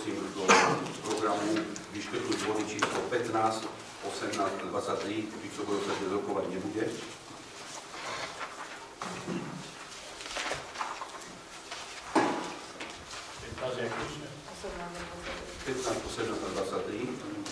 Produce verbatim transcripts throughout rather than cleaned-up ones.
prosím do programu vyškrtnúť body číslo pätnásť, osemnásť a dvadsaťtri, tých sa budú sa dnes rokovať nebude. pätnásť, osemnásť a dvadsaťtri.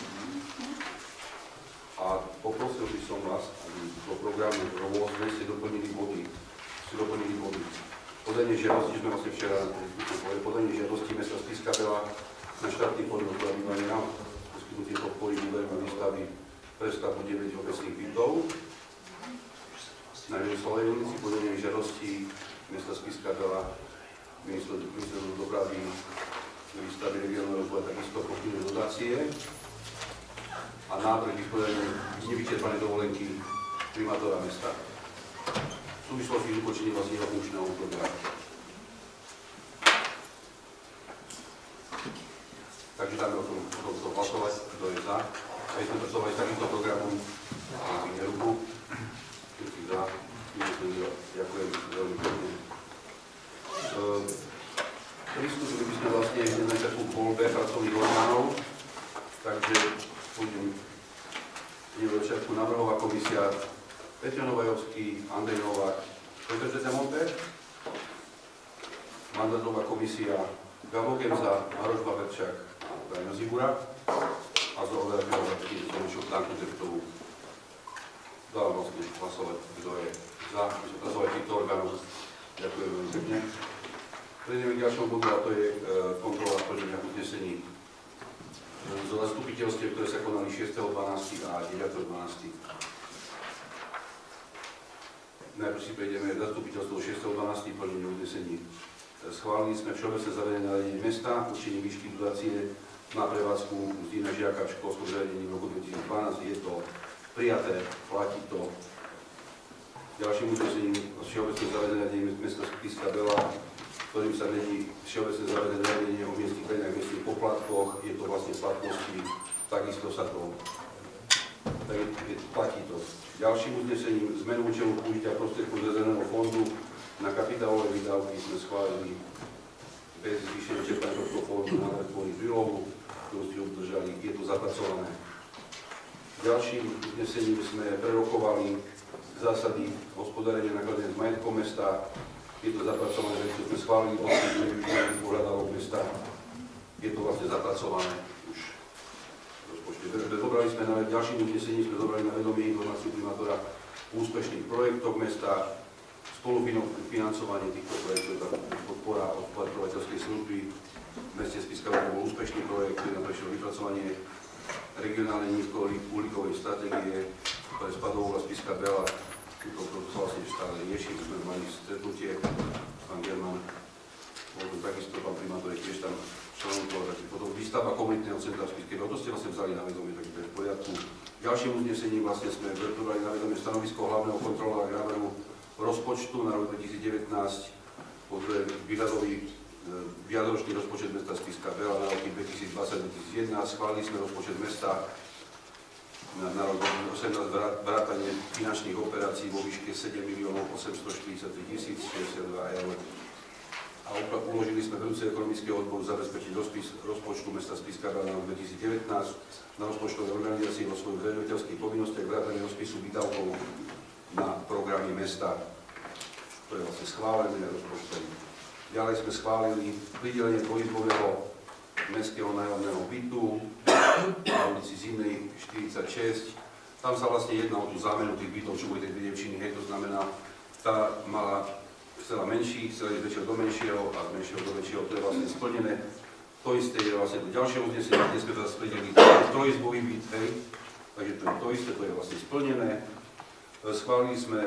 A poprosil by som vás, aby do programu rôzne ste doplnili body. Ste doplnili body. Podanie žiadosti sme vlastne včera povedali, podanie žiadosti mesta Spišská Belá na štátny fond rozvoja bývania, poskytnutie podpory úverov a výstavby prestavbu deväť obecných bytov. Na Miloslavej ulici podanie žiadosti mesta Spišská Belá, ministerstvo dopravy, výstavby regionálneho rozvoja, takisto pochybné dotácie a návrh vyspodania nevyčerpané dovolenky primátora mesta. V súvislosti s ukončením vlastného funkčného obdobia. Takže dáme o tom, o tomto hlasovať, kto je za. Aj sme pracovali s takýmto programom, na ruku. Všetci za. Ďakujem veľmi pekne. Pristúpili by sme vlastne na takú voľbe pracovných orgánov, takže pôjdem v začiatku navrhová komisia Peťo Novajovský, Andrej Novák, Petr Zemonte, mandátová komisia Gabo Gemza, Maroš Baberčák, Daniel Zibura a Zohľadá Pilovačky, Zoničov Tanku Teptovú. Dá vlastne hlasovať, kto je za, že pracovať týchto orgánov. Ďakujem veľmi pekne. Prejdeme k ďalšom bodu, a to je e, kontrola plnenia uznesení zo zastupiteľstiev, ktoré sa konali šiesteho dvanásteho a deviateho dvanásteho Najprv si prejdeme zastupiteľstvo šiesteho dvanásteho plnenie uznesení. Schválili sme všeobecné zavedenie nariadenie mesta, určenie výšky dotácie na prevádzku Zdína žiaka v školskom zariadení v roku dvetisícdvanásť. Je to prijaté, platí to. Ďalším uznesením všeobecné zavedenie nariadenie mesta Spišská Belá, ktorým sa mení všeobecné zavedenie nariadenie o miestnych daňach, miestnych poplatkoch. Je to vlastne v platnosti, takisto sa to tak je, platí to. Ďalším uznesením zmenu účelu použitia prostriedkov z rezervného fondu na kapitálové výdavky sme schválili bez zvýšenia čerpania tohto fondu na tvorný prílohu, ktorú ste obdržali, je to zapracované. Ďalším uznesením sme prerokovali zásady hospodárenia nakladania s majetkom mesta, je to zapracované, veď sme schválili vlastne nevyužívanie pohľadávok mesta, je to vlastne zapracované. Zobrali sme na ďalším uznesením sme zobrali na vedomie informáciu primátora úspešných projektov mesta, spolufinancovanie týchto projektov, podpora odpatrovateľskej služby. V meste Spišská Belá bol úspešný projekt, ktorý nám prešiel vypracovanie regionálnej nízkouhlíkovej stratégie pre spadovú oblasť Spišská Belá. Túto sa vlastne stále rieši, sme mali stretnutie, pán German, bol tu takisto, pán primátor je tiež tam členom toho, takže potom výstavba komunitného centra v Spišskej Belé, to ste vlastne vzali na vedomie, takže to je v poriadku. Ďalším uznesením vlastne sme vrtúvali na vedomie stanovisko hlavného kontrolóra k návrhu rozpočtu na rok dvetisícdevätnásť, podľa výhľadový viacročný rozpočet mesta Spišská Belá na roky dvetisícdvadsať dvetisícjedenásť. Schválili sme rozpočet mesta na, na rok osemnásť vrátane finančných operácií vo výške sedem miliónov osemstoštyridsaťtri tisíc šesťdesiatdva eur. A uložili sme vedúci ekonomického odboru zabezpečiť rozpis rozpočtu mesta Spišská Belá na rok dvetisícdevätnásť na rozpočtové organizácie vo svojich zverejnovateľských povinnostiach vrátane rozpisu výdavkov na programy mesta, ktoré vlastne schválené rozpočtom. Ďalej sme schválili pridelenie dvojizbového mestského nájomného bytu na ulici Zimnej štyridsaťšesť. Tam sa vlastne jedná o tú zámenu tých bytov, čo boli tie dve dievčiny, hej, to znamená, tá mala chcela menší, chcela ísť väčšieho do menšieho a z menšieho do väčšieho, to je vlastne splnené. To isté je vlastne to ďalšie uznesenie, kde sme zase pridelili trojizbový byt, hej, takže to je to isté, to je vlastne splnené. Schválili sme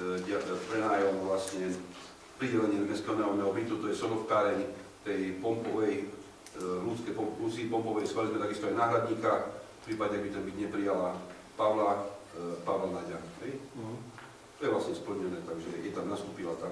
prenájom vlastne pridelenie mestského nájomného bytu, to je sonovkáreň tej pompovej, ľudskej pompovej, schválili sme takisto aj náhradníka, v prípade, ak by ten byt neprijala Pavla, Pavla Naďa. Uh-huh. To je vlastne splnené, takže je tam, nastúpila tam,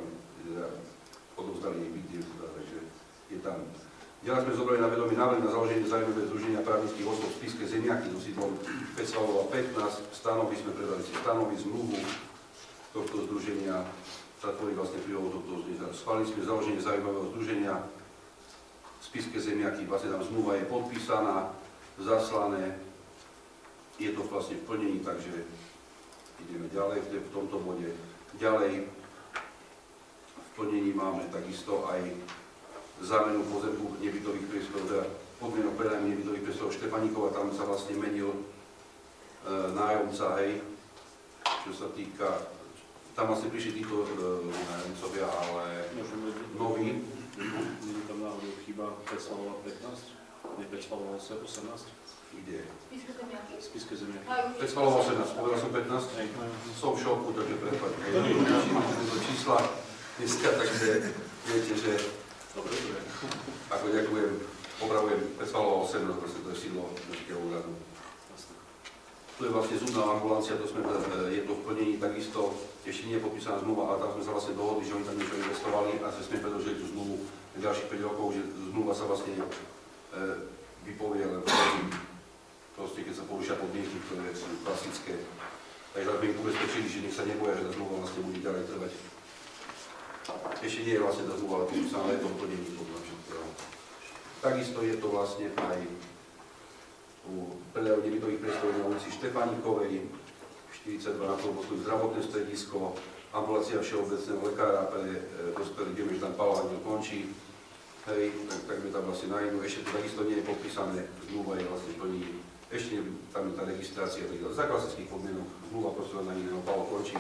odovzdali jej byt, takže je tam. Ďalej sme zobrali na vedomie návrh na založenie zájmového združenia právnických osôb Spišské Zemiaky so sídlom Pecvalova pätnásť. Stanovi sme predali si stanovi zmluvu tohto združenia, sa tvorí vlastne prílohou tohto združenia. Schválili sme založenie zájmového združenia Spišské Zemiaky, vlastne tam zmluva je podpísaná, zaslané, je to vlastne v plnení, takže ideme ďalej v tomto bode. Ďalej v plnení máme takisto aj zámenu pozemku nebytových priestorov, teda podmienok predajmu nebytových priestorov Štefaníkova, tam sa vlastne menil e, nájomca, hej, čo sa týka, tam vlastne prišli títo e, nájomcovia, ale noví. Nie tam náhodou chyba Pecvalova pätnásť, nie Pecvalova osemnásť? Kde? Spišské Zemiaky. Spišské Zemiaky. Pecvalova osemnásť, povedal som pätnásť? Som v šoku, takže prepáčte. To čísla dneska, takže viete, že Dobre, dobre. ako ďakujem, opravujem Pecvalova osemnásť, vlastne to je sídlo Mestského úradu. Tu je vlastne zubná ambulancia, to sme, je to v plnení takisto, ešte nie je podpísaná zmluva, ale tam sme sa vlastne dohodli, že oni tam niečo investovali a že sme predložili tú zmluvu na ďalších päť rokov, že zmluva sa vlastne e, vypovie len proste, keď sa porušia podmienky, ktoré sú klasické. Takže sme im ubezpečili, že nech sa neboja, že tá zmluva vlastne bude ďalej trvať. Ešte nie je vlastne tá zmluva, ale podpísaná, ale je to v plnení. Takisto je to vlastne aj u predajov nebytových priestorov na ulici Štefánikovej, štyridsaťdva na Kolbosku, zdravotné stredisko, ambulácia všeobecného lekára pre e, dospelých, vieme, že tam palovanie končí. Hej, tak, tak sme tam vlastne na inú, ešte to takisto nie je podpísané, zmluva je vlastne plní, ešte nie, tam je tá registrácia, za klasických podmienok, zmluva proste na iného, palo končí.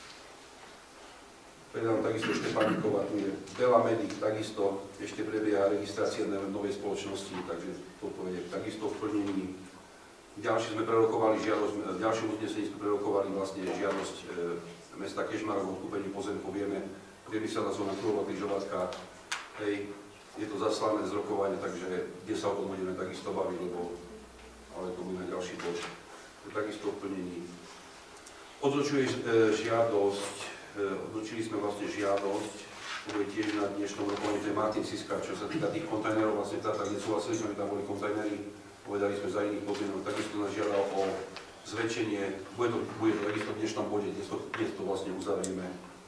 Predám takisto Štefánikova, tu je Bela Medic, takisto ešte prebieha registrácia novej spoločnosti, takže toto je takisto v plnení. Ďalšie sme prerokovali žiadosť, v ďalšom uznesení sme prerokovali vlastne žiadosť e, mesta Kežmarok o odkúpení pozemkov, vieme, priemyselná zóna Kruhová križovatka, hej, je to zaslané z rokovania, takže kde sa o tom budeme takisto baviť, lebo, ale to bude na ďalší bod. To je takisto v plnení. Odročuje e, žiadosť, Odlučili sme vlastne žiadosť, to bude tiež na dnešnom rokovaní, to je Martin Siska, čo sa týka tých kontajnerov, vlastne tá, tak nesúhlasili sme, že tam boli kontajnery, povedali sme za iných podmienok, takisto nás žiadal o zväčšenie, bude to, bude to takisto v dnešnom bode, dnes to, dnes to vlastne uzavrieme.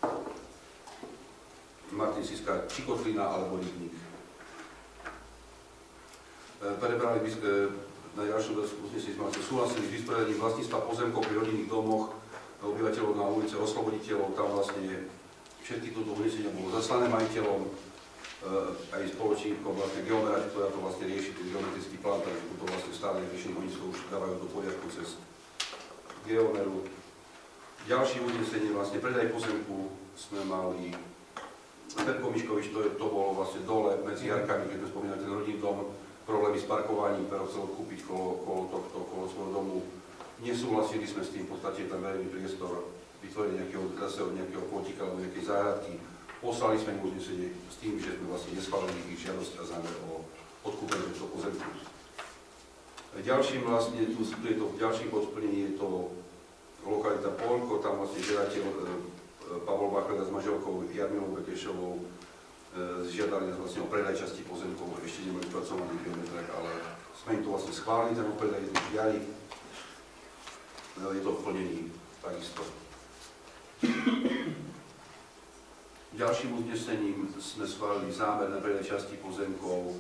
Martin Siska, či Kotlina alebo Rybník. Prebrali na ďalšom uznesení sme vlastne súhlasili s vysporiadaním vlastníctva pozemkov pri rodinných domoch obyvateľov na ulice Osloboditeľov, tam vlastne všetky toto unesenia bolo zaslané majiteľom, e, aj spoločníkom vlastne Geomera, ktorá to vlastne rieši, ten geometrický plán, takže toto vlastne stále riešenie, oni sa už dávajú do poriadku cez Geomeru. Ďalšie unesenie, vlastne predaj pozemku sme mali Petko Miškovič, to, to bolo vlastne dole medzi Jarkami, keď sme spomínali ten rodinný dom, problémy s parkovaním, ktoré chcel kúpiť kolo, kolo tohto, kolo svojho domu. Nesúhlasili sme s tým, v podstate tam verejný priestor, vytvorenie nejakého, zase od nejakého plotika alebo nejakej záhradky. Poslali sme im uznesenie s tým, že sme vlastne neschválili ich žiadosť a zámer o odkúpenie tohto pozemku. Ďalším vlastne, tu je to ďalší bod splnení, je to lokalita Polko, tam vlastne žiadateľ e, Pavol Bachleda s manželkou Jarmilou Bekešovou e, žiadali nás vlastne o predaj časti pozemkov, ešte nemajú pracovaný kilometrách, ale sme im to vlastne schválili, ten predaj je žiali. Je to v plnení takisto. Ďalším uznesením sme schválili zámer na predaj časti pozemkov.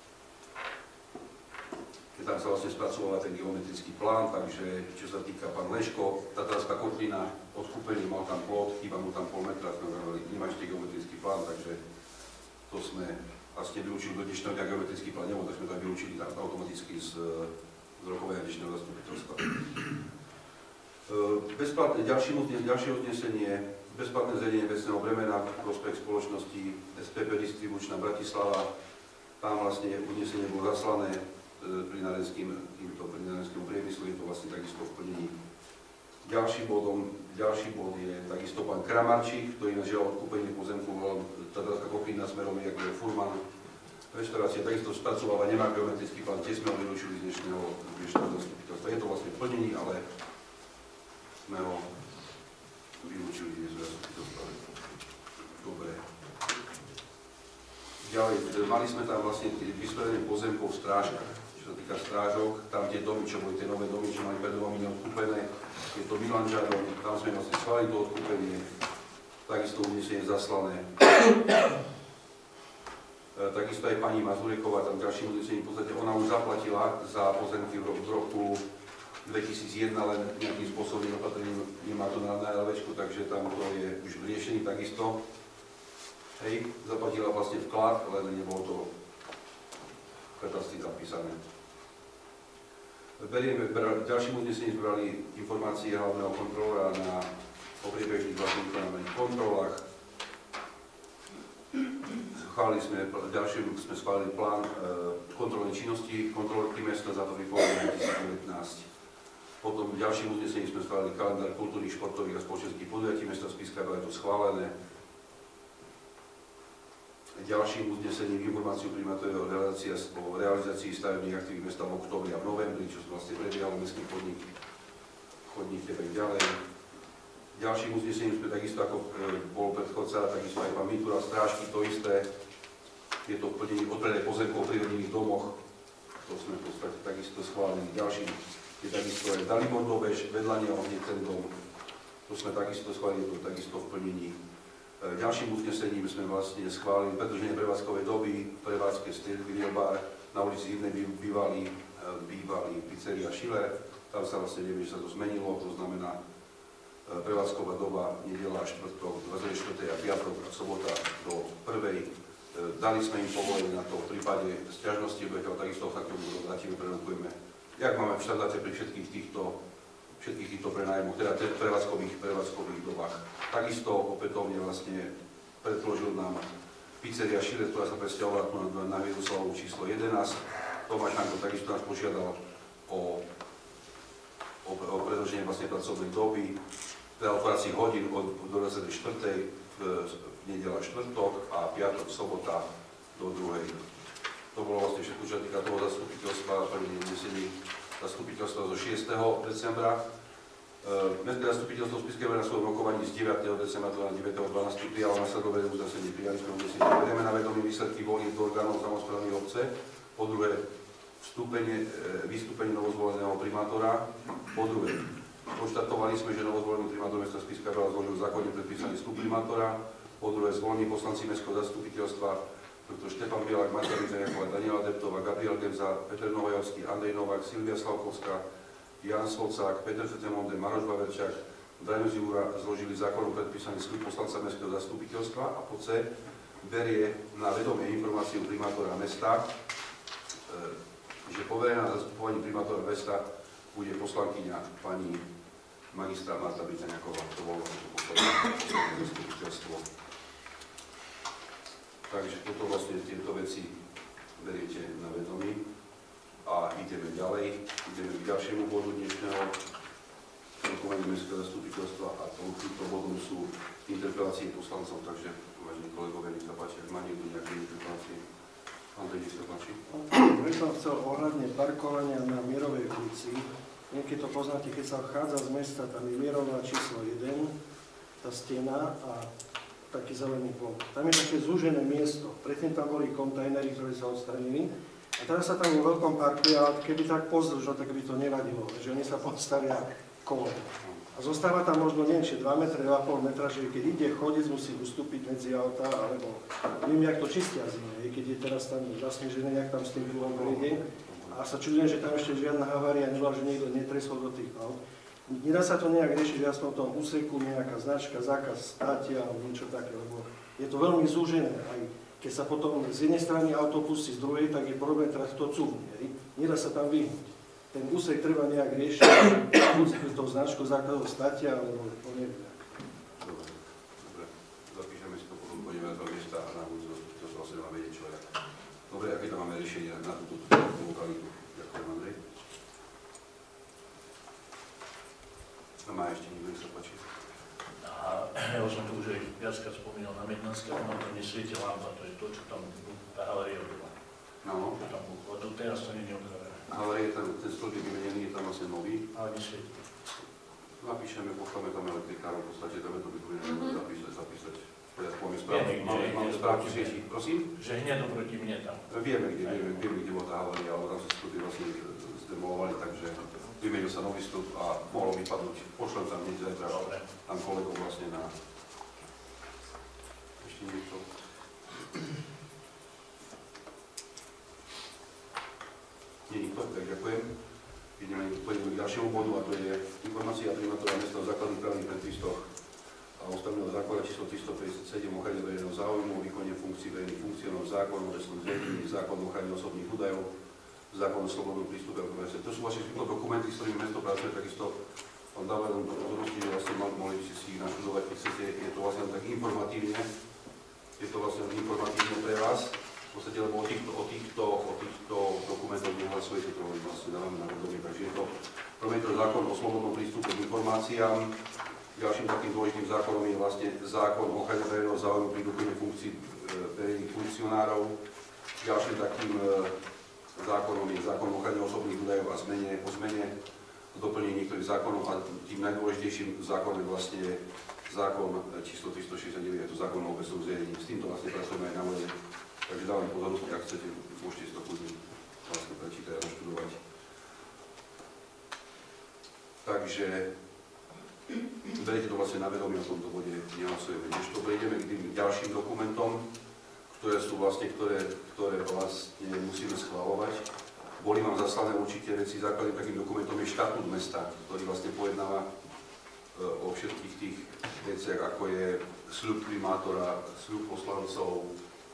Tam sa vlastne spracovala ten geometrický plán, takže čo sa týka pán Leško, Tatránska kotlina, odkúpenie, mal tam plot, chýba mu tam pol metra, sme hovorili, nemáš geometrický plán, takže to sme vlastne vylúčili do dnešného dňa geometrický plán, nebol, tak sme to aj vylúčili tam automaticky z, z rokovania dnešného zastupiteľstva. Bezplatné, ďalšie uznesenie, bezplatné zriadenie vecného bremena v prospech spoločnosti es pé pé Distribučná Bratislava. Tam vlastne uznesenie bolo zaslané plinárenským, týmto plinárenskému priemyslu, je to vlastne takisto v plnení. Ďalší bodom, ďalší bod je takisto pán Kramarčík, ktorý nás žiadal odkúpenie pozemku, Tatránska kotlina smerom ako Furman. Reštaurácia takisto spracováva, nemá geometrický plán, tiež sme ho vylúčili z dnešného, dnešného zastupiteľstva. Je to vlastne v plnení, ale sme ho vylúčili dnes zastupiteľstva. Dobre. Ďalej, mali sme tam vlastne vysporiadanie pozemkov v strážkach, čo sa týka strážok, tam tie domy, čo boli tie nové domy, čo mali pred domami neodkúpené, je to Milan Žaron, tam sme vlastne schválili to odkúpenie, takisto unesenie zaslané. Takisto aj pani Mazureková, tam ďalším uznesením, v podstate ona už zaplatila za pozemky v roku dvetisícjeden, len nejakým spôsobom opatrením nemá to na LVčku, takže tam to je už riešený takisto. Hej, zaplatila vlastne vklad, len nebolo to v katastri zapísané. Berieme, ďalším uznesením zbrali informácie hlavného kontrolóra na o priebežných vlastných vykonávaných kontrolách. Schválili sme, ďalšie sme schválili plán e, kontrolnej činnosti kontrolórky mesta za to vypovedanie dvetisícdevätnásť. Potom ďalším uznesením sme schválili kalendár kultúrnych, športových a spoločenských podujatí mesta Spišská Beľa, je to schválené. Ďalším uznesením informáciu primátora o realizácii, o realizácii stavebných aktivít mesta v októbri a v novembri, čo vlastne prebiehalo mestský chodník, chodník tak ďalej. Ďalším uznesením sme takisto, ako bol predchodca, takisto aj pán Mitura, strážky, to isté. Je to plnenie odpredaje pozemkov v prírodných domoch. To sme v podstate takisto schválili. Ďalším je takisto aj Dalibor Dobež, vedľa neho hneď ten dom. To sme takisto schválili, to takisto v plnení. Ďalším uznesením sme vlastne schválili predĺženie prevádzkovej doby, prevádzke Styl Grill Bar na ulici Jednej bývalý, bývalý pizzeria Schiller. Tam sa vlastne neviem, že sa to zmenilo, to znamená prevádzková doba nedela, štvrtok, dvadsiateho štvrtého a piatok a sobota do prvej. Dali sme im povolenie na to v prípade sťažnosti, obyvateľov takisto faktom vrátime, prerokujeme. Jak máme v štandarde pri všetkých týchto, všetkých týchto prenájmoch, teda prevádzkových, prevádzkových dobách. Takisto opätovne vlastne predložil nám pizzeria Schiller, ktorá sa presťahovala na Hviezdoslavu číslo jedenásť. Tomáš Hanko takisto nás požiadal o, o, o predĺženie vlastne pracovnej doby, teda otváracích hodín od do dvadsiatej štvrtej v nedeľa štvrtok a piatok, sobota do druhej. To bolo vlastne všetko, čo týka toho zastupiteľstva, první uznesení zastupiteľstva zo šiesteho decembra. Mestské zastupiteľstvo Spišskej Beľa na svojom rokovaní z deviateho decembra do deviateho decembra prijalo nasledové uznesenie. Prijali sme uznesenie. Berieme na vedomie výsledky volieb do orgánov samosprávnej obce. Po druhé, vstúpenie, vystúpenie novozvoleného primátora. Po druhé, konštatovali sme, že novozvolený primátor mesta Spišská Beľa zložil zákonne predpísaný skup primátora. Po druhé, zvolení poslanci mestského zastupiteľstva doktor Štefan Bielak, Marta Rizaniaková, Daniela Deptová, Gabriel Gemza, Peter Novajovský, Andrej Novák, Silvia Slavkovská, Jan Svocák, Peter Fetemonde, Maroš Baverčák, Brajno Zivúra zložili zákonom predpísaný skup poslanca mestského zastupiteľstva a po C berie na vedomie informáciu primátora mesta, že poverená na zastupovanie primátora mesta bude poslankyňa pani magistra Marta Rizaniaková. To bolo posledné zastupiteľstvo. Takže toto vlastne tieto veci beriete na vedomí a ideme ďalej. Ideme k ďalšiemu bodu dnešného rokovania mestského zastupiteľstva a týmto bodom sú interpelácie poslancov, takže vážení kolegovia, nech sa páči, ak má niekto nejaké interpelácie. Andrej, nech sa páči. Ja som chcel ohľadne parkovania na Mierovej ulici. Niekedy to poznáte, keď sa vchádza z mesta, tam je Mierová číslo jeden, tá stena a taký zelený blok. Tam je také zúžené miesto. Predtým tam boli kontajnery, ktoré sa odstranili. A teraz sa tam vo veľkom parkuje, ale keby tak pozdĺž, no, tak by to nevadilo, že oni sa postavia kolom. A zostáva tam možno, neviem, či dva metre, dva a pol metra, že keď ide chodec, musí ustúpiť medzi auta, alebo neviem, jak to čistia zime, keď je teraz tam zasnežené, jak tam s tým dúhom prejde. A sa čudujem, že tam ešte žiadna havária nebola, že niekto netresol do tých aut. Nedá sa to nejak riešiť, že aspoň v tom úseku nejaká značka, zákaz státia alebo niečo také, lebo je to veľmi zúžené. Aj keď sa potom z jednej strany auto pustí, z druhej, tak je problém teraz to cúvne. Nedá sa tam vyhnúť. Ten úsek treba nejak riešiť, buď tou značkou zákazu státia, alebo to neviem. Dobre, dobre. Zapíšeme si to, potom pôjdeme na to miesta a na úzor, to sa vlastne má vedieť, čo je. Dobre, aké tam máme riešenie na túto lokalitu? Ďakujem, Andrej. A má ešte niekto, nech sa páči. A ja už som to už aj viackrát spomínal na Mednanského, nám to nesvieti lampa, to je to, čo tam tá havária bola. No. Čo tam bolo, to teraz to nie je opravené. Havária je tam, ten stĺp je vymenený, je tam vlastne nový. Ale nesvieti. Napíšeme, pošleme tam elektrikárov, v podstate tam je to vypovedené, Mhm. zapísať, zapísať. Máme správku, Vieme, máme, kde- máme kde správku to sieti. Prosím? Že hneď oproti mne tam. Vieme, kde, vieme, vieme, kde bola tá havária, ale tam sa stĺpy vlastne zdemolovali, takže vymenil sa nový stĺp a mohlo vypadnúť. Pošlem tam hneď zajtra, Dobre. tam kolegov vlastne na... Ešte niečo. Nie nikto, tak ďakujem. Ideme k ďalšiemu bodu, a to je informácia primátora mesta o základných právnych predpisoch a ústavného zákona číslo tristopäťdesiatsedem o ochrane verejného záujmu, o výkone funkcií verejných funkcionárov, zákon o obecnom zriadení, zákon o ochrane osobných údajov, zákon o slobodnom prístupe k informáciám. To sú vlastne všetko dokumenty, s ktorými mesto pracuje, takisto vám dávam do pozornosti, že vlastne mohli by ste si ich naštudovať, keď chcete, je to vlastne tak informatívne, je to vlastne informatívne pre vás, v podstate, lebo o týchto, o týchto, o týchto dokumentoch nehlasujete, to vlastne dávame na vedomie, takže je to, prvé je to zákon o slobodnom prístupe k informáciám, ďalším takým dôležitým zákonom je vlastne zákon o ochrane verejného záujmu pri výkone funkcií verejných funkcionárov, ďalším takým zákonom je zákon o ochrane osobných údajov a zmene, o zmene doplnení niektorých zákonov, a tým najdôležitejším zákonom je vlastne zákon číslo tristošesťdesiatdeväť, je to zákon o obecnom zriadení. S týmto vlastne pracujeme aj na vode. Takže dávam pozornosť, ak chcete, môžete si to kľudne vlastne prečítať a naštudovať. Takže beriete to vlastne na vedomie, o tomto bode nehlasujeme. Než to prejdeme k tým ďalším dokumentom, ktoré sú vlastne, ktoré, ktoré vlastne musíme schvaľovať. Boli vám zaslané určite veci, základným takým dokumentom je štatút mesta, ktorý vlastne pojednáva o všetkých tých veciach, ako je sľub primátora, sľub poslancov,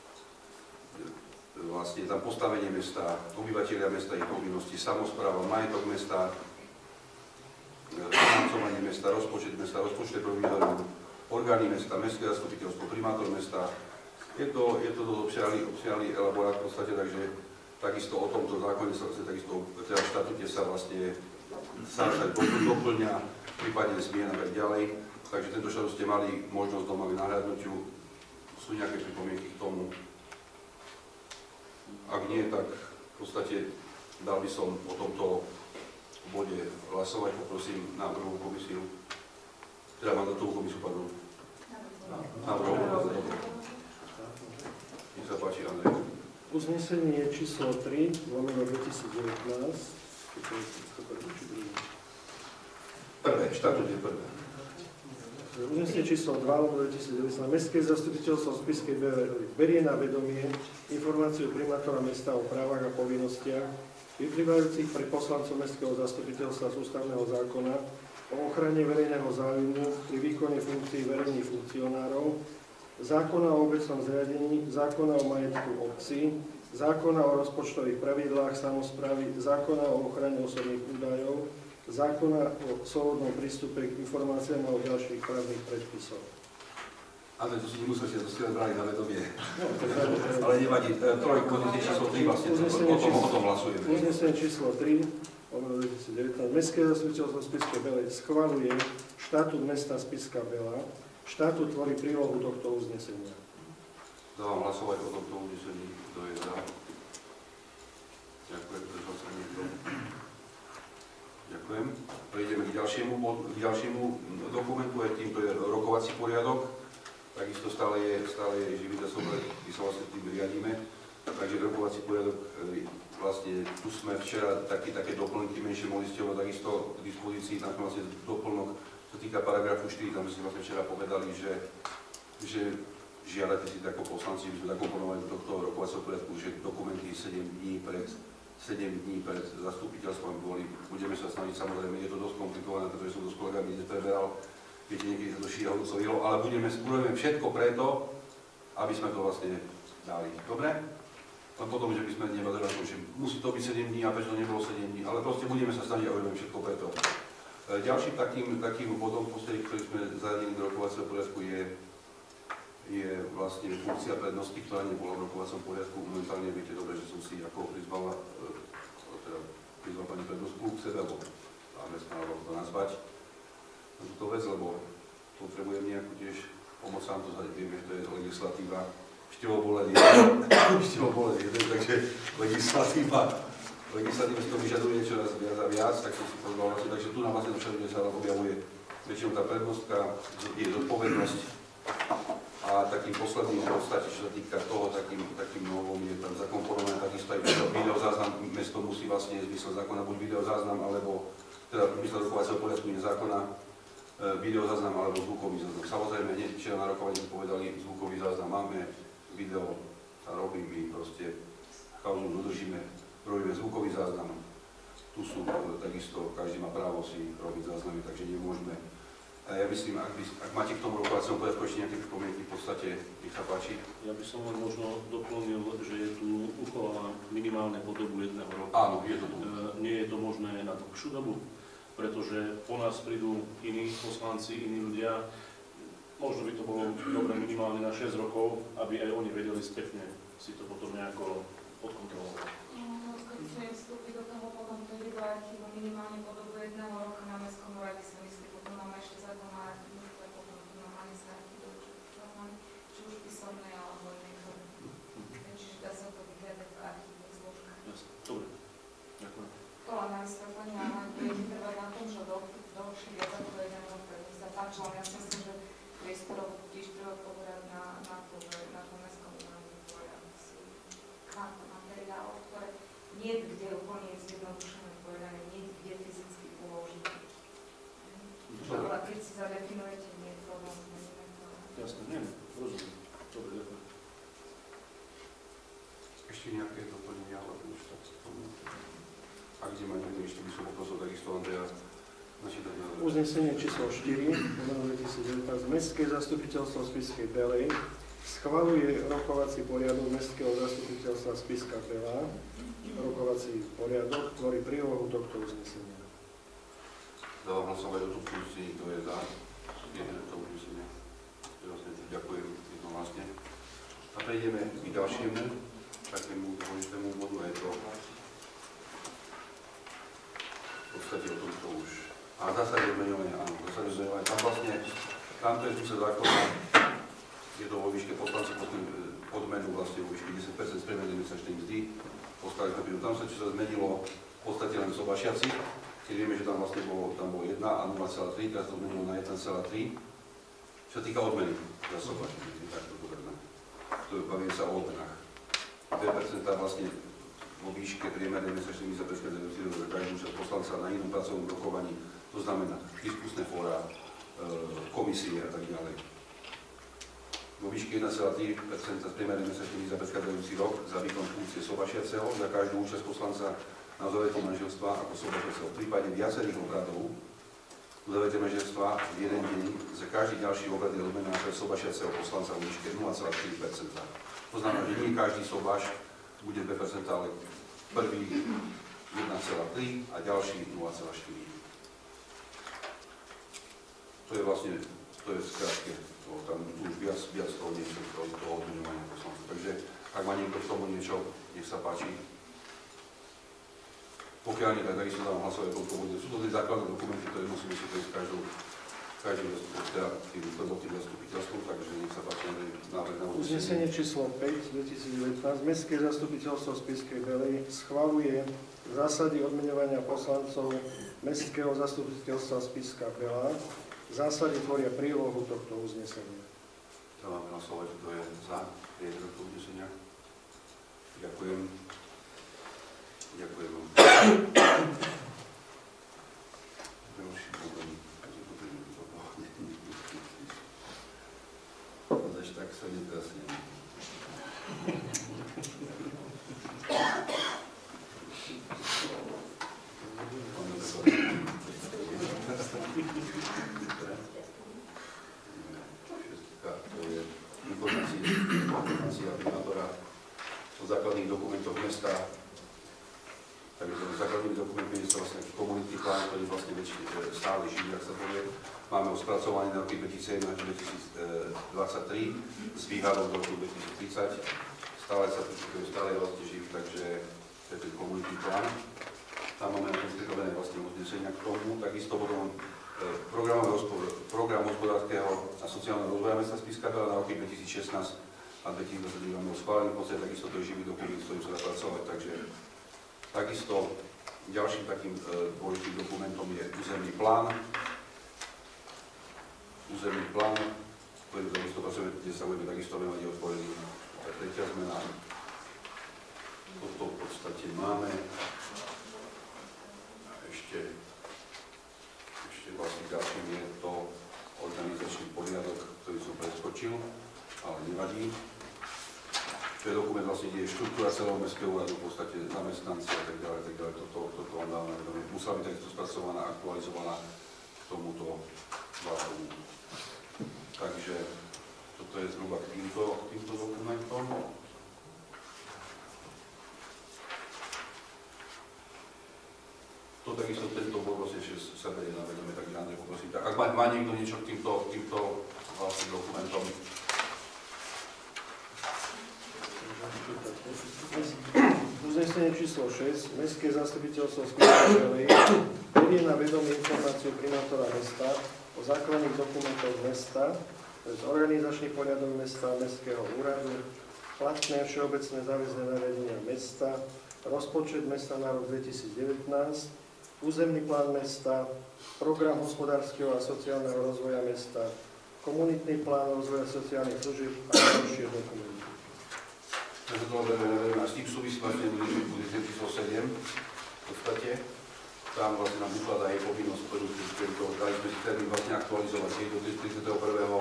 vlastne tam postavenie mesta, obyvateľia mesta, ich povinnosti, samospráva, majetok mesta, financovanie mesta, rozpočet mesta, rozpočet provizorov, orgány mesta, mestské zastupiteľstvo, primátor mesta. Je to, je to dosť obsiahly, obsiahly elaborát v podstate, takže takisto o tomto zákone sa vlastne takisto, teda v štatúte sa vlastne sa doplňa, prípadne zmien a tak ďalej. Takže tento štatút ste mali možnosť doma k nahľadnutiu. Sú nejaké pripomienky k tomu? Ak nie, tak v podstate dal by som o tomto bode hlasovať, poprosím návrhovú komisiu. Teda mandátovú komisiu, pardon. Návrhovú komisiu. Nech sa páči, Andrej. Uznesenie číslo tri, lomeno dvetisícdevätnásť. Prvé, štatút je prvé. Uznesenie číslo dva, lomeno dvetisícdevätnásť. Mestské zastupiteľstvo Spišskej berie na vedomie informáciu primátora mesta o právach a povinnostiach vyplývajúcich pre poslancov Mestského zastupiteľstva z ústavného zákona o ochrane verejného záujmu pri výkone funkcií verejných funkcionárov, zákona o obecnom zriadení, zákona o majetku obcí, zákona o rozpočtových pravidlách samosprávy, zákona o ochrane osobných údajov, zákona o slobodnom prístupe k informáciám a o ďalších právnych predpisoch. Ale to si nemusíte, to si len brali na vedomie. Ale nevadí, trojku, uznesenie číslo tri vlastne, o tom, o tom hlasujeme. Uznesenie číslo tri, dvetisícdevätnásť. Mestské zastupiteľstvo Spišskej Belej schvaľuje štatút mesta Spišská Belá. Štatút tvorí prílohu tohto uznesenia. Dávam hlasovať o tomto uznesení. Kto je za? Ďakujem, držal sa niekto. Ďakujem. Prejdeme k ďalšiemu, k ďalšiemu dokumentu, aj týmto je rokovací poriadok. Takisto stále je, stále je živý časov, kde sa vlastne tým riadíme. Takže rokovací poriadok, vlastne tu sme včera taký, také doplnky menšie mohli ste ho takisto k dispozícii, tam sme vlastne doplnok, čo týka paragrafu štyri, tam sme vlastne včera povedali, že, že žiadate si ako poslanci, by sme zakomponovali do tohto rokovacieho poriadku, že dokumenty sedem dní pred sedem dní pred zastupiteľstvom boli. Budeme sa snažiť, samozrejme, je to dosť komplikované, pretože som to s kolegami nepreberal, viete, niekedy sa to šíhalo celého, ale budeme, urobíme všetko preto, aby sme to vlastne dali. Dobre? A potom, že by sme nebadali na tom, že musí to byť sedem dní a prečo to nebolo sedem dní, ale proste budeme sa snažiť a urobíme všetko preto. Ďalším takým, takým bodom, ktorý sme zaradili do rokovacieho poriadku, je, je vlastne funkcia prednosti, ktorá nebola v rokovacom poriadku. Momentálne viete dobre, že som si ako prizvala, teda prizval pani prednostku k sebe, alebo alebo to nazvať na túto vec, lebo potrebujem nejakú tiež pomoc, sám to zadiť, vieme, že to je legislatíva. Števo bol len jeden, števo bol len jeden, takže legislatíva, legislatíva si to vyžaduje čoraz viac a viac, tak som si pozval vlastne, takže tu na vlastne všade sa objavuje väčšinou tá prednostka, je zodpovednosť a takým posledným v podstate, čo sa týka toho, takým, takým novom je tam zakomponované takisto aj videozáznam, mesto musí vlastne zmysel zákona buď videozáznam, alebo teda zmysel rokovacieho poriadku nie zákona, videozáznam alebo zvukový záznam. Samozrejme, hneď včera na rokovaní povedali, zvukový záznam máme, video sa robí, my proste kauzu dodržíme. V robíme zvukový záznam. Tu sú e, takisto, každý má právo si robiť záznamy, takže nemôžeme. A ja myslím, ak, by, ak máte k tomu rokovacom poriadku ešte nejaké pripomienky, v podstate, nech sa páči. Ja by som len možno doplnil, že je tu uchovaná minimálne po dobu jedného roka. Áno, je to tu. E, nie je to možné na dlhšiu dobu, pretože po nás prídu iní poslanci, iní ľudia. Možno by to bolo dobre minimálne na šesť rokov, aby aj oni vedeli spätne si to potom nejako odkontrolovať. No, keď chcem vstúpiť do toho, potom to ide do archívu minimálne po dobu jedného roka na mestskom úrade sa myslí, potom máme ešte zákon na archívnictve, potom tu normálne sa archívu, či už písomné alebo iné formy. Čiže dá sa to vyhľadať v archívnych zložkách. Jasne, dobre. Ďakujem. To len na vysvetlenie, ale bude trvať na tom, že dlhšie viac ako jeden rok, pretože sa páčilo, ja si myslím, že priestorov tiež treba povedať na, na to, že na tom mestskom úrade sú kvanta materiálov, ktoré nie kde úplne zjednodušené povedané, nie kde fyzicky uložiť. Ale keď si zadefinujete, nie je problém, zmeníme to. Jasne, nie, rozumiem. Dobre, ďakujem. Ešte nejaké doplnenia, alebo už tak k tomu. Ak kde máte, ešte by som poprosil takisto Andreja načítať na Uznesenie číslo štyri, dvetisícdevätnásť. Mestské zastupiteľstvo Spišskej Belej schvaľuje rokovací poriadok Mestského zastupiteľstva Spišská Belá. Rokovací poriadok tvorí prílohu tohto uznesenia. Dávam hlasovať o tomto uznesení, kto je za. Jeden to uznesenie. Ďakujem jednohlasne. A prejdeme k ďalšiemu, takému dôležitému bodu, a je to v podstate o tomto už. A zásade odmeňovania, áno, zásade odmeňovania. Tam vlastne, tam to je zmysel zákona, je to vo výške poslanci odmenu vlastne vo výške desať percent z priemernej mesačnej mzdy. Tam sa, čo sa zmenilo v podstate len sobašiaci, keď vieme, že tam vlastne bolo, tam bolo jeden a nula celá tri, teraz to zmenilo na jeden celá tri. Čo sa týka odmeny za sobašiaci, tak to povedme. To bavíme sa o odmenách. dve percentá vlastne vo výške priemernej mesačnej mzdy za predchádzajúci rok za každú účasť poslanca na inom pracovnom rokovaní, to znamená diskusné fóra, komisie a tak ďalej. Vo výške jeden celá tri percenta z priemernej mesačnej mzdy za predchádzajúci rok za výkon funkcie sobašiaceho za každú účasť poslanca na uzavretí manželstva ako sobašiaceho. V prípade viacerých obradov uzavretie manželstva v jeden deň za každý ďalší obrad je odmena pre sobašiaceho poslanca vo výške nula celá štyri percenta. To znamená, že nie každý sobaš bude dve percentá, ale prvý jeden celá tri a ďalší nula celá štyri. To je vlastne, to je skrátke. Tam už viac, viac toho niečo, toho, toho odmeňovania poslancov. Takže ak má niekto k tomu niečo, nech sa páči. Pokiaľ nie, tak takisto dám hlasovať o tomto. Sú to tie základné dokumenty, ktoré musíme si prejsť každou, každým teda tým prvotným zastupiteľstvom, takže nech sa páči návrh na uznesenie. Uznesenie číslo päť, dvetisícdevätnásť. Mestské zastupiteľstvo Spišskej Belej schvaľuje zásady odmeňovania poslancov Mestského zastupiteľstva Spišská Belá. Zásady tvoria prílohu tohto uznesenia. Dávam hlasovať, kto je za prijatie tohto uznesenia. Ďakujem. Ďakujem vám. Ďalší problém. Až tak sa netrasne. Informácia primátora o základných dokumentoch mesta. Takže základnými dokumentmi je vlastne komunitný plán, ktorý vlastne väčšine stále živý, ak sa povie. Máme ho spracovaný na roky dvetisícsedemnásť až dvetisícdvadsaťtri s výhľadom do roku dvetisíctridsať. Stále sa stále je vlastne živý, takže to je ten komunitný plán. Tam máme pripravené vlastne uznesenia k tomu. Takisto potom program, program hospodárskeho a sociálneho rozvoja mesta Spišská Belá na roky dvetisícšestnásť a dvetisícdvadsaťdva máme ho schválený, v podstate takisto to je živý dokument, s ktorým sa dá pracovať, takže takisto ďalším takým e, dôležitým dokumentom je územný plán. Územný plán, ktorý takisto pracujeme, kde sa budeme takisto venovať otvorený. Tretia zmena. Toto v podstate máme. A ešte, ešte vlastne ďalším je to organizačný poriadok, ktorý som preskočil, ale nevadí. To je dokument vlastne, kde je štruktúra celého mestského úradu, v podstate zamestnanci a tak ďalej, tak ďalej. Toto, toto vám dávam na vedomie. Musela byť takisto spracovaná, aktualizovaná k tomuto zákonu. Takže toto je zhruba k týmto, týmto dokumentom. To takisto tento bod vlastne ešte sa berie na vedomie, tak Andrej poprosím. Tak ak má, má niekto niečo k týmto, týmto vlastne dokumentom. Uznesenie číslo šesť. Mestské zastupiteľstvo Spišskej Belej berie na vedomie informáciu primátora mesta o základných dokumentoch mesta, z organizačný poriadok mesta, mestského úradu, platné všeobecné záväzné nariadenia mesta, rozpočet mesta na rok dvetisícdevätnásť, územný plán mesta, program hospodárskeho a sociálneho rozvoja mesta, komunitný plán rozvoja sociálnych služieb a ďalšie dokumenty. Takže to hovoríme, s tým súvisí vlastne uznesenie číslo sedem v podstate. Tam vlastne nám ukladá jej povinnosť plniť tento, dali sme si termín vlastne aktualizovať jej do tridsiateho prvého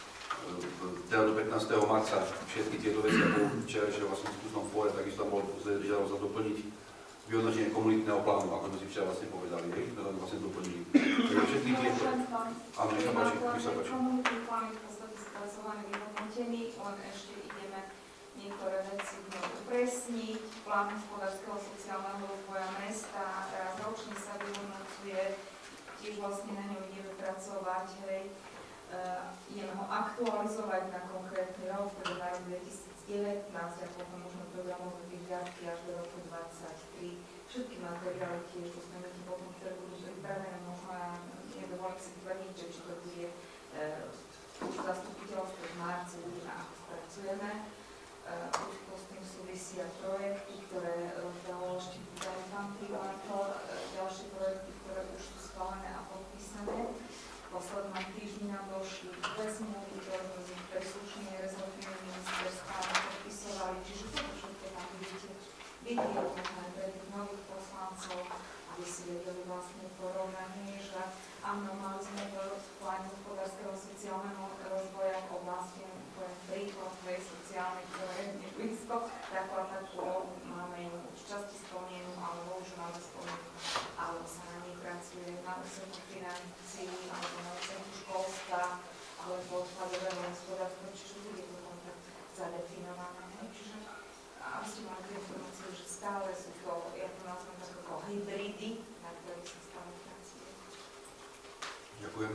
teda do pätnásteho marca všetky tieto veci, ako včerajšie vlastne v skúsnom fóre, takisto tam bol žiadalo sa doplniť vyhodnotenie komunitného plánu, ako sme si včera vlastne povedali, hej, to tam vlastne doplnili. Takže všetky tieto... Áno, nech sa páči, nech sa páči. Komunitný plán je v podstate spracovaný, vyhodnotený, len ešte ideme niektoré veci upresniť. Plán hospodárskeho sociálneho rozvoja mesta raz ročne sa vyhodnocuje, tiež vlastne na ňom ideme pracovať, hej. Uh, ideme ho aktualizovať na konkrétny rok, teda na rok dvetisícdevätnásť a potom možno programové vyhliadky až do roku dvadsaťtri. Všetky materiály tiež dostanete potom, ktoré budú pripravené, možno ja nedovolím si tvrdiť, že či to bude uh, zastupiteľstvo v marci, uvidíme, ako spracujeme. Uh, určite s tým súvisia projekty, ktoré rozdalo ešte pán primátor, uh, ďalšie projekty, ktoré už sú schválené a podpísané. V poslednom týždni nám došli dve zmluvy, ktoré sme príslušnými rezortnými ministerstvami podpisovali, čiže toto všetko tam budete vidieť možno pre tých nových poslancov, aby si vedeli vlastne porovnanie, že áno, mali sme v pláne hospodárskeho sociálneho rozvoja v oblasti príklad tvojej sociálnej, ktoré je blízko, takú a takú máme ju v časti splnenú, alebo už máme splnenú, alebo sa na nej pracuje na úseku financií, alebo na úseku školstva, alebo odpadového hospodárstva, čiže bude to tam tak zadefinované. Čiže aby ste mali tie informácie, že stále sú to, ja to nazvem tak ako hybridy, na ktorých sa stále pracuje. Ďakujem.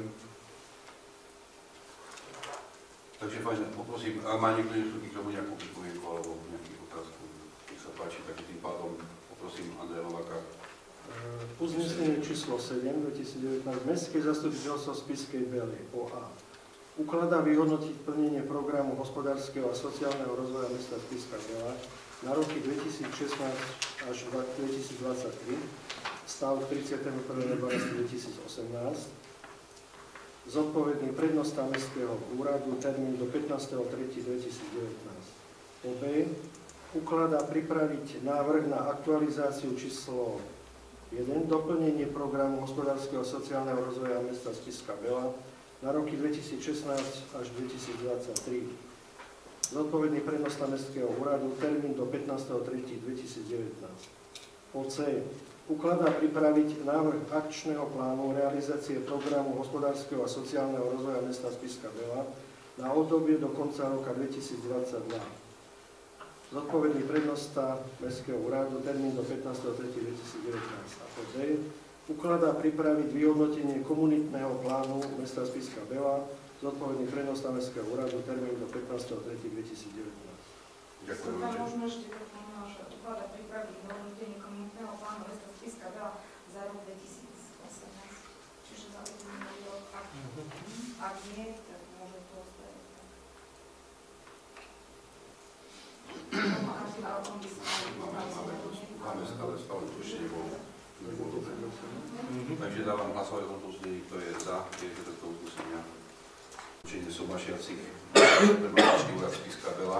Takže fajn, poprosím, a má niekto niečo k tomu nejakú pripomienku alebo nejakú otázku? Nech sa páči, takže tým pádom poprosím Andreja Nováka. Uznesenie číslo sedem dvetisícdevätnásť. Mestské zastupiteľstvo Spišskej Belej ó á ukladá vyhodnotiť plnenie programu hospodárskeho a sociálneho rozvoja mesta Spišská Belá na roky dvetisícšestnásť až dvetisícdvadsaťtri, stav tridsiateho prvého dvanásteho dvetisícosemnásť. Zodpovedný prednosta mestského úradu, termín do pätnásteho tretieho dvetisícdevätnásť. Po B. Ukladá pripraviť návrh na aktualizáciu číslo jeden, doplnenie programu hospodárskeho a sociálneho rozvoja mesta Spišská Belá na roky dvetisícšestnásť až dvetisícdvadsaťtri. Zodpovedný prednosta mestského úradu, termín do pätnásteho tretieho dvetisícdevätnásť. Po C. Ukladá pripraviť návrh akčného plánu realizácie programu hospodárskeho a sociálneho rozvoja mesta Spišská Belá na obdobie do konca roka dvetisícdvadsaťdva. Zodpovedný prednosta mestského úradu, termín do pätnásteho tretieho dvetisícdevätnásť. A po D. Ukladá pripraviť vyhodnotenie komunitného plánu mesta Spišská Belá, zodpovedný prednosta mestského úradu, termín do pätnásteho tretieho dvetisícdevätnásť. Ďakujem. Som tam možno ešte doplnila, že ukladá pripraviť vyhodnotenie komunitného plánu mesta Spišská Belá za rok dvetisícosemnásť. Čiže za minulý rok. Ak, ak nie, tak môže to ostať. Máme stále, stále to ešte nebolo, nebolo dobre. Takže dávam hlasovať o tomto znení, kto je za tieto tohto uznesenia. Určenie sobašiacich pre Mládežný úrad Spišská Belá.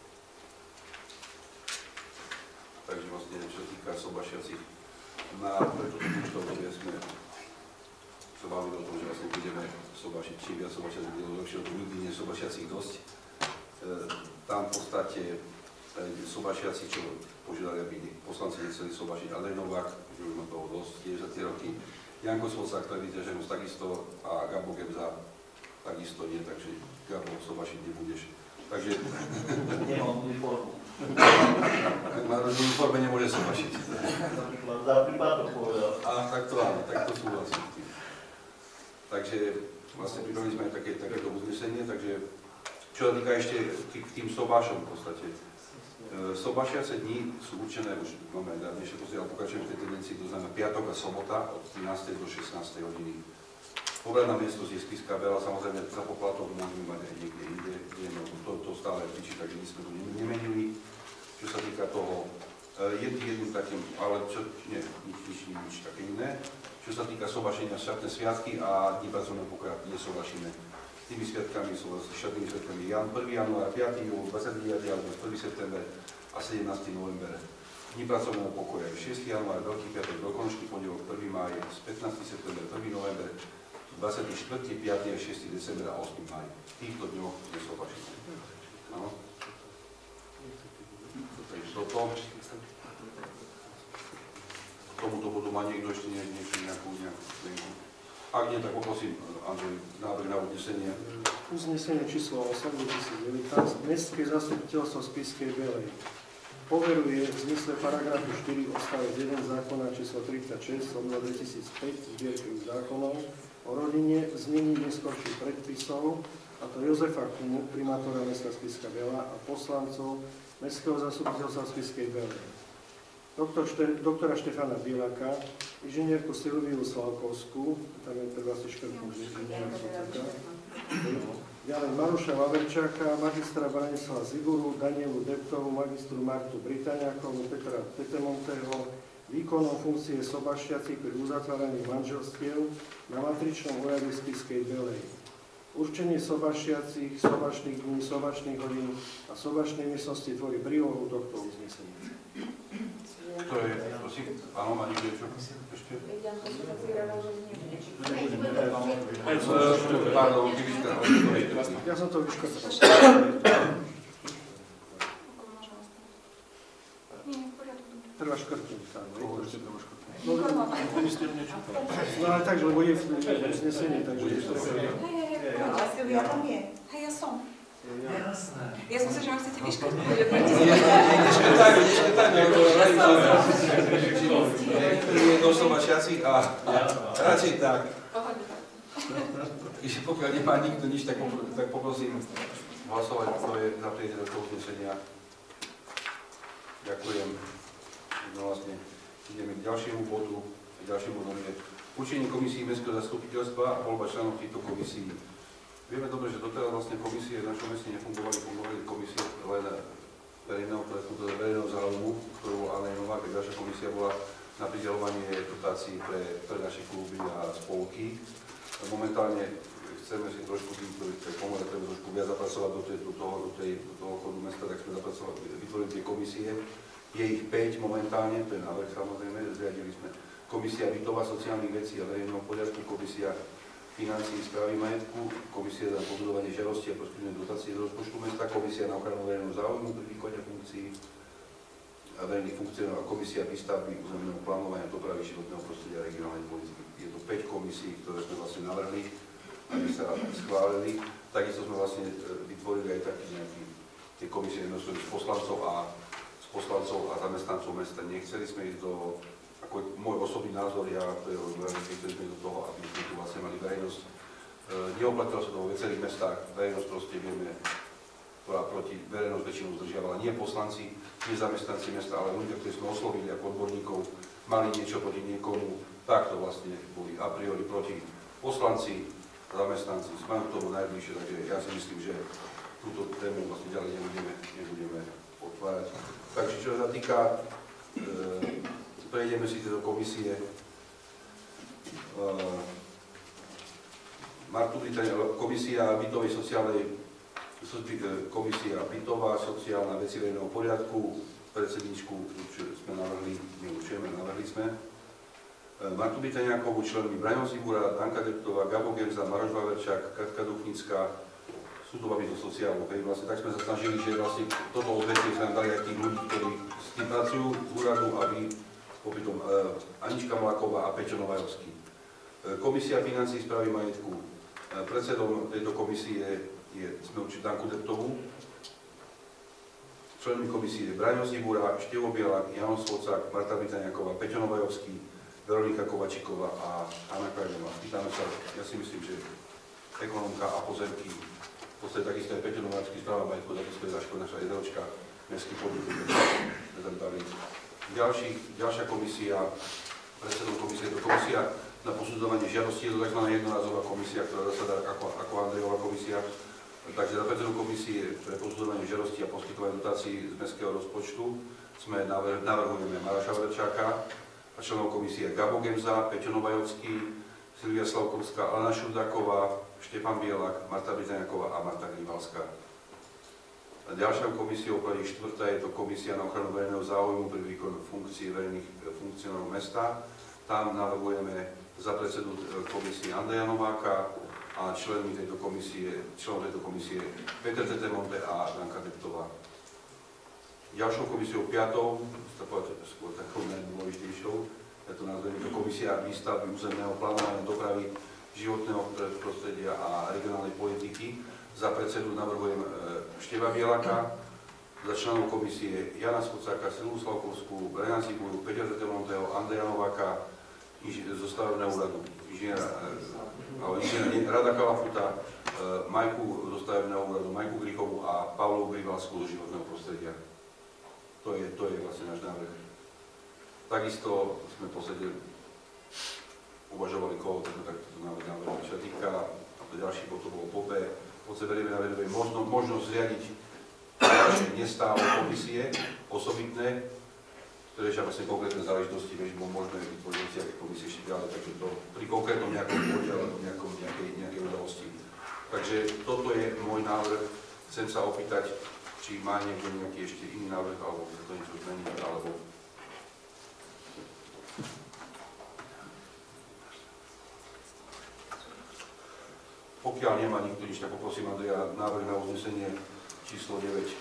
Takže vlastne, čo sa týka sobašiacich, na preto to obdobie sme sa bavili o tom, že vlastne budeme sobašiť, čím viac sobašiacich, bude lepšie, to ľudí, nie sobašiacich dosť. E, tam v podstate Sobašiaci, čo požiadali, aby poslanci nechceli sobašiť, Andrej Novák, že už má toho dosť, tiež za tie roky, Janko Svolcák, ktorý vyťaženosť takisto a Gabo Gebza takisto nie, takže Gabo sobašiť nebudeš. Takže... Nemám uniformu. Na uniforme nemôže sobašiť. Za prípad to povedal. A tak to áno, tak to súhlasím. Takže vlastne pripravili sme aj také, takéto uznesenie, takže čo sa týka ešte k tým sobášom v podstate. Sobášiace dni sú určené, už máme aj dnešné posiaľ, pokračujem v tej tendencii, to znamená piatok a sobota od trinástej do šestnástej hodiny. Pobradná miestnosť je Spišská Bela, samozrejme za poplatok môžeme mať aj niekde inde, no, to, to stále kričí, takže my sme to nemenili. Čo sa týka toho, jedným, jedným takým, ale čo, nie, nič, nič, nič také iné. Čo sa týka sobašenia štátne sviatky a dní pracovného pokoja, nesobašíme. Tými sviatkami sú štátnymi sviatkami prvého januára, piateho júla, dvadsiateho deviateho augusta, prvého september a sedemnásteho november. Dní pracovného pokoja je šiesteho januára, Veľký piatok, Veľkonočný pondelok, prvého mája, pätnásteho september, prvého november, dvadsiateho štvrtého piateho a šiesteho decembra a ôsmeho mája. V týchto dňoch nesobašíme. Áno. Takže toto. K tomuto bodu má niekto ešte niečo, nejakú, nejakú plenku. Ak nie, tak poprosím, Andrej, návrh na uznesenie. Uznesenie číslo osem dvetisícdevätnásť. Mestské zastupiteľstvo Spišskej Belej poveruje v zmysle paragrafu štyri odstavec jeden zákona číslo tridsaťšesť lomeno dvetisícpäť zbierky zákonov o rodine v znení neskorších predpisov, a to Jozefa Kumu, primátora mesta Spišská Bela a poslancov Mestského zastupiteľstva Spišskej Belej. Doktor Šte, doktora Štefana Bielaka, inžinierku Silviu Slavkovskú, tam je treba si škrtnúť, ďalej Maruša Vaverčáka, magistra Branislava Ziguru, Danielu Deptovú, magistru Martu Britáňakovú, Petra Petemonteho, výkonom funkcie sobašiaci pri uzatváraní manželstiev na matričnom úrade Spišskej Belej. Určenie sobašiacich, sobašných dní, sobašných hodín a sobašnej miestnosti tvorí prílohu tohto uznesenia. To je, prosím, áno, má niekto čo ešte? Pardon, Ja som to vyškrtal. Treba škrtnúť. No ale takže, lebo je v uznesení, takže... Ale Silvia tam je. Hej, ja som. Jasné. Ja som si, že ma chcete vyškrtnúť. Neškrtajme, neškrtajme, ako niektorí je do sobašiacich a radšej tak. Ešte pokiaľ nemá nikto nič, tak poprosím hlasovať, kto je za prijatie do toho uznesenia. Ďakujem. No vlastne ideme k ďalšiemu bodu. Ďalším bodom je určenie komisí Mestského zastupiteľstva a voľba členov týchto komisí. Vieme dobre, že doteraz vlastne komisie v našom meste nefungovali, fungovali komisie len verejného, verejného záujmu, ktorú Andrej Novák, a ďalšia komisia bola na prideľovanie dotácií pre, pre naše kluby a spolky. Momentálne chceme si trošku tým, ktorí pomôžeme treba trošku viac zapracovať do, tej, do, toho, do, tej, do toho chodu mesta, tak sme zapracovali, vytvorili tie komisie. Je ich päť momentálne, to je návrh samozrejme, zriadili sme komisia bytová sociálnych vecí a verejného poriadku, komisia financií správy majetku, komisia za pobudovanie žiadosti a poskytnutie dotácie z rozpočtu mesta, komisia na ochranu verejného záujmu pri výkone funkcií a verejných funkcionárov a komisia výstavby územného plánovania, dopravy, životného prostredia a regionálnej politiky. Je to päť komisí, ktoré sme vlastne navrhli, aby sa schválili. Takisto sme vlastne vytvorili aj taký nejaký, tie komisie jednotlivých poslancov a z poslancov a zamestnancov mesta. Nechceli sme ísť do, ako môj osobný názor, ja nechceli sme do toho, aby sme tu vlastne mali verejnosť. E, neoplatilo sa to vo viacerých mestách, verejnosť proste vieme, ktorá proti verejnosť väčšinou zdržiavala. Nie poslanci, nie zamestnanci mesta, ale ľudia, ktorí sme oslovili ako odborníkov, mali niečo proti niekomu, takto vlastne boli a priori proti poslanci a zamestnanci. Sme k tomu najbližšie, takže ja si myslím, že túto tému vlastne ďalej nebudeme, nebudeme otvárať. Takže čo sa týka, e, prejdeme si do komisie. E, Martu Británia, komisia bytovej sociálnej, komisia bytová, sociálna veci verejného poriadku, predsedničku sme navrhli, neurčujeme, navrhli sme. Martu Britániakovú, členmi Braňo Zibura, Danka Deptová, Gabo Gebza, Maroš Vaverčák, Katka Duchnická, sú chudobami do sociálnu. Hej, vlastne tak sme sa snažili, že vlastne toto odvetvie sme dali aj tých ľudí, ktorí s tým pracujú z úradu, aby popytom e, Anička Mlaková a Peťo Novajovský. E, Komisia financí správy majetku. E, predsedom tejto komisie je, sme určite Danku Deptovú. Členmi komisie je Braňo Zibura, Števo Bielak, Jano Svocák, Marta Britáňaková, Peťo Novajovský, Veronika Kovačíková a Anna Krajnová. Pýtame sa, ja si myslím, že ekonomka a pozemky, v podstate takisto aj Peťo Novajovský, správa majetku, takisto je zaško naša jedeločka, mestský podnik. Ďalší, ďalšia komisia, predsedom komisie, je to komisia na posudzovanie žiadosti, je to tzv. Jednorazová komisia, ktorá zasadá ako, ako Andrejová komisia. Takže za predsedom komisie pre posudzovanie žiadosti a poskytovanie dotácií z mestského rozpočtu sme navrhujeme Maraša Verčáka a členov komisie Gabo Gemza, Peťo Novajovský, Silvia Slavkovská, Alena Šurdáková, Štefan Bielak, Marta Britáňaková a Marta Grivalská. Ďalšou komisiou, pani štvrtá, je to komisia na ochranu verejného záujmu pri výkonu funkcií verejných funkcionárov mesta. Tam navrhujeme za predsedu komisie Andreja Nováka a členmi tejto komisie, členom tejto komisie Peter Tetemonte a Danka Deptová. Ďalšou komisiou piatou, skôr takou najdôležitejšou, je to nazveme to komisia výstavby územného plánovania dopravy, životného prostredia a regionálnej politiky. Za predsedu navrhujem Števa Bielaka, za členov komisie Jana Svocáka, Silvu Slavkovskú, Brana Ziburu, Peťa Tetemonteho, Andreja Nováka, zo stavebného úradu, inžiniera, ale inžiniera Rada Kalafuta, Majku zo stavebného úradu, Majku Grichovú a Pavlovu Grivalskú zo životného prostredia. To je, to je vlastne náš návrh. Takisto sme v podstate uvažovali, koho tak to návrh návrh. Čo týka, a to ďalší bod to bolo po B, v podstate berieme na vedomie možno, možnosť zriadiť ďalšie nestále komisie, osobitné, ktoré ešte vlastne konkrétne záležitosti, vieš, bolo možné vytvoriť nejaké komisie ešte ďalej, takže to pri konkrétnom nejakom bode alebo nejakom, nejakej, nejakej udalosti. Takže toto je môj návrh. Chcem sa opýtať, či má niekto nejaký ešte iný návrh, alebo sa to niečo zmeniť, alebo... Pokiaľ nemá nikto nič, tak poprosím Andreja návrh na uznesenie číslo deväť.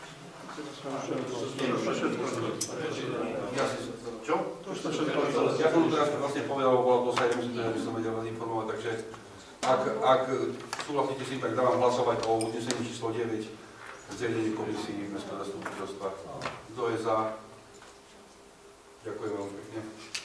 Ja si, čo? Ja som to teraz vlastne povedal, bola to sa aj nemusím, aby som vedel vás informovať, takže ak, ak súhlasíte si, tak dávam hlasovať o uznesení číslo deväť zriadení komisii mestského zastupiteľstva. Kto je za? Ďakujem veľmi pekne.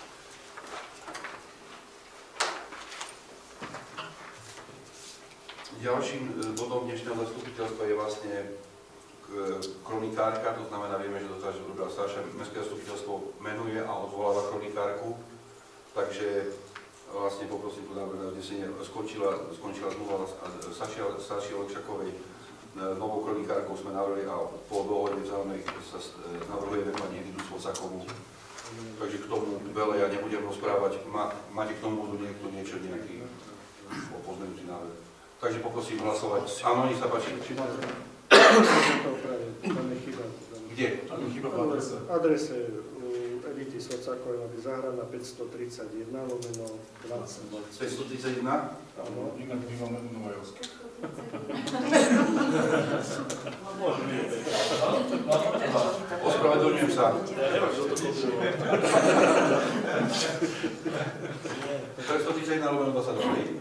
Ďalším bodom dnešného zastupiteľstva je vlastne kronikárka, to znamená, vieme, že to staršie mestské zastupiteľstvo menuje a odvoláva kronikárku, takže vlastne poprosím tu návrh na vznesenie, skončila, skončila zmluva Saši Olekšakovej, novou kronikárkou sme navrhli a po dohode vzájomnej sa navrhujeme pani Editu Svocákovú, takže k tomu veľa ja nebudem rozprávať, Má, máte k tomu niekto niečo, nejaký pozmeňujúci návrh. Takže poprosím hlasovať. Áno, nech sa páči. Tam je chyba. Kde? Tam je chyba v adrese. Adrese Edity Svocákovej má byť záhradná päťstotridsaťjeden lomeno dvadsať. päťstotridsaťjeden? Áno. Inak my máme Novajovské. Ospravedlňujem sa. päťstotridsaťjeden lomeno dvadsať.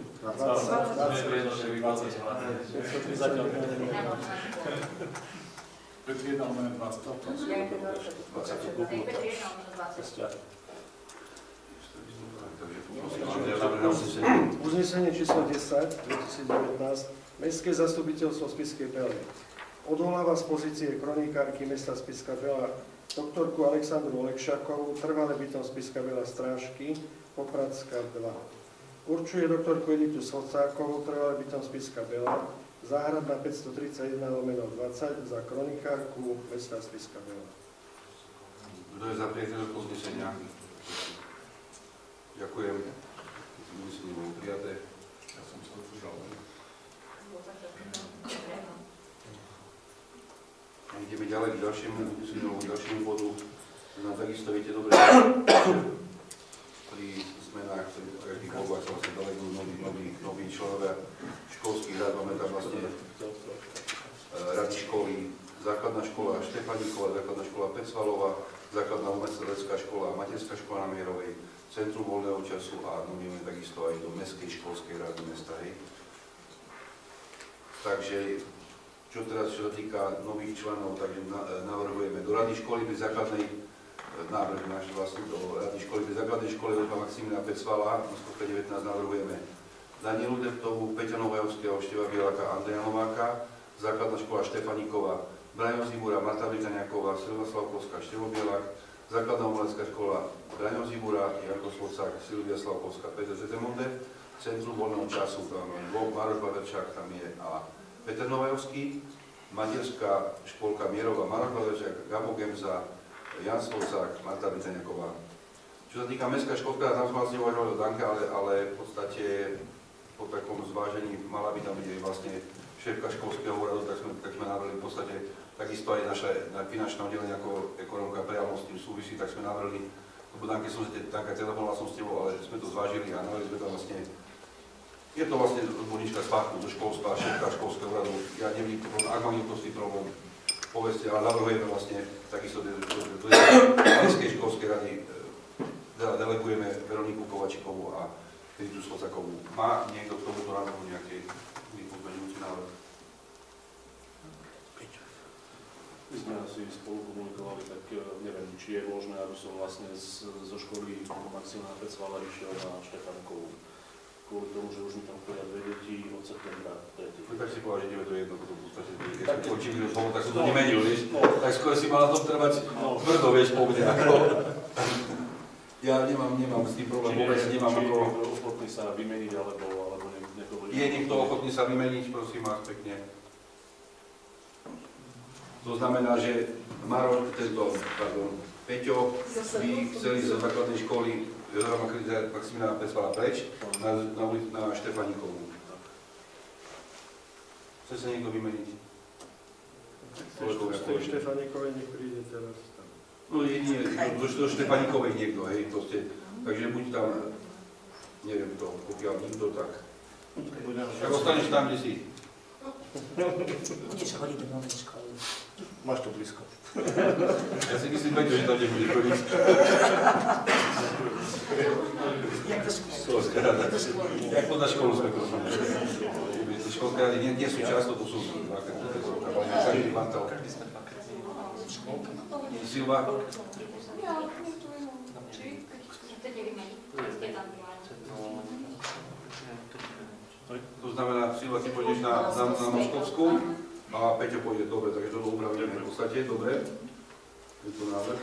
päťstotridsaťjeden lomeno dvadsať. Uznesenie číslo desať dvetisícdevätnásť Mestské zastupiteľstvo Spišskej Bely odvoláva z pozície kronikárky mesta Spišská Bela doktorku Alexandru Olekšakovú, trvalé bytom Spišská Bela Strážky, Popradská dva. Určuje doktorku Editu Svocákovú, trvalé bytom Spišská Bela, záhradná päťstotridsaťjeden lomeno dvadsať za kronikárku mesta Spišská Bela. Kto je za prijatie do uznesenia? Ďakujem. Uznesenie bolo prijaté. Ja som sa zdržal. Ideme ďalej k ďalšiemu uzneseniu, k ďalšiemu bodu. No, takisto viete dobre, pri zmenách, ktorý každý voľbách sa vlastne dali nový, nový, nový členovia školských rád, máme tam vlastne škola Štefaníkova, základná škola Pecvalova, základná umelecká škola, materská škola na Mierovej, Centrum voľného času a nominujeme takisto aj do Mestskej školskej rady mesta. Hej. Takže, čo teraz čo sa týka nových členov, takže navrhujeme do rady školy pri základnej, návrh náš vlastne do rady školy pri základnej škole Jozfa Maximiliána Pecvala, na Skopke devätnásť navrhujeme Danielu Deptovú, Peťa Novajovského, Števa Bielaka, Andreja Nováka, základná škola Štefaníkova, Braňo Zibura, Marta Britáňaková, Silva Slavkovská, Števo Bielak, základná umelecká škola Braňo Zibura, Janko Slocák, Silvia Slavkovská, Peter Zetemonde, Centrum voľného času, tam je Maroš Baverčák, tam je a Peter Novajovský, materská školka Mierova, Maroš Baverčák, Gabo Gemza, Jan Slocák, Marta Britáňaková. Čo sa týka mestská školka, tam sme vlastne uvažovali o Danke, ale, ale v podstate po takom zvážení mala by tam byť aj vlastne šéfka školského úradu, tak sme, tak sme navrhli v podstate takisto aj naše na finančné oddelenie ako ekonomka priamo s tým súvisí, tak sme navrhli, lebo Danke som si Danka telefonovala som s tebou, ale sme to zvážili a navrhli sme tam vlastne, je to vlastne odborníčka z fachu, zo školstva, šéfka školského úradu, ja neviem, ak má niekto s tým problém, povedzte, ale navrhujeme vlastne takisto do Mestskej školskej rady, delegujeme Veroniku Kovačikovú a Editu Slocákovú. Má niekto k tomuto návrhu nejaký pozmeňujúci návrh? My sme asi spolu komunikovali, tak neviem, či je možné, aby som vlastne z, zo školy Maximiliána Pecvala išiel na Štefánkovú. Kvôli tomu, že už mi tam chodia dve deti od septembra tretí. Tak si povedal, že tebe to je jedno, to v podstate, keď si počím video slovo, tak som to nemenil, vieš? Tak skôr si mal na tom trvať tvrdo, vieš, po mne, ako... Ja nemám, nemám s tým problém, vôbec nemám ako... Či je ako... ochotný sa vymeniť, alebo, alebo niekoho... Je niekto ochotný sa vymeniť, prosím vás, pekne. To znamená, že Maro, tento, pardon, Peťo, by chceli zo základnej školy Jozefa Maximiliána Pecvala preč na, na, na Štefaníkovú. Chce sa niekto vymeniť? Z tej Štefaníkovej nech príde teraz tam. No jedine, do, do Štefaníkovej niekto, hej, proste. Takže buď tam, neviem to, pokiaľ nikto, tak... Tak ostaneš tam, kde si. Budeš chodiť do novej školy. Máš to blízko. Ja si myslím, že tam nebude chodiť. Jak do školy? Školská rada. Jak pod na školu sme to školské rady nie, nie sú často, to sú dvakrát, to sú každý vantal. Silva? To znamená, Silva, ty pôjdeš na, na, na Moskovskú a Peťo pôjde, dobre, takže toto upravíme v podstate, dobre. Je to návrh.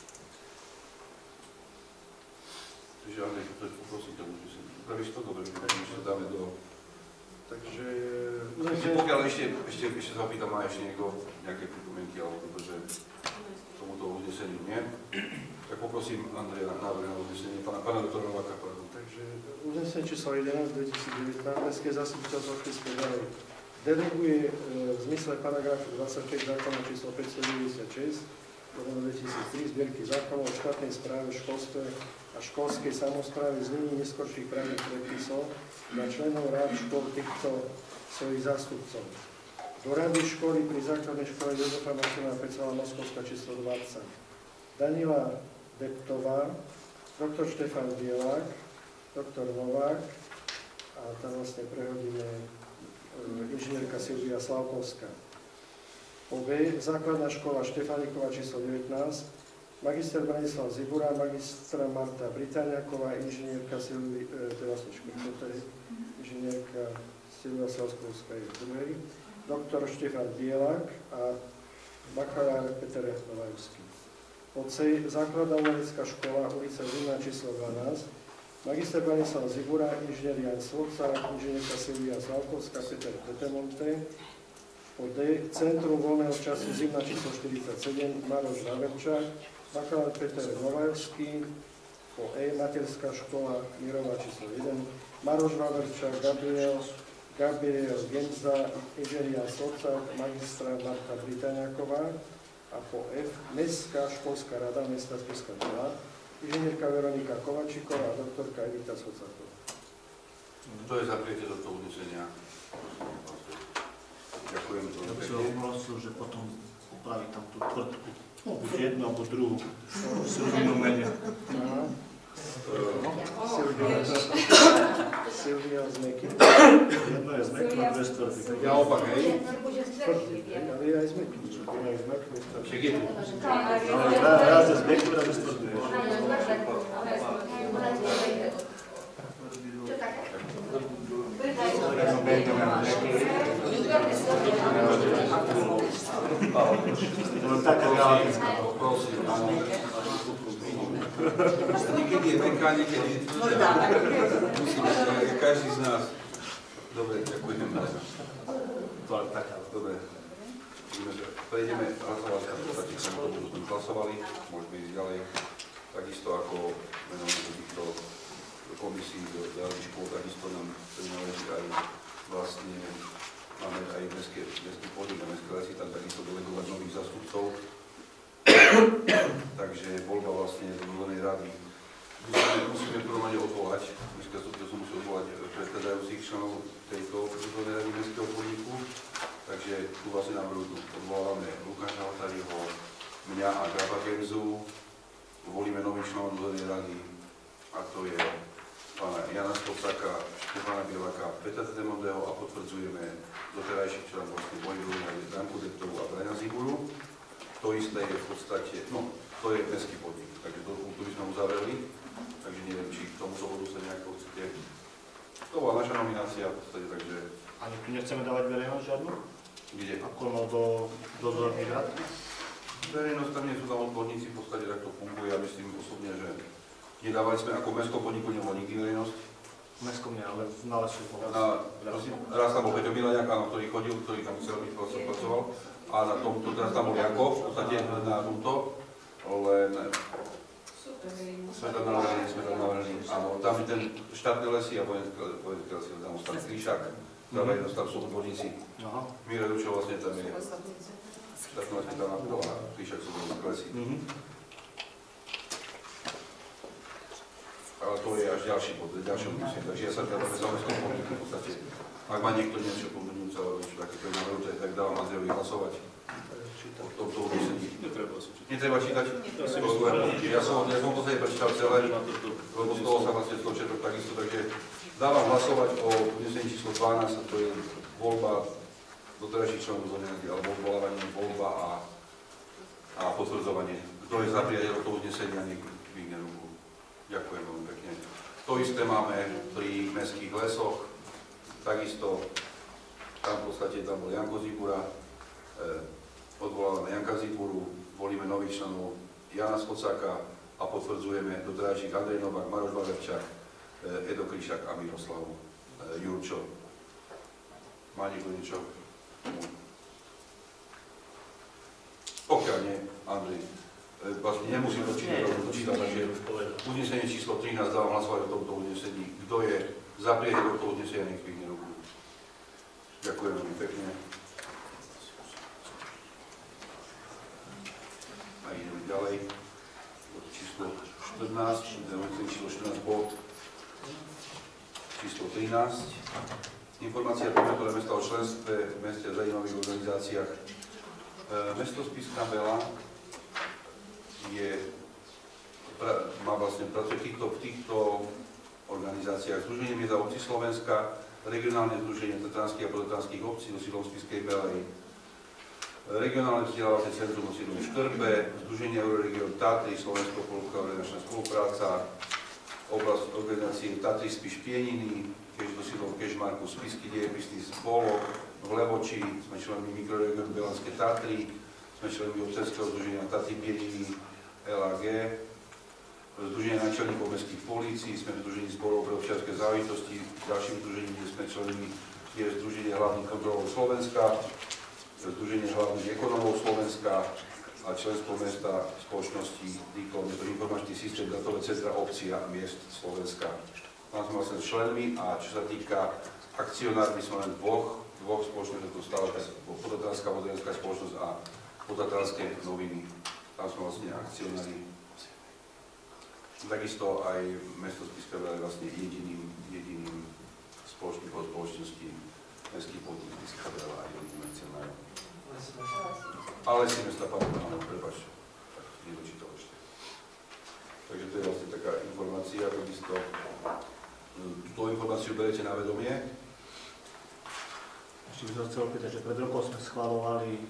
Čiže Andrej, poprosím ťa, že si upravíš to, dobre, že sa dáme do... Takže... Pokiaľ ešte, ešte, ešte sa opýtam, má ešte niekto nejaké pripomienky, alebo to, že tomuto uzneseniu nie, tak poprosím Andreja na návrh na uznesenie, pána, pána doktora Nováka. Takže uznesenie číslo jedenásť dvetisícdevätnásť Mestské zastupiteľstvo Spišskej Dolnej deleguje e, v zmysle paragrafu dvadsaťpäť zákona číslo päťstodeväťdesiatšesť dvetisíctri zbierky zákonov o štátnej správe, školstve a školskej samospráve znení neskorších právnych predpisov na členov rád škôl týchto svojich zástupcov. Do rady školy pri základnej škole Jozefa Maximiliána Pecvala Moskovská číslo dvadsať Daniela Deptová, doktor Štefan Bielák, doktor Novák a tam vlastne prehodíme inžinierka Silvia Slavkovská. Po B, základná škola Štefaníkova číslo devätnásť, magister Branislav Zibura, magistra Marta Britáňaková, inžinierka Silvia, e, to je vlastne škola, inžinierka Silvia Slavkovská je v druhej, doktor Štefan Bielák a bakalár Peter Novajovský. Po C, základná umelecká škola, ulica Zimná číslo dvanásť, magister Branislav Zibura, inžinier Jan Slocák, inžinierka Silvia Slavkovská, Peter Zetemonde. Po D, Centrum voľného času Zimná číslo štyridsaťsedem, Maroš Baverčák, bakalár Peter Novajovský. Po E, materská škola Mierova číslo jeden, Maroš Baverčák, Gabriel, Gabriel Gemza, inžinier Jan Slocák, magistra Marta Britáňaková. A po F, Mestská školská rada mesta Spišská Dolná, inžinierka Veronika Kovačiková a doktorka Edita Slocáková. Kto je za prijatie do toho uznesenia? Ďakujem. Ja by som prosil, že potom po spraviť tam tú tvrdku. No, buď jednu, alebo druhú. Silvinu mene. Silvia z Meky. Jedno je z Meky, a dve z tvrdky. Ja opak, hej? Ale je aj z Meky. Je aj z Meky. Však je tu. Raz je z Meky, raz je z tvrdky. To je taká realistická. Prosím, áno. Niekedy je meká, niekedy je tvrdá. Musíme, každý z nás. Dobre, ďakujem. To je taká. Dobre. Prejdeme hlasovať, a v podstate sa na to budú hlasovali. Môžeme ísť ďalej. Takisto ako menovanie do týchto komisí, do ďalších škôl, takisto nám prináleží aj vlastne máme aj mestský podnik a mestské lesy, tam takisto delegovať nových zástupcov. Takže voľba vlastne do zvolenej rady. Musíme, musíme v prvom rade odvolať, mestské zástupcov musí odvolať predchádzajúcich členov tejto zvolenej rady mestského podniku. Takže tu vlastne nám odvolávame Lukáša Haltariho, mňa a Graba Genzu. Volíme nových členov zvolenej rady, a to je pána Jana Skocaka, Štefana Bielaka, Petra Tedemondeho a potvrdzujeme doterajších členov vlastne mojej zvolenej rady Danku Deptovú a Briana Ziburu. To isté je v podstate, no, to je mestský podnik, takže to punktu by sme uzavreli, takže neviem, či k tomuto bodu sa nejako chcete. To bola naša nominácia v podstate, takže... Ani tu nechceme dávať verejnosť žiadnu? Kde? Ako no do dozorných rád? Verejnosť, tam nie sú tam odborníci, v podstate tak to funguje, ja myslím osobne, že nedávali sme ako mestského podniku, nebolo nikdy verejnosť. Mestskom nie, ale na lesu. Raz tam bol Peťo Milaniak, áno, ktorý chodil, ktorý tam chcel byť, ktorý som pracoval. A na tomto, teraz tam bol Jakov, v podstate na tomto, len sme tam navrhli, sme tam navrhli, áno, tam je ten štátne lesy a vojenské lesy, tam ostal Klišák, tam aj tam sú odborníci. Miro Jučo vlastne tam je štátne lesy tam na pol a Klišák sú vojenské lesy. Ale to je až ďalší bod, ďalšom myslím, takže ja sa teda za mestskom podniku v podstate. Ak má niekto niečo pomôcť alebo niečo takéto navrhnuté, tak dávam Andrejovi hlasovať o tomto uznesení. Netreba čítať? Ja som ja som to sa prečítal celé, lebo z toho sa vlastne z toho čerpám takisto, takže dávam hlasovať o uznesení číslo dvanásť, a to je voľba doterajších členov zvolenej rady, alebo odvolávanie, voľba a, a potvrdzovanie. Kto je za prijatie do toho uznesenia, nech vyhne ruku. Ďakujem veľmi pekne. To isté máme pri mestských lesoch. Takisto tam v podstate tam bol Janko Zibura, eh, odvolávame Janka Ziburu, volíme nových členov Jana Skocaka a potvrdzujeme doterajších Andrej Novák, Maroš Baverčák, eh, Edo Klišák a Miroslav eh, Jurčo. Má niekto niečo? Pokiaľ nie, Andrej, eh, vlastne nemusím to čítať, takže uznesenie číslo trinásť dávam hlasovať o tomto uznesení. Kto je za prijatie do toho uznesenia, nech zvihne ruku. Ďakujem veľmi pekne. A ideme ďalej. Číslo štrnásť, číslo štrnásť bod. Číslo trinásť. Informácia primátora mesta o členstve v meste a zaujímavých organizáciách. E, mesto Spišská Bela je, pra, má vlastne pracuje v týchto, v týchto organizáciách. Združenie miest a obcí Slovenska, regionálne združenie tatranských a podtatranských obcí so sídlom v Spišskej Belej, regionálne vzdelávacie centrum so sídlom v Škrbe, Združenie Euroregion Tatry, Slovensko-Polská organizačná spolupráca, oblasť organizácie Tatry Spiš Pieniny, tiež so sídlom v Kežmarku, Spišský dejepisný spolok, v Levoči, sme členmi mikroregiónu Belanské Tatry, sme členmi občianskeho združenia Tatry Pieniny el á gé, Združenie náčelníkov mestských polícií, sme v Združení zborov pre občianske záležitosti, ďalším združením, kde sme členmi, je Združenie hlavných kontrolov Slovenska, Združenie hlavných ekonomov Slovenska a členstvo mesta spoločnosti DICOM, je to informačný systém datové centra obcí a miest Slovenska. Tam sme vlastne členmi a čo sa týka akcionármi, sme len dvoch, dvoch spoločností, to stále Podtatranská modernská spoločnosť a Podtatranské noviny. Tam sme vlastne akcionári. Takisto aj mesto Spišská Bela je vlastne jediným, jediným spoločníkom spoločnosti mestský podnik Spišská Bela a jediným akcionárom. Ale si mesta, pardon, áno, prepáčte. Tak, nedočítal ešte. Takže to je vlastne taká informácia, takisto túto informáciu berete na vedomie. Ešte by som chcel opýtať, že pred rokom sme schvalovali e,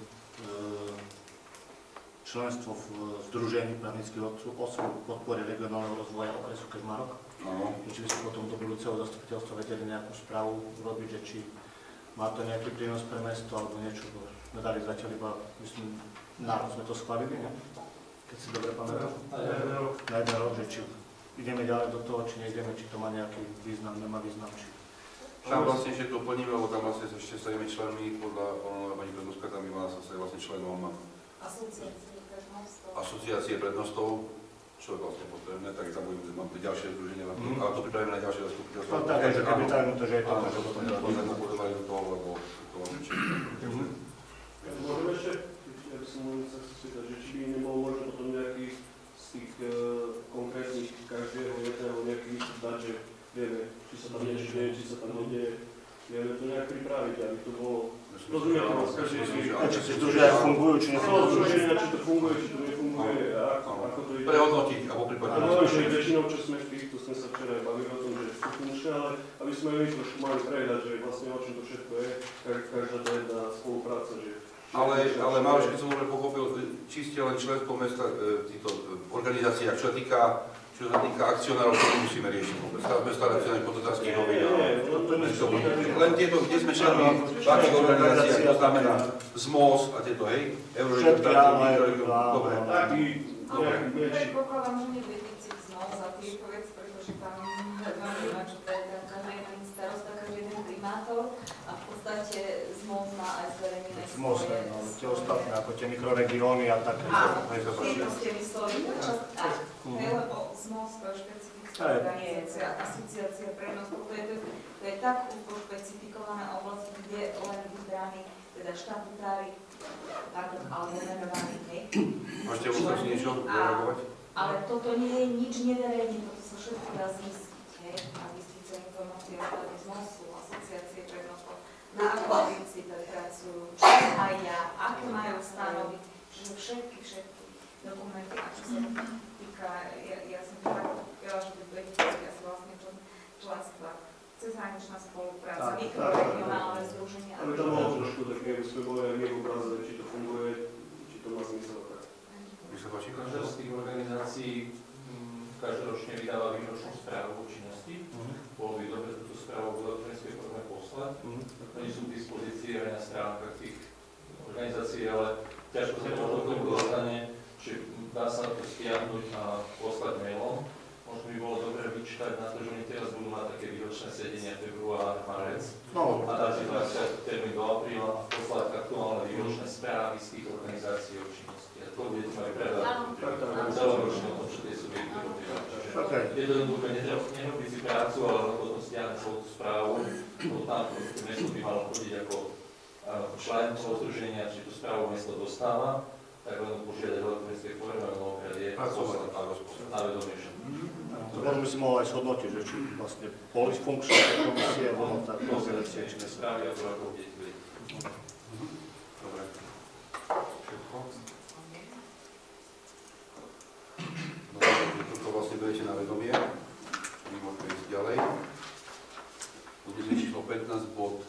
členstvo v Združení právnických osôb v podpore regionálneho rozvoja okresu Kežmarok. Áno. Či by sme potom do budúceho zastupiteľstva vedeli nejakú správu robiť, že či má to nejaký prínos pre mesto alebo niečo, bo sme dali zatiaľ iba, myslím, na rok sme to schválili, ne? Keď si dobre pamätám. Na jeden rok, že či ideme ďalej do toho, či nejdeme, či to má nejaký význam, nemá význam, či... Tam vlastne ešte doplníme, lebo tam vlastne ešte staneme členmi, podľa pani prednostka, tam by mala sa stať vlastne členom Asociácie prednostov. asociácie prednostov, čo je vlastne potrebné, tak tam budeme mať ďalšie združenie, mm. ale to pripravíme na ďalšie zastupiteľstvo. No tak, že keby tajme to, že je to, áno, že potom to nebudovali do toho, lebo to vám určite. Môžeme ešte, ja by som mohol sa spýtať, že či by nebolo možno potom nejaký z tých uh, konkrétnych každého jedného nejaký dať, že vieme, či sa tam niečo deje, či sa tam nedieje, vieme to nejak pripraviť, aby to bolo... Rozumiete vás, každý si... Či si združenia fungujú, či nefungujú. Združenia, či to funguje, či to nefunguje, ako to ide. Prehodnotiť, alebo prípadne... Áno, že väčšinou, čo sme v týchto, sme sa včera aj bavili o tom, že sú funkčné, ale aby sme my trošku mali prehľad, že vlastne o čom to všetko je, každá tá jedna spolupráca, že... Ale, ale Maroš, keď som dobre pochopil, čiste len členstvo mesta v týchto organizáciách, čo sa týka, čo sa týka akcionárov, to musíme riešiť. Sme stále akcionári podotázky novinách. Len tieto, kde sme členmi v akých organizáciách, to znamená z em o es a tieto, hej? Všetky, ale... Dobre. Predpokladám, že nebude týci z em o es a tieto vec, pretože tam veľmi má čo povedať, každý jeden starosta, každý jeden primátor a v podstate z em o es má aj zverejnené svoje... Tie ostatné, ako tie mikroregióny a také. Áno, tieto ste mysleli, časť tak, lebo z em o es to je špecifická organizácia, asociácia prenostov, to je, to je tak úzko špecifikovaná oblasť, kde len vybraní, teda štatutári, pardon, alebo menovaní, hej. Máte vôbec niečo reagovať? Ale toto nie je nič neverejné, toto sa všetko dá zistiť, hej, a zistiť sa informácie o stave z em o esu, asociácie prenostov, na akú princípe pracujú, čo aj ja, aké majú stanoviť, čiže všetky, všetky dokumenty, a čo sa týka, ja, ja som tak veľa, že dvetisíc, ja som vlastne členstva, cezhraničná spolupráca, mikroregionálne združenia. Ale to bolo trošku také, aby sme boli aj my ukázali, či to funguje, či to má zmysel. Nech sa páči. Každá z tých organizácií každoročne vydáva výročnú správu o činnosti. Bolo by dobre túto správu v elektronickej forme poslať. Oni sú k dispozícii aj na stránkach tých organizácií, ale ťažko sa to možno k tomu dostane, či dá sa to stiahnuť a poslať mailom. Možno by bolo dobre vyčkať na to, že oni teraz budú mať také výročné sedenia február, marec. No. A dať si dvadsiaty termín do apríla a poslať aktuálne výročné správy z tých organizácií o činnosti. A to budete mať prehľad celoročne o tom, čo tie subjekty robia. Čiže jednoducho nerobí si prácu, ale potom stiahne celú tú správu. Tam proste mesto by malo chodiť ako člen toho združenia, či tú správu mesto dostáva, tak len požiadať o elektronickej forme, ale mnohokrát je na vedomie. To možno by si mohol aj zhodnotiť, že či vlastne boli funkčné komisie, ono tak pozrieť, či nesprávia, ako budete. Dobre. Všetko? Dobre, toto vlastne beriete na vedomie. My môžeme ísť ďalej. Bude číslo pätnásť, bod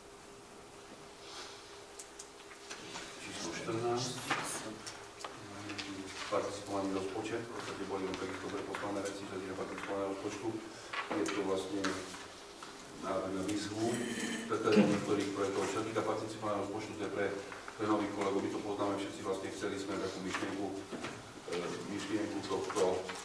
číslo štrnásť. Participovaný rozpočet, v podstate boli len takisto preposlané veci, že týka participovaného rozpočtu. Je to vlastne návrh na výzvu predkladania niektorých projektov. Čo sa týka participovaného rozpočtu, to je pre, pre nových kolegov, my to poznáme všetci, vlastne chceli sme takú myšlienku, e, myšlienku tohto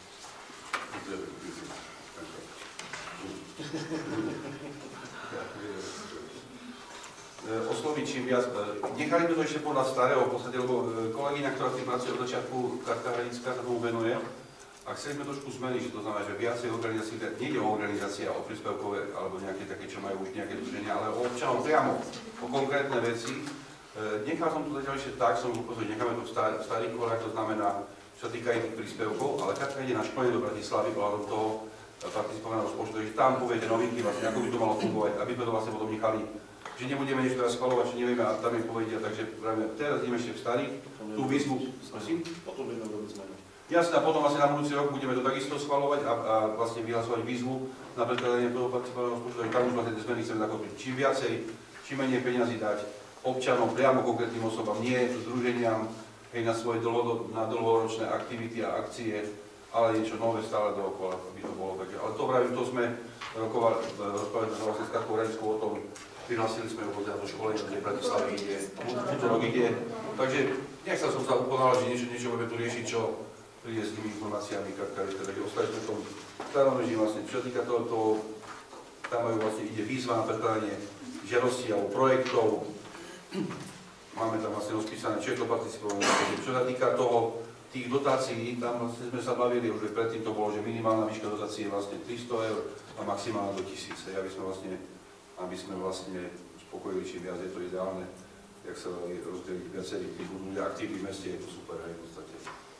osloviť čím viac. Nechali sme to ešte podľa starého, v podstate, lebo kolegyňa, ktorá s tým pracuje od začiatku, Katka Hranická, sa tomu venuje. A chceli sme trošku zmeniť, že to znamená, že viacej organizácií, nie je o organizácie a o príspevkové, alebo nejaké také, čo majú už nejaké združenia, ale o občanov priamo, o konkrétne veci. Nechal som to zatiaľ ešte tak, som upozoril, necháme to v starých kolách, to znamená, čo sa týka ich príspevkov, ale Katka ide na školenie do Bratislavy ohľadom toho participovaného rozpočtu, takže tam poviete novinky, vlastne, ako by to malo fungovať, aby sme to vlastne potom nechali že nebudeme niečo teraz schvaľovať, čo nevieme a tam je povedia, takže práve teraz ideme ešte v starých, tú výzvu, prosím. Potom budeme robiť zmenu. Jasné, a potom vlastne na budúci rok budeme to takisto schvaľovať a, a vlastne vyhlasovať výzvu na predkladanie prvého participálneho rozpočtu, takže tam už vlastne tie zmeny chceme zakotviť. Čím viacej, čím menej peniazy dať občanom, priamo konkrétnym osobám, nie združeniam, hej, na svoje dlho, na dlhoročné aktivity a akcie, ale niečo nové stále dookola, aby to bolo také. Ale to vravím, to sme rokovali, rozprávali sme vlastne s Katkou Hranickou o tom, prihlasili sme ho na to školenie, kde Bratislavy ide, túto rok ide. Takže nechcel som sa uponáľať, že niečo, niečo budeme tu riešiť, čo príde s tými informáciami, Katka, takže ostali sme v tom starom režime vlastne. Čo sa týka toho, to, tam majú vlastne ide výzva na predkladanie žiadosti alebo projektov. Máme tam vlastne rozpísané, čo je to participovanie. Čo sa týka toho, tých dotácií, tam vlastne sme sa bavili, už predtým to bolo, že minimálna výška dotácie je vlastne tristo eur a maximálna do tisíc. Aby sme vlastne, aby sme vlastne uspokojili, čím viac je to ideálne, jak sa rozdeliť viacerých, tí budú ľudia aktívni v meste, je to super, aj v podstate.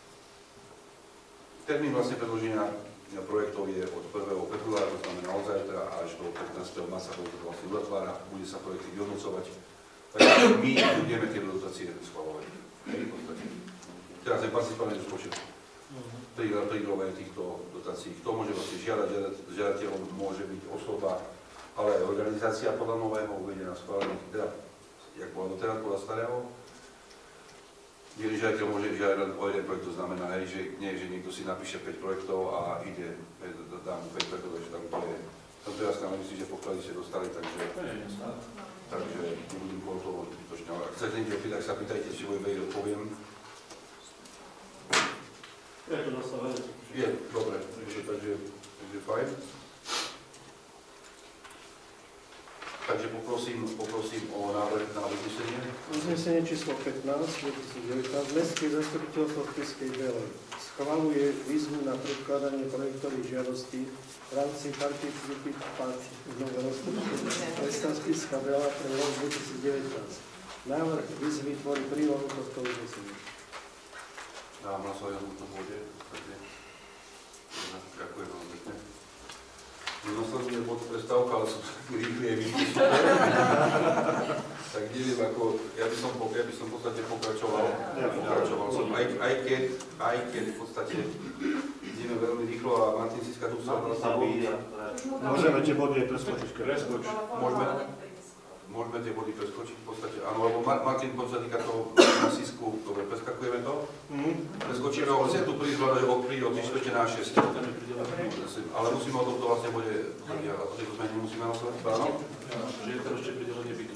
Termín vlastne predloženia projektov je od prvého februára, to znamená od zajtra až do pätnásteho marca, to vlastne uzatvára, bude sa projekty vyhodnocovať. Takže my budeme tie dotácie schvaľovať. Teraz je participálny rozpočet pridelovanie týchto dotácií. Kto môže vlastne žiadať, žiadateľom môže byť osoba, ale aj organizácia podľa nového uvedená schválenie, teda, jak bola doteraz podľa starého. Jeden žiadateľ môže žiadať o jeden projekt, to znamená, hej, že nie, že niekto si napíše päť projektov a ide, dá mu päť projektov, takže tam to je. Tam to jasné, ale myslím, že poklady ste dostali, takže, takže nebudem kontrolovať zbytočne. Ale ak chcete niečo opýtať, tak sa pýtajte, či budem vedieť, odpoviem. Je to nastavené. Je, dobre, takže, takže, takže fajn. Takže poprosím, poprosím o návrh na uznesenie. Uznesenie číslo pätnásť dvetisícdevätnásť. Mestské zastupiteľstvo v Spišskej Belej schvaľuje výzvu na predkladanie projektových žiadostí v rámci participatívneho rozpočtu mesta Spišská Belá pre rok dvetisícdevätnásť. Návrh výzvy tvorí prílohu tohto uznesenia. Dám hlasovať o tomto bode. Ďakujem vám pekne. Nasleduje bod prestávka, ale som taký rýchly je vypíšť. Tak neviem, ako, ja by som, ja by som v podstate pokračoval. Pokračoval som, aj, aj, keď, aj keď v podstate ideme veľmi rýchlo a Martin Ciska tu sa vlastne byť. Môžeme tie body preskočiť. Preskoč. Môžeme, môžeme tie body preskočiť v podstate. Áno, lebo Martin, poď sa týka toho na Sisku, dobre, preskakujeme to. Preskočíme ho, ale tu prísť, že ho príde od tri štvrte na šesť. Ale musíme o tomto vlastne bude, o tejto zmene nemusíme hlasovať, áno? Že je to ešte pridelenie bytu.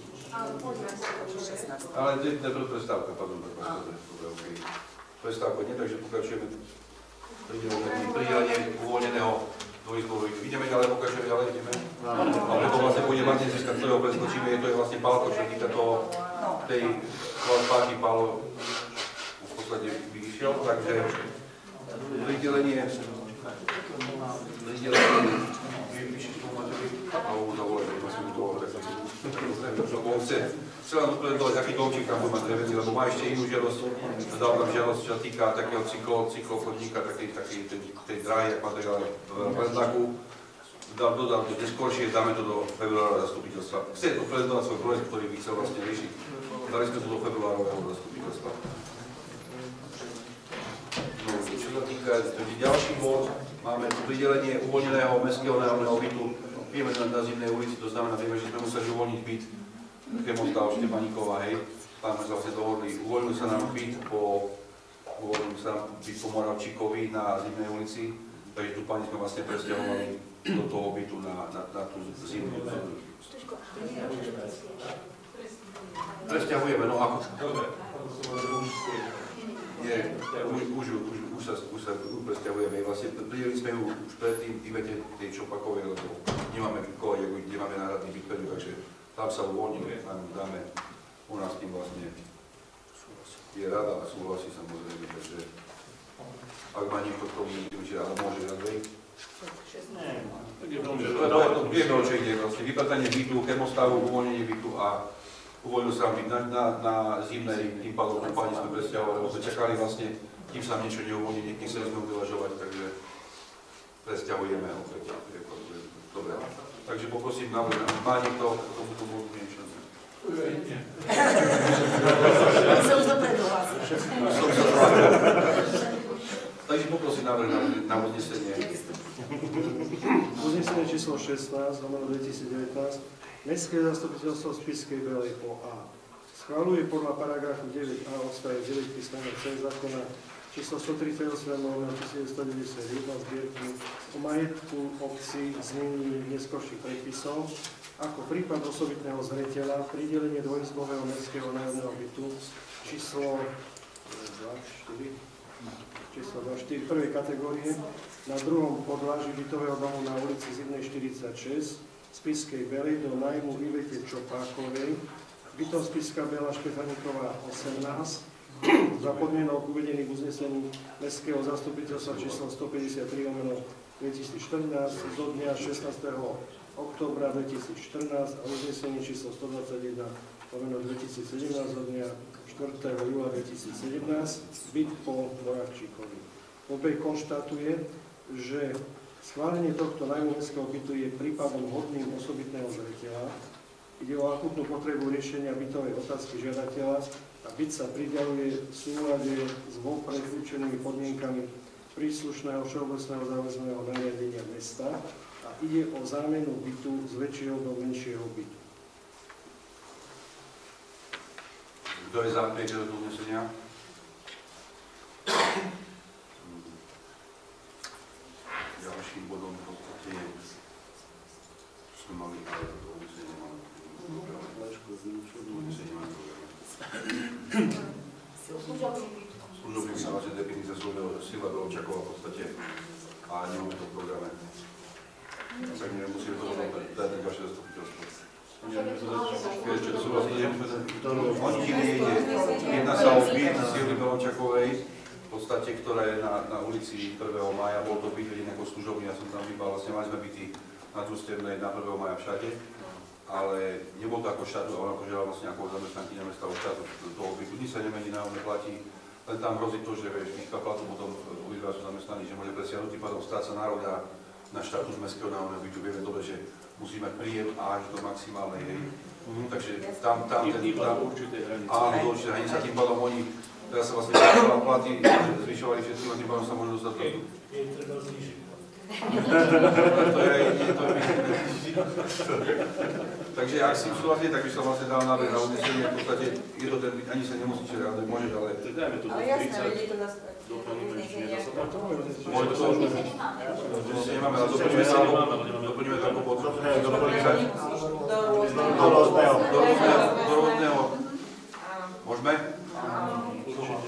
Ale to je to prestávka, pardon, prestávka, dobre, okej. Prestávka nie, takže pokračujeme pridelenie uvoľneného dvojizbového. Ideme ďalej, pokračujeme ďalej, ideme. A potom vlastne pôjde Martin Ciska, ktorého preskočíme, to je vlastne Pálko, čo týka toho, tej páky Pálo v podstate vyšiel, takže pridelenie pridelenie vypíšiš tomu Matevi a ho zavolať, aby si mu to volal, tak on chce, chce nám doprezentovať, aký domčík tam bude mať drevený, lebo má ešte inú žiadosť, dal tam žiadosť, čo sa týka takého cyklo, cyklochodníka, takej, takej, tej, tej dráhy, ak máte ale v predlaku, dodal to neskôršie, dáme to do februára zastupiteľstva. Chce to prezentovať svoj projekt, ktorý by chcel vlastne riešiť. Dali sme to do februárového zastupiteľstva. No, čo sa týka, ďalší bod, máme tu pridelenie uvoľneného mestského národného bytu. Vieme na Zimnej ulici, to znamená, vieme, že sme museli uvoľniť byt Chemostáv Štepaníková, hej. Tam sme vlastne dohodli, uvoľnil sa nám byt po, uvoľnil sa nám byt po Moravčíkovi na Zimnej ulici, takže tu pani sme vlastne presťahovali do toho bytu na, na, na tú zimnú. Presťahujeme, no ako? Nie, už, už, už, už sa, už sa presťahujeme, vlastne pridelili sme ju už predtým, Ivete tej Čopakovej, lebo nemáme koho, kde máme náhradný byt, takže tam sa uvoľníme, tam dáme, u nás tým vlastne je rada a súhlasí samozrejme, takže ak má niekto k tomu, či rada môže radvej. Vieme, o čo ide, vlastne vypratanie bytu, chemostavu, uvoľnenie bytu a uvoľnil sa byť na, na, na zimnej, tým pádom pani sme presťahovali, lebo sme čakali vlastne, kým sa niečo neuvoľní, nechceli sme uvažovať, takže presťahujeme opäť. Dobre. Takže poprosím, má niekto k tomuto bodu niečo? Som už dopredu hlásil. Takže poprosím návrh na, na uznesenie. Uznesenie číslo šestnásť, lomeno dvetisícdevätnásť. Mestské zastupiteľstvo Spišskej Belej o A. Schvaľuje podľa paragrafu deväť a odstavec deväť písmeno C zákona číslo stotridsaťosem lomeno devätnásťstodeväťdesiatjeden zbierky o majetku obcí znení neskorších predpisov ako prípad osobitného zreteľa pridelenie dvojizbového mestského nájomného bytu číslo dva štyri číslo dva štyri prvej kategórie na druhom podlaží bytového domu na ulici Zidnej štyridsaťšesť Spišskej Belej do nájmu Ivete Čopákovej, bytom Spišská Bela Štefaníková osemnásť, za podmienok uvedených v uznesení Mestského zastupiteľstva číslo stopäťdesiattri lomeno dvetisícštrnásť zo dňa šestnásteho októbra dvetisícštrnásť a uznesení číslo stodvadsaťjeden lomeno dvetisícsedemnásť zo dňa štvrtého júla dvetisícsedemnásť, byt po Moravčíkovi. O B konštatuje, že schválenie tohto nájmu mestského bytu je prípadom hodným osobitného zreteľa. Ide o akútnu potrebu riešenia bytovej otázky žiadateľa a byt sa prideľuje v súlade s vopred určenými podmienkami príslušného všeobecného záväzného nariadenia mesta a ide o zámenu bytu z väčšieho do menšieho bytu. Kto je za prijatie do uznesenia? Ďalším bodom v podstate sme mali, ale to uznesenie máme. Uznesenie máme. Služobný sa vlastne definícia Sila Belčakova v podstate a nemáme to v programe. Tak nemusíme to dať na ďalšie zastupiteľstvo. Ešte to sú vlastne oni ti nejde. Jedná sa o byt Sily Belčakovej, v podstate, ktorá je na, na ulici prvého mája, bol to byt vedený ako služobný, ja som tam vybal, vlastne mali sme byty na Družstevnej na prvého mája všade, ale nebol to ako štátu, ale ako žela vlastne ako zamestnankyňa mesta od štátu toho bytu. Nič sa nemení, nájomné platí, len tam hrozí to, že vieš, výška platu potom obidva sú zamestnaní, že môže presiahnuť, tým pádom stráca nárok na, na štátus mestského nájomného bytu. Vieme dobre, že musí mať príjem až do maximálnej jej. Mm-hmm. Takže tam, tam, ten, tam, áno, do určitej hranice, tým pádom oni teraz sa vlastne zvyšovali platy, zvyšovali všetci, a tým pádom sa môžu dostať do... Je treba znižiť. To je, to je, takže ak si súhlasíte, tak by som vlastne dal návrh na uznesenie, v podstate je to ten, ani sa nemusíte rád, môžeš, ale... Dajme to do Ale jasné, tridsať, vedie to na doplníme ešte nedá sa to. Môže to už, že nemáme, ale doplníme sa, doplníme to ako bod. Doplníme sa do rôzneho. do rôzneho, do rôzneho, do rôzneho. Môžeme? Určite.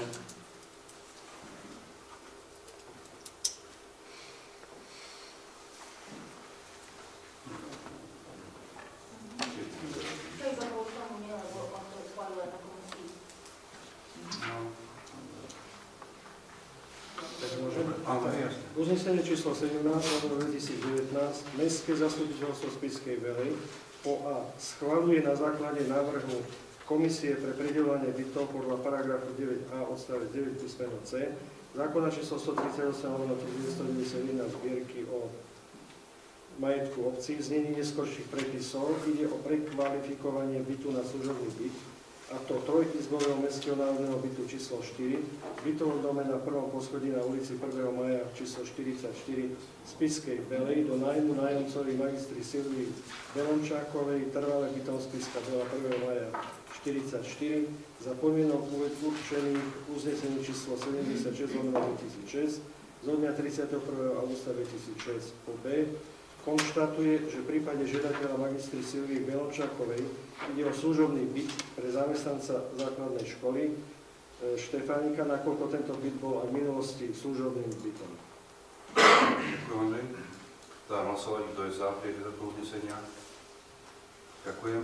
Uznesenie číslo sedemnásť dvetisícdevätnásť Mestské zastupiteľstvo Spišskej Belej o A. Schvaľuje na základe návrhu Komisie pre prideľovanie bytov podľa paragrafu deväť a odstavec deväť písmeno C zákona číslo stotridsaťosem lomeno deväťstodeväťdesiatjeden zbierky o majetku obcí v znení neskorších predpisov. Ide o prekvalifikovanie bytu na služobný byt, a to trojizbového mestského národného bytu číslo štyri, bytovom dome na prvom poschodí na ulici prvého mája číslo štyridsaťštyri Spišskej Belej do nájmu nájomcovi magistri Silvii Belončákovej, trvalé bytom Spišská Bela prvého mája štyridsaťštyri za podmienok určených uznesení číslo sedemdesiatšesť lomeno dvetisícšesť zo dňa tridsiateho prvého augusta dvetisícšesť. Po B. Konštatuje, že v prípade žiadateľa magistry Silvii Belončákovej ide o služobný byt pre zamestnanca základnej školy Štefánika, nakoľko tento byt bol aj v minulosti služobným bytom. Ďakujem. Dám hlasovať, kto je za prijatie tohto uznesenia. Ďakujem.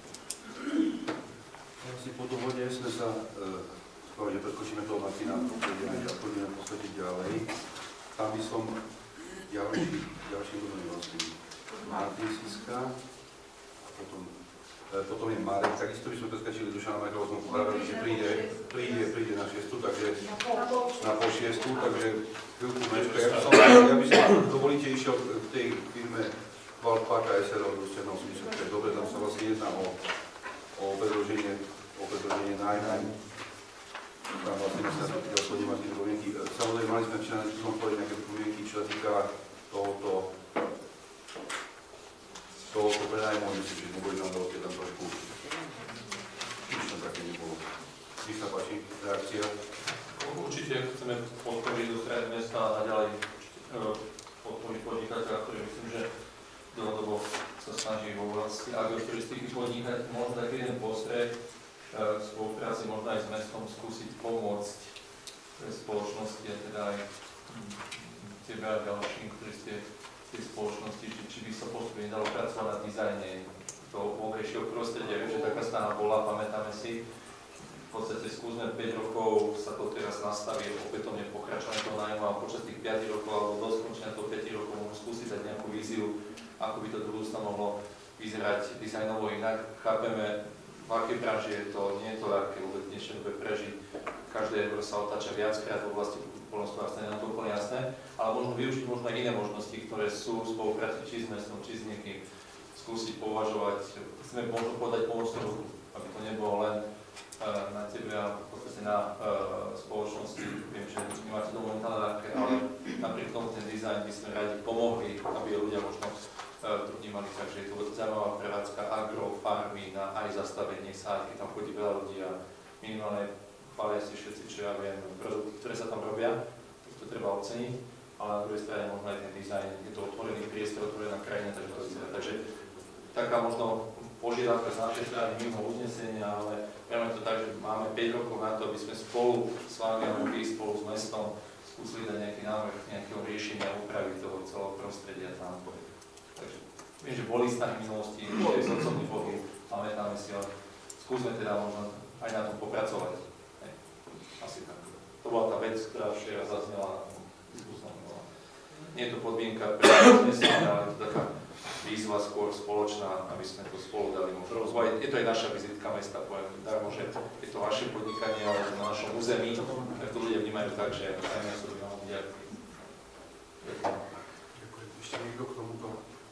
Vlastne po dohode sme sa spávali, že preskočíme toho Martina, prejdeme a pôjdeme v podstate ďalej. Tam by som ďalší, ďalší budú vlastne Martin Siska, a potom, e, potom je Marek, takisto by sme preskačili Dušana Marka, lebo sme popravili, že príde, príde, príde na šiestu, takže na pol šiestu, takže chvíľku mečka. Ja by som, ja by som dovolíte, išiel v tej firme Valpaka es er o Družstevnom osemdesiatpäť. Dobre, tam sa vlastne jedná o, o o predĺženie, o predĺženie nájmu. Tam vlastne sa zastupiteľstvo nemá tie pripomienky. Samozrejme, mali sme včera na som povedať nejaké pripomienky, čo sa týka tohoto tohoto prenajmu, myslím, že neboli nám veľké tam trošku. Nič tam také nebolo. Nech sa páči, reakcia. Určite chceme podporiť do strany mesta a naďalej podporiť podnikateľa, ktorý myslím, že dlhodobo sa snaží vo oblasti agroturistiky podnikať. Možno taký jeden postreh v spolupráci možno aj s mestom skúsiť pomôcť spoločnosti a teda aj tebe a ďalším, ktorí ste v tej spoločnosti, či, či by sa postupne dalo pracovať na dizajne toho vonkajšieho prostredia. Viem, že taká snaha bola, pamätáme si. V podstate skúsme päť rokov sa to teraz nastaví, opätovne pokračovanie toho nájmu a počas tých päť rokov alebo do skončenia toho päť rokov môžu skúsiť dať nejakú víziu, ako by to do budúcna mohlo vyzerať dizajnovo inak. Chápeme, v akej branži je to, nie je to ľahké vôbec dnešnej dobe prežiť. Každé euro sa otáča viackrát v oblasti poľnohospodárstva, nie je to úplne jasné, ale možno využiť možno aj iné možnosti, ktoré sú v spolupráci či s mestom, či s niekým. Skúsiť považovať, chceme možno podať pomocnú ruku, aby to nebolo len na tebe a v podstate na uh, spoločnosti. Viem, že nemáte to momentálne ľahké, ale napriek tomu ten dizajn by sme radi pomohli, aby ľudia možno uh, to vnímali tak, že je to zaujímavá prevádzka agro, farmy, na aj zastavenie sa, keď tam chodí veľa ľudí a minimálne chvália si všetci, čo ja viem, produkty, ktoré sa tam robia, to treba oceniť, ale na druhej strane možno aj ten dizajn, je to otvorený priestor, otvorená krajina, takže to vyzerá. Takže taká možno požiadavka z našej strany mimo uznesenia, ale priamo to tak, že máme päť rokov na to, aby sme spolu s vami a my spolu s mestom skúsili dať nejaký návrh nejakého riešenia úpravy toho celého prostredia tam. Takže viem, že boli snahy v minulosti, že z osobný pohyb, pamätáme si, ale skúsme teda možno aj na tom popracovať. Hej. Asi tak. To bola tá vec, ktorá včera zaznela na tom diskusnom. Nie je to podmienka pre uznesenia, ale je to taká výzva skôr spoločná, aby sme to spolu dali možno rozvoj. Je to aj naša vizitka mesta, poviem darmo, že je to vaše podnikanie, ale na našom území, tak to ľudia vnímajú tak, že aj mesto by malo byť aktívne. Ďakujem. Ešte niekto k tomuto?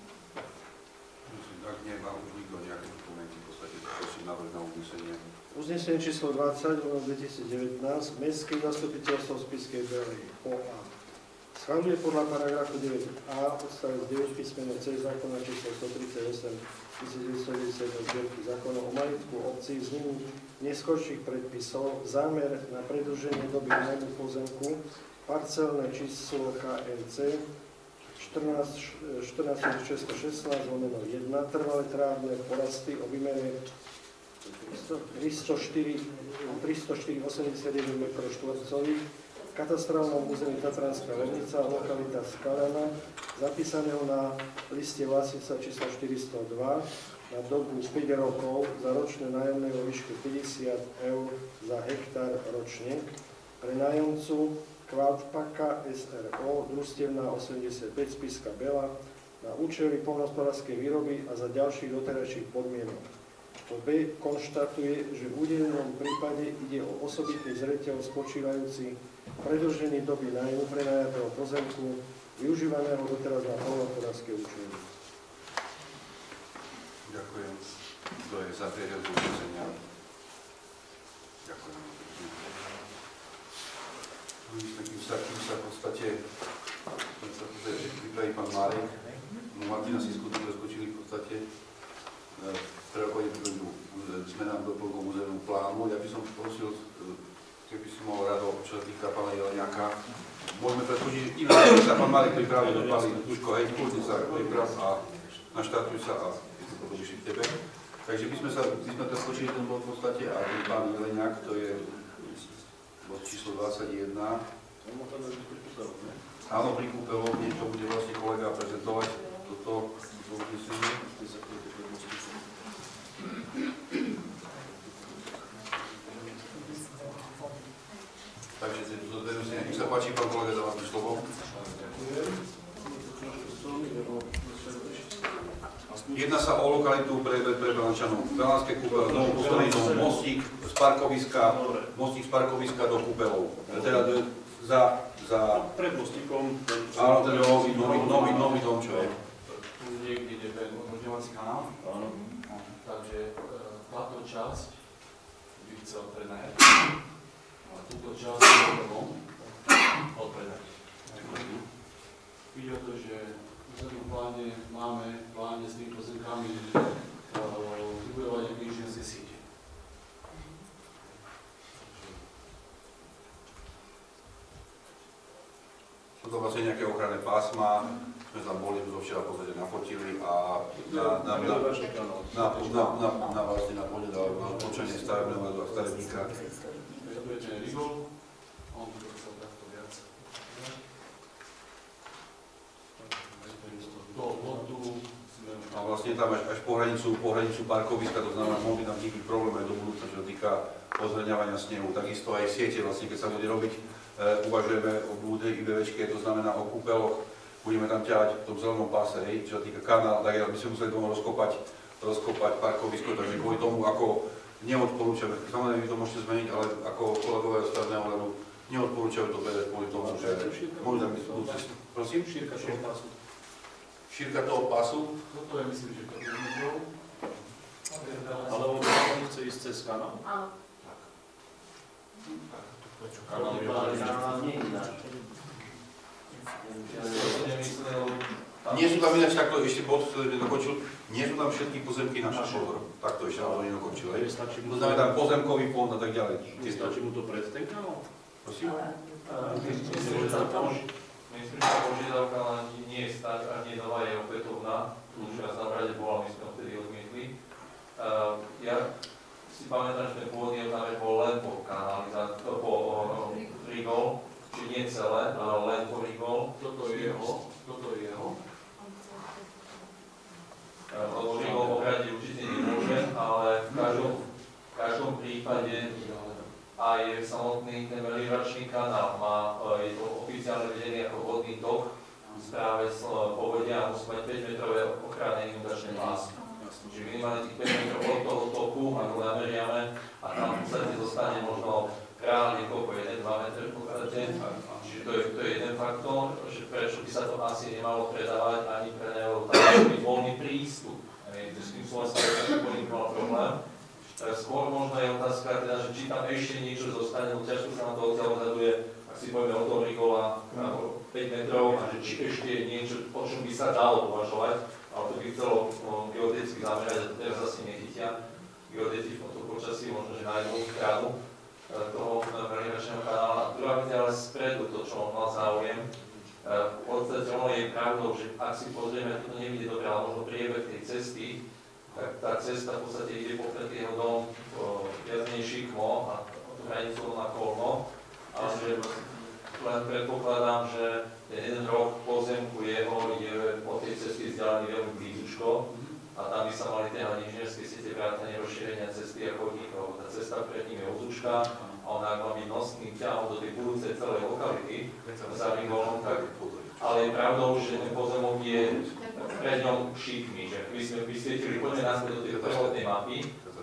Ak nie, má už nikto nejaké dokumenty, v podstate prosím návrh na uznesenie. Uznesenie číslo dvadsať, dvetisícdevätnásť, Mestské zastupiteľstvo Spišskej Belej, ó á. Schvaľuje podľa paragrafu deväť á odstavec deväť písmeno C zákona číslo stotridsaťosem tisícdeväťstodeväťdesiatjeden zbierky zákona o majetku obcí v znení neskorších predpisov zámer na predĺženie doby nájmu pozemku parcelné číslo ká en cé štrnásť šesťstošestnásť lomeno jeden trvalé trávne porasty o výmere tristoštyri osemdesiatjeden metrov štvorcových v katastrálnom území Tatranská Lomnica, lokalita Skalana, zapísaného na liste vlastníctva číslo štyristodva na dobu päť rokov za ročné nájomné vo výške päťdesiat eur za hektár ročne pre nájomcu Kvaldpaka es er ó, družstevná osemdesiatpäť Spišská Bela, na účely poľnohospodárskej výroby a za ďalších doterajších podmienok. Po B konštatuje, že v udeľnom prípade ide o osobitný zreteľ spočívajúci predĺžení doby nájmu prenajatého pozemku využívaného doteraz na poľnohospodárske účely. Ďakujem. Kto je za prijatie uznesenia? Ďakujem. Kým sa, kým sa v podstate pripraví pán Marek, Martina si skutky doskočili v podstate prerokovanie zmenám doplnkom územného plánu. Ja by som prosil, keby si mohol rado, čo sa týka pána Jeleniaka, môžeme preskočiť iné, keď sa pán Marek pripraví do pány Tuško, hej, kľudne sa priprav a naštartuj sa a to vyšli k tebe. Takže by sme sa, by sme preskočili ten bod v podstate a ten pán Jeleniak, to je bod číslo dvadsaťjeden. Áno, pri kúpeľov, niečo bude vlastne kolega prezentovať toto uznesenie. Takže nech sa páči, pán kolega, za vás slovo. Jedná sa o lokalitu pre, pre Belančanov. Belanské kúpeľ, novú postavený mostík z parkoviska, mostík z parkoviska do kúpeľov. Teda za, za... Pred mostíkom. Áno, ten nový, nový, nový, nový dom, čo je. Niekde nebe. Rozdeľovací kanál? Áno. Takže táto časť by chcel prenajať a túto časť potom odpredať. Ide o to, že v územnom pláne máme v pláne s tými pozemkami vybudovať inžinierské siete. Sú to vlastne nejaké ochranné pásma, sme tam boli, to včera v podstate nafotili a na, na, na, na, na, na, na, vlastne na pôde dal odpočenie stavebného a stavebníka. To je ten Rigol, on by to chcel takto viac. Do vodu sme... A vlastne tam až, až po hranicu, po hranicu parkoviska, to znamená, mohli tam vzniknúť problém aj do budúcna, čo sa týka ozrňavania snehu. Takisto aj siete, vlastne, keď sa bude robiť, e, uvažujeme o bude IBVčke, to znamená o kúpeloch, budeme tam ťahať v tom zelenom páse, hej, čo sa týka kanál, tak by sme museli tomu rozkopať, rozkopať parkovisko, takže kvôli tomu, ako neodporúčame, samozrejme vy to môžete zmeniť, ale ako kolegovia stavebného úradu neodporúčajú to bedať kvôli tomu, že môžu tam byť budúce. Prosím? Šírka toho pásu. Šírka toho pásu? Toto je, myslím, že päť metrov. Ale on chce ísť cez kanál? Áno. Kanál je Nie sú tam ináč takto, ešte bod, ktorý by dokončil, nie sú tam všetky pozemky naše, pozor. Takto ešte nám to nedokončil, hej. To znamená tam pozemkový fond a tak ďalej. Nestačí mu to pred ten kanál? Prosím? Myslím, že tá požiadavka nie je stať a nie nová, je opätovná. Tu už raz na rade bola, my sme ho vtedy odmietli. Ja si pamätám, že ten pôvodný návrh bol len po kanalizácii, po Rigol, čiže nie celé, ale len po Rigol. Toto je jeho, toto je jeho. Lebo Rigol ohradiť určite nemôže, ale v každom, v každom prípade aj samotný ten melioračný kanál má, je to oficiálne vedený ako vodný tok v správe povodia a musí mať päť metrové ochranné inundačné pásy. Čiže minimálne tých päť metrov od toho toku, ako nameriame, a tam v podstate zostane možno reálne koľko, jeden dva metre v podstate. Čiže to je, to je jeden faktor, že prečo by sa to asi nemalo predávať ani prenajalo tam byť voľný prístup. S tým sú vlastne taký mal problém. Skôr možno je otázka, teda, že či tam ešte niečo zostane, lebo ťažko sa na to odtiaľ odhaduje, ak si povieme o tom Rigola päť metrov, a že či ešte je niečo, o čom by sa dalo považovať, ale to by chcelo no, geodeticky zamerať, a to teraz asi nechytia. Geodeti v tomto počasí možno, že nájdú krádu toho melioračného kanála. Druhá vec je ale spredu, to, čo on mal záujem. V podstate ono je pravdou, že ak si pozrieme, toto nevidie dobre, ale možno priebeh tej cesty, tak tá cesta v podstate ide popred jeho dom viac menej šikmo a tú hranicu na kolno, ale že len predpokladám, že ten jeden roh pozemku jeho je po tej cesty vzdialený veľmi blízučko a tam by sa mali ťahať inžinierské siete vrátane rozšírenia cesty a chodníkov. Tá cesta pred ním je úzúčka a ona ak má byť nosným ťahom do tej budúcej celej lokality za Rigolom, tak ale je pravdou, že ten pozemok je pred ňom šikmý, že ak by sme vysvietili, poďme naspäť do tej prvotnej mapy,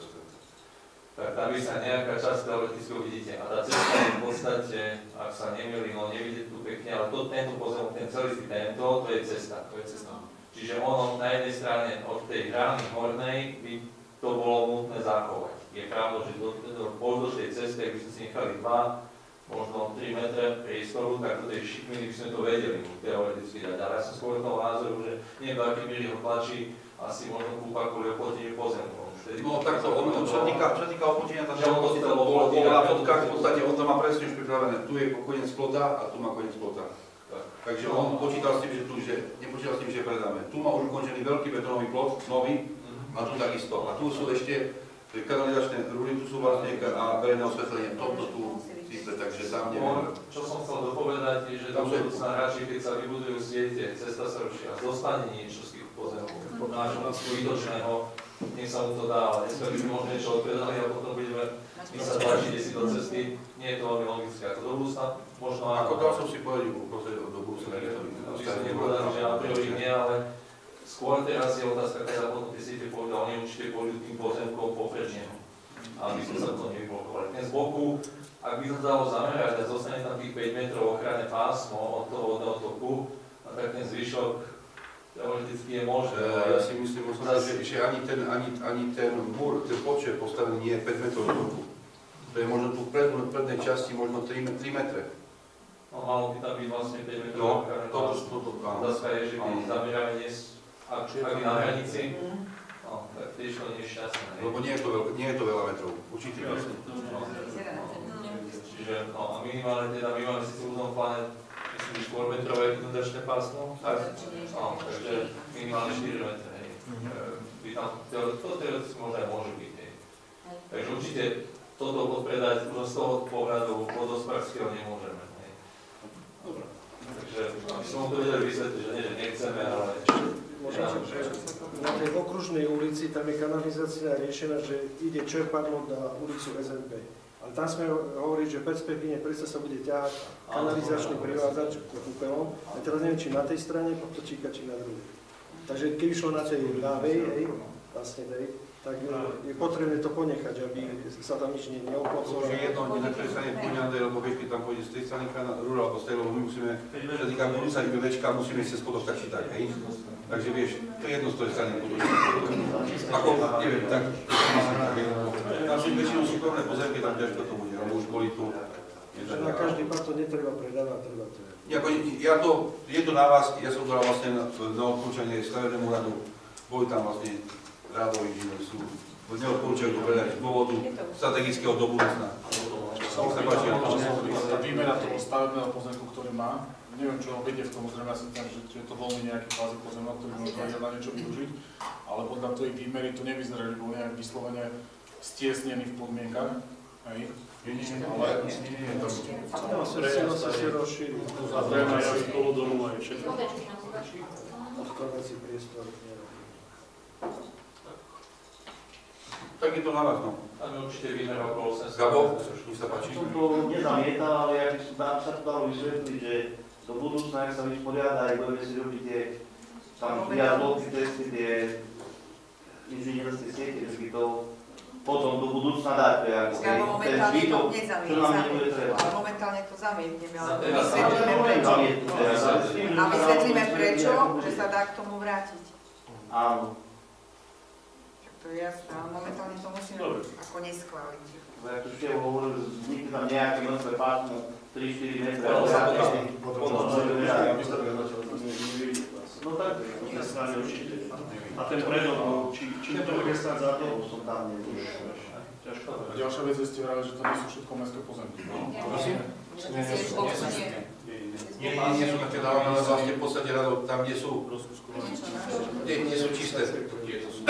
tak tam by sa nejaká časť teoreticky uvidíte. A tá cesta je v podstate, ak sa nemýlim, no nevidíte tu pekne, ale to, tento pozemok, ten celý tento, to je cesta. To je cesta. Čiže ono na jednej strane od tej hrány hornej by to bolo nutné zachovať. Je pravda, že do, do, do tej cesty, ak by sme si nechali dva, možno tri metre priestoru, tak do tej šikminy by sme to vedeli teoreticky dať. Ale ja som skôr toho názoru, že nie do aký miery ho tlačí, asi možno kúpa kvôli opoteniu pozemkom. No takto, on, čo týka, čo týka opotenia, tam Čo to bolo na fotkách, v podstate on to má presne už pripravené. Tu je koniec plota a tu má koniec plota. Takže on počítal s tým, že tu, že nepočítal s tým, že predáme. Tu má už ukončený veľký betónový plot, nový, a tu takisto. A tu sú ešte kanalizačné rúry, tu sú vlastne a verejné osvetlenie, toto tu síce, takže tam neviem. Čo som chcel dopovedať, je, že do budúcna radšej, keď sa vybudujú siete, cesta sa rozšíria, zostane niečo z tých pozemkov, nášho výtočného, nech sa mu to dá, ale dneska by sme možno niečo odpredali a potom budeme my sa tlačiť si do cesty, nie je to veľmi logické. Ako do budúcna, možno áno. Ako dal som si povedať, do budúcna nie je to nepovedal, že a priori nie, ale skôr teraz je otázka, keď sa potom tie siete pôjdu, a oni určite pôjdu tým pozemkom popredne, aby sme sa to nevyblokovali. Ten z boku, ak by sa dalo zamerať a zostane tam tých päť metrov ochranné pásmo od toho vodného toku, a tak ten zvyšok teoreticky je možné, Ja ale si myslím, osobne, že, že ani, ten, ani, ani ten múr, ten počet postavený nie je päť metrov do hĺbku. To je možno tu v pred, prednej časti možno tri metre. no, malo by tam byť vlastne päť metrov. No, toto, toto, áno. Otázka je, že keď Áno. zamerame dnes, ak, ak je na hranici, no, tak tiež to nie je šťastné. hej. Lebo nie je to, veľ, nie je to veľa metrov, určite. No, čiže, no, a minimálne teda my máme síce v územnom pláne, myslím, že štvormetrové inundačné pásmo, tak, no, takže minimálne štyri metre, hej. E, by tam, to teoreticky možno aj môže byť, hej. Takže určite toto odpredať už z toho pohľadu vodospodárskeho nemôžeme, hej. Dobre. Takže, aby som to vedeli vysvetliť, že nie, že nechceme, ale... Na tej okružnej ulici tam je kanalizácia riešená, že ide čerpadlo na ulicu es en pé. Ale tam sme hovorili, že perspektívne predsa sa bude ťahať kanalizačný privádzač kúpelom. A teraz neviem, či na tej strane potočíka, či na druhej. Takže keby šlo na tej ľavej, hej, vlastne tej, tak je potrebné to ponechať, aby sa tam nič To neopocovalo. už je jedno, kde na tej strane Puňandej, lebo vieš, keď tam pôjde z tej strany rúra alebo z tej, lebo my musíme, čo sa týka budúca IBVčka, musíme si spodok tak či tak, hej. Takže vieš, to je jedno z tej strany budú. Ako, neviem, tak, tam sú väčšinou súkromné pozemky, tam ťažko to bude, lebo už boli tu. Že na každý pár to netreba predávať, treba to. Jako, ja to, je to na vás, ja som dal vlastne na, na odporúčanie stavebnému radu, boli tam vlastne radoví inžinieri, sú, neodporúčajú to predať z dôvodu strategického do budúcna. Tá výmena toho stavebného pozemku, ktorý má, neviem, čo vedie v tom, zrejme asi tam, že je to voľný nejaký kvázi pozemok, ktorý možno vedel na niečo využiť, ale podľa tej výmery to nevyzerá, že bol nejak vyslovene stiesnený v podmienkach. Hej. Ale sa rozšíri. zrejme aj okolo domu aj všetko. Skladací priestor. Tak je to na vás, no. Tam je určite výmera okolo osemsto. Gabo, nech sa páči. Som to nezamietal, ale ja by som dá- sa to dalo vysvetliť, že do budúcna, ak sa vysporiada, aj budeme si robiť tie tam dialógy, testy, tie inžinierské siete, že by to potom do budúcna dať, to je ako Lebo ten momentálne to zbytok, čo nám nezamietneme, nebude treba. ale momentálne to zamietneme, ale Teraz vysvetlíme prečo. Zamietnuté. A vysvetlíme prečo, že sa dá k tomu vrátiť. Áno. Však to je jasné, ale momentálne to musíme Dobre. ako neschváliť. Lebo ako ste hovorili, vznikne tam nejaké mŕtve pásmo, tri štyri metre. Ono sa ale- potom- No tak, na strane určite. A ten predok, či, či to bude stáť za to? Som tam nebudem. Ťažko. A ďalšia vec je, ste vravili, že to nie sú všetko mestské pozemky. Prosím? Nie, nie, nie. Nie, nie, nie sú také dávané, ale vlastne v podstate rado, tam, kde sú, nie, nie sú čisté. Tieto sú.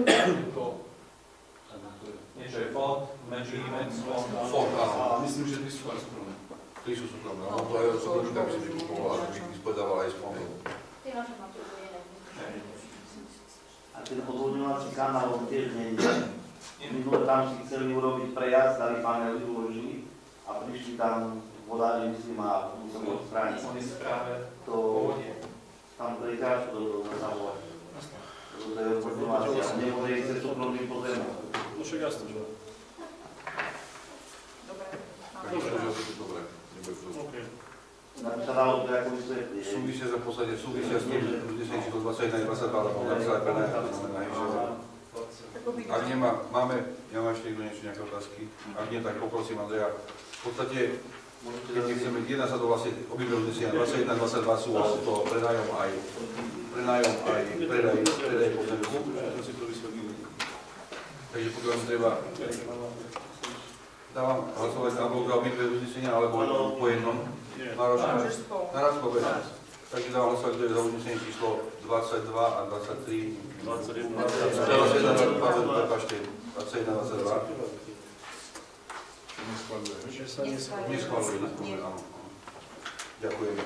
Niečo je fond, menší imex, fond. Fond, áno. A myslím, že ty sú aj súkromné. Tri sú súkromné, ale to aj súkromníka by si vykupovala, že by vyspodával aj z fondov. A ten odvodňovací kanál tiež nie je. Minule tam si chceli urobiť prejazd, dali panely, uložili a prišli tam vodári, myslím, a museli odstrániť. Oni si práve To tam to je ťažko do toho zasahovať. To je odvodňovacia, nemôže ísť cez súkromný pozemok. No však jasné, že? Dobre, Tak máme. to je dobre, nebude to. OK. Tak sa dalo to ako vysvetliť. Súvisia za podstate, súvisia s tým, že uznesenie číslo dvadsaťjeden dvadsaťdva, ale podľa celé prenajať, to znamená, že ak nemá, máme, ja mám ešte niekto niečo, nejaké otázky, ak nie, tak poprosím Andreja. V podstate, keď chceme, jedná sa to vlastne obidve uznesenia, dvadsaťjeden dvadsaťdva sú to prenajom aj, prenajom aj predaj, predaj pozemku, to si to vysvetlili. Takže pokiaľ treba, dávam hlasovať alebo za obidve uznesenia, alebo po jednom. Náročné. Môžeš spolu. Naraz poviem. Takže dávam hlasovať, kto je za uznesenie číslo dvadsaťdva a dvadsaťtri. dvadsaťjeden, dvadsaťjeden, prepáčte, dvadsaťjeden, dvadsaťdva. Neschvaľuje. Že sa neschváli. Neschváluje, neschváluje, áno. Ďakujem.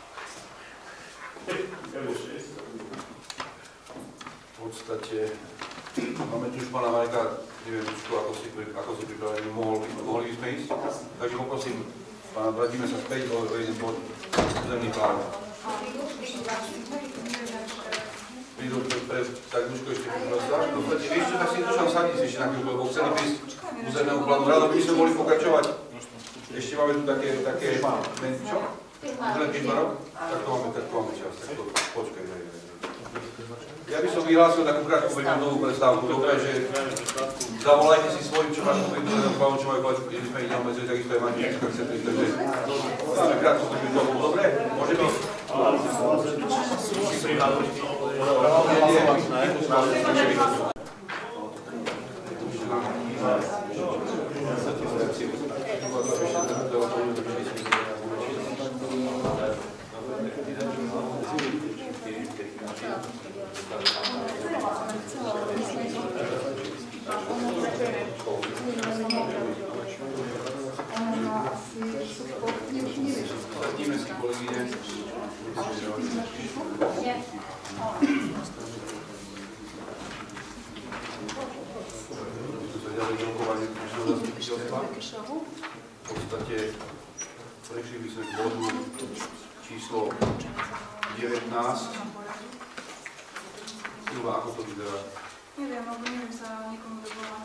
V podstate, máme tu už pána Mareka, neviem, čo, ako si, pri- ako si pripravení, mohol, mohli by sme ísť. Takže poprosím, pána, vrátime sa späť o jeden bod, územný plán. Prídu pre, pre tak Duško ešte pripravil. V podstate, vieš čo, tak si Dušan sadí si ešte na chvíľku, lebo chceli prísť územného plánu. Rado by sme mohli pokračovať. Ešte máme tu také, také, men, čo? Už len písmarok? Tak to máme, tak to máme čas, tak to, počkaj, hej, hej, hej. Ja by som vyhlásil takú krátku novú prestávku. Dobre, že zavolajte si svojim, čo máš povedať, čo majú povedať, keď sme ich neomedzili, takisto aj máte dneska chce prísť. Takže máme krátku novú, dobre? Môže byť? V podstate prešli by sme k bodu číslo devätnásť. Silva, ako to vyzerá? Neviem, alebo neviem sa nikomu dovolať.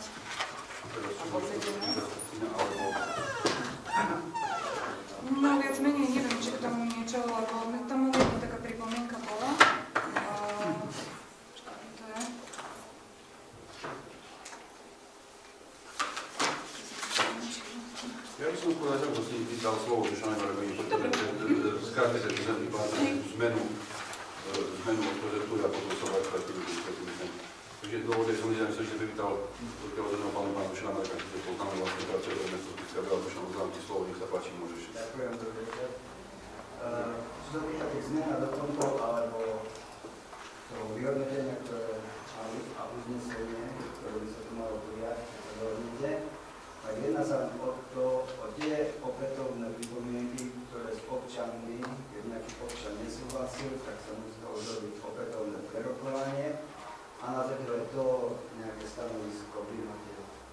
No viac menej neviem, či k tomu niečo, lebo tam jedna taká pripomienka bola. Ja by som povedal, že som si dal slovo, že čo najmä robím, skrátka sa významný plán zmenu, zmenu prozektúry a potom sa vás stratili. Takže dôvod, že som nezaujímavé, som si privítal dokiaľ od jedného pánu pánu Šelamárka, ktorý poznáme vlastne pracuje do mesto Spišská Bela, to šam uznám ti slovo, nech sa páči, môžeš. Ďakujem, dobrý večer. Čo sa týka tých zmien a doplnkov, alebo toho vyhodnotenia, ktoré mali a uznesenie, ktoré by sa tu malo prijať, keď sa dohodnete, tak jedná sa len o to, o tie opätovné pripomienky, ktoré s občanmi, keď nejaký občan nesúhlasil, tak sa muselo urobiť opätovné prerokovanie a na základe toho nejaké stanovisko prijatie.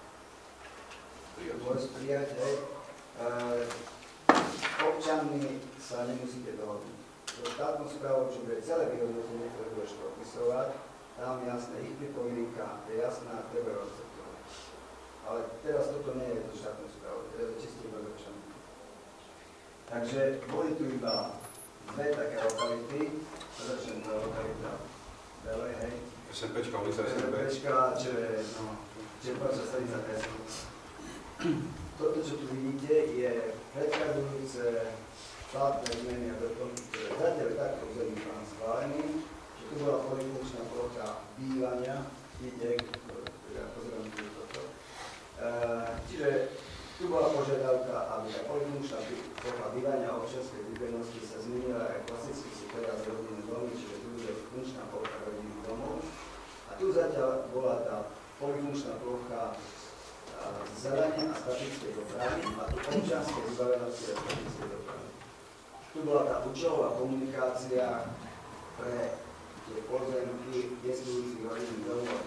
Prijať, hej. E, občanmi sa nemusíte dohodnúť. So štátnou správou, čo bude celé vyhodnotenie, ktoré budeš popisovať, tam jasné ich pripomienka, je jasná, treba rozceptovať. Ale teraz toto nie je to štátnou správou, teraz je čistý bez občanov. Takže boli tu iba dve také lokality, začnem na lokalita Belej, hej. SMPčka, ulica SMP. SMPčka, čo je, no, Čerpáča stanica es em pé. Toto, čo tu vidíte, je predchádzajúce štátne zmeny a doplnky, ktoré zatiaľ je takto územný plán schválený, že tu bola polyfunkčná plocha bývania, vidíte, ja pozerám tu toto. Čiže tu bola požiadavka, aby tá polyfunkčná plocha bývania občianskej výbernosti sa zmenila aj klasicky si teraz rodinné domy, čiže tu bude funkčná plocha rodinných domov. A tu zatiaľ bola tá polyfunkčná plocha zelenie a statickej dopravy a tu občianske vybavenosti a statickej dopravy. Tu bola tá účelová komunikácia pre tie pozemky existujúcich rodinných domov.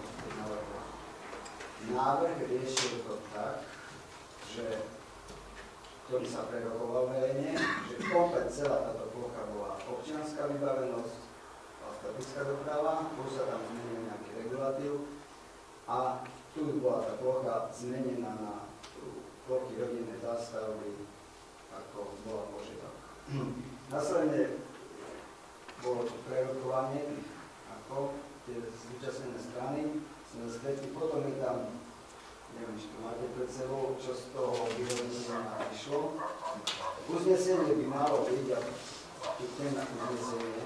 Návrh riešil to tak, že ktorý sa prerokoval verejne, že komplet celá táto plocha bola občianská vybavenosť a statická doprava, plus sa tam zmenil nejaký regulatív a tu bola tá plocha zmenená na plochy rodinnej zástavby, ako bola požiadavka. Následne bolo to prerokovanie, ako tie zúčastnené strany, sme späť, potom je tam, neviem, či to máte pred sebou, čo z toho vyhodnotenia išlo. Uznesenie by malo byť, a tu ten uznesenie,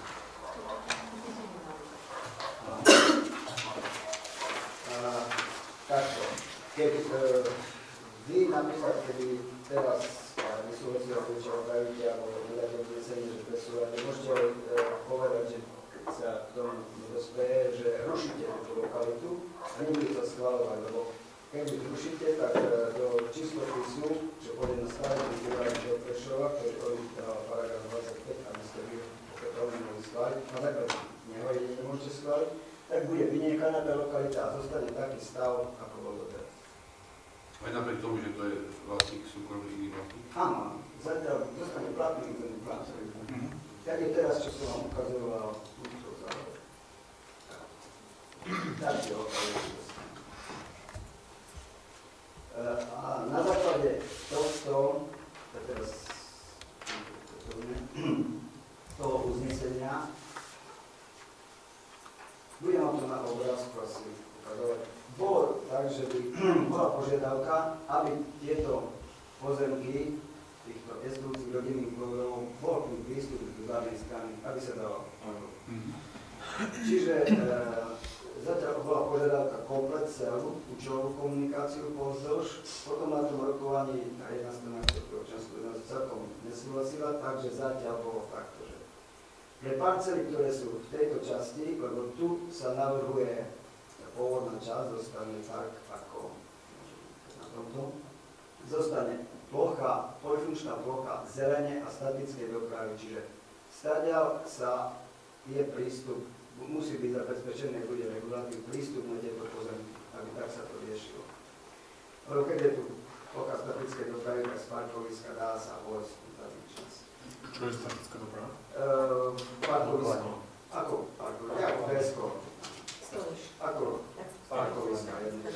takto, keď e, vy napríklad, keby teraz nesúhlasili o čo opravíte, alebo nedáte uznesenie, že presúvate, môžete e, povedať, že keď sa k tomu nedospeje, že rušíte túto lokalitu a nebude sa schváľovať, lebo keď vy rušíte, tak e, do číslopisu, že pôjde na stavebný výrad do Prešova, ktorý originál paragraf dvadsaťpäť, aby ste vy opätovne mohli schváliť, na základe neho jedine môžete schváliť, tak bude vyniekaná tá lokalita a zostane taký stav, ako bol doteraz. Aj napriek tomu, že to je vlastník súkromný iný vlastník? Áno, zatiaľ zostane platný ten plán. Tak je teraz, čo som vám ukazoval, túto zároveň. Tak je lokalita. A na základe tohto, teraz toho uznesenia, že by bola požiadavka, aby tieto pozemky týchto existujúcich rodinných programov bol tým prístup do zadnej strany, aby sa dalo. Čiže e, zatiaľ bola požiadavka komplet celú účelovú komunikáciu pozdĺž, potom na tom rokovaní na jedna strana, ktorú občiansku jednotu celkom nesúhlasila, takže zatiaľ bolo takto, že pre parcely, ktoré sú v tejto časti, lebo tu sa navrhuje pôvodná časť, zostane park ako na tomto, zostane plocha, polfunkčná plocha zelene a statickej dopravy, čiže stadiaľ sa je prístup, musí byť zabezpečený, bude regulatívny prístup na tieto pozemky, aby tak sa to riešilo. Lebo keď je tu plocha statickej dopravy, tak z parkoviska dá sa vojsť na čas. Čo je statická doprava? Uh, parkovisko. Ako parkovisko? Ako pesko. Ako parkoviska.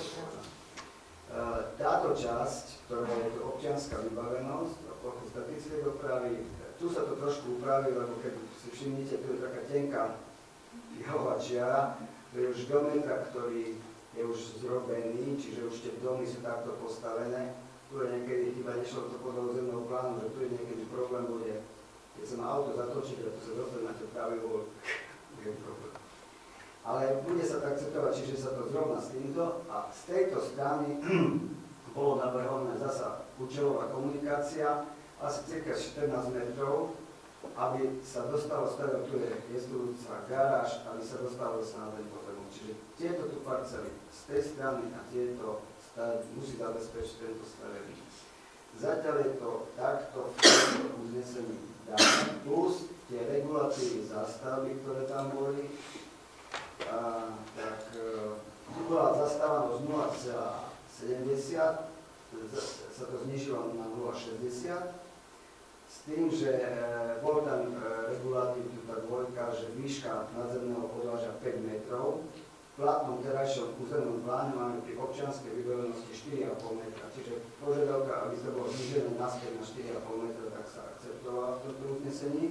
Uh, táto časť, ktorá je tu občianská vybavenosť, plochu statickej dopravy, tu sa to trošku upraví, lebo keď si všimnite, tu je taká tenká jahová čiara, to je už geometra, ktorý je už zrobený, čiže už tie domy sú takto postavené. Tu je niekedy, chyba nešlo to podľa územného plánu, že tu je niekedy problém, bude, keď sa má auto zatočiť a tu sa dostane na to pravý je problém. Ale bude sa to akceptovať, čiže sa to zrovna s týmto a z tejto strany bolo navrhované zasa účelová komunikácia, asi cirka štrnásť metrov, aby sa dostalo z toho, tu je existujúca garáž, aby sa dostalo do snádeň pozemok. Čiže tieto tu parcely z tej strany a tieto musí zabezpečiť tento stavebník. Zatiaľ je to takto v tomto uznesení dáne, plus tie regulatívy zástavby, ktoré tam boli, a, tak e, bola zastávanosť nula celá sedemdesiat, sa to znižilo na nula celá šesťdesiat, s tým, že e, bol tam e, regulatív, tu tá dvojka, že výška nadzemného podlažia päť metrov. V platnom terajšom územnom pláne máme pri občianskej vybavenosti štyri a pol metra. Čiže požiadavka, aby to bolo znižené naspäť na štyri a pol metra, tak sa akceptovala v tomto uznesení.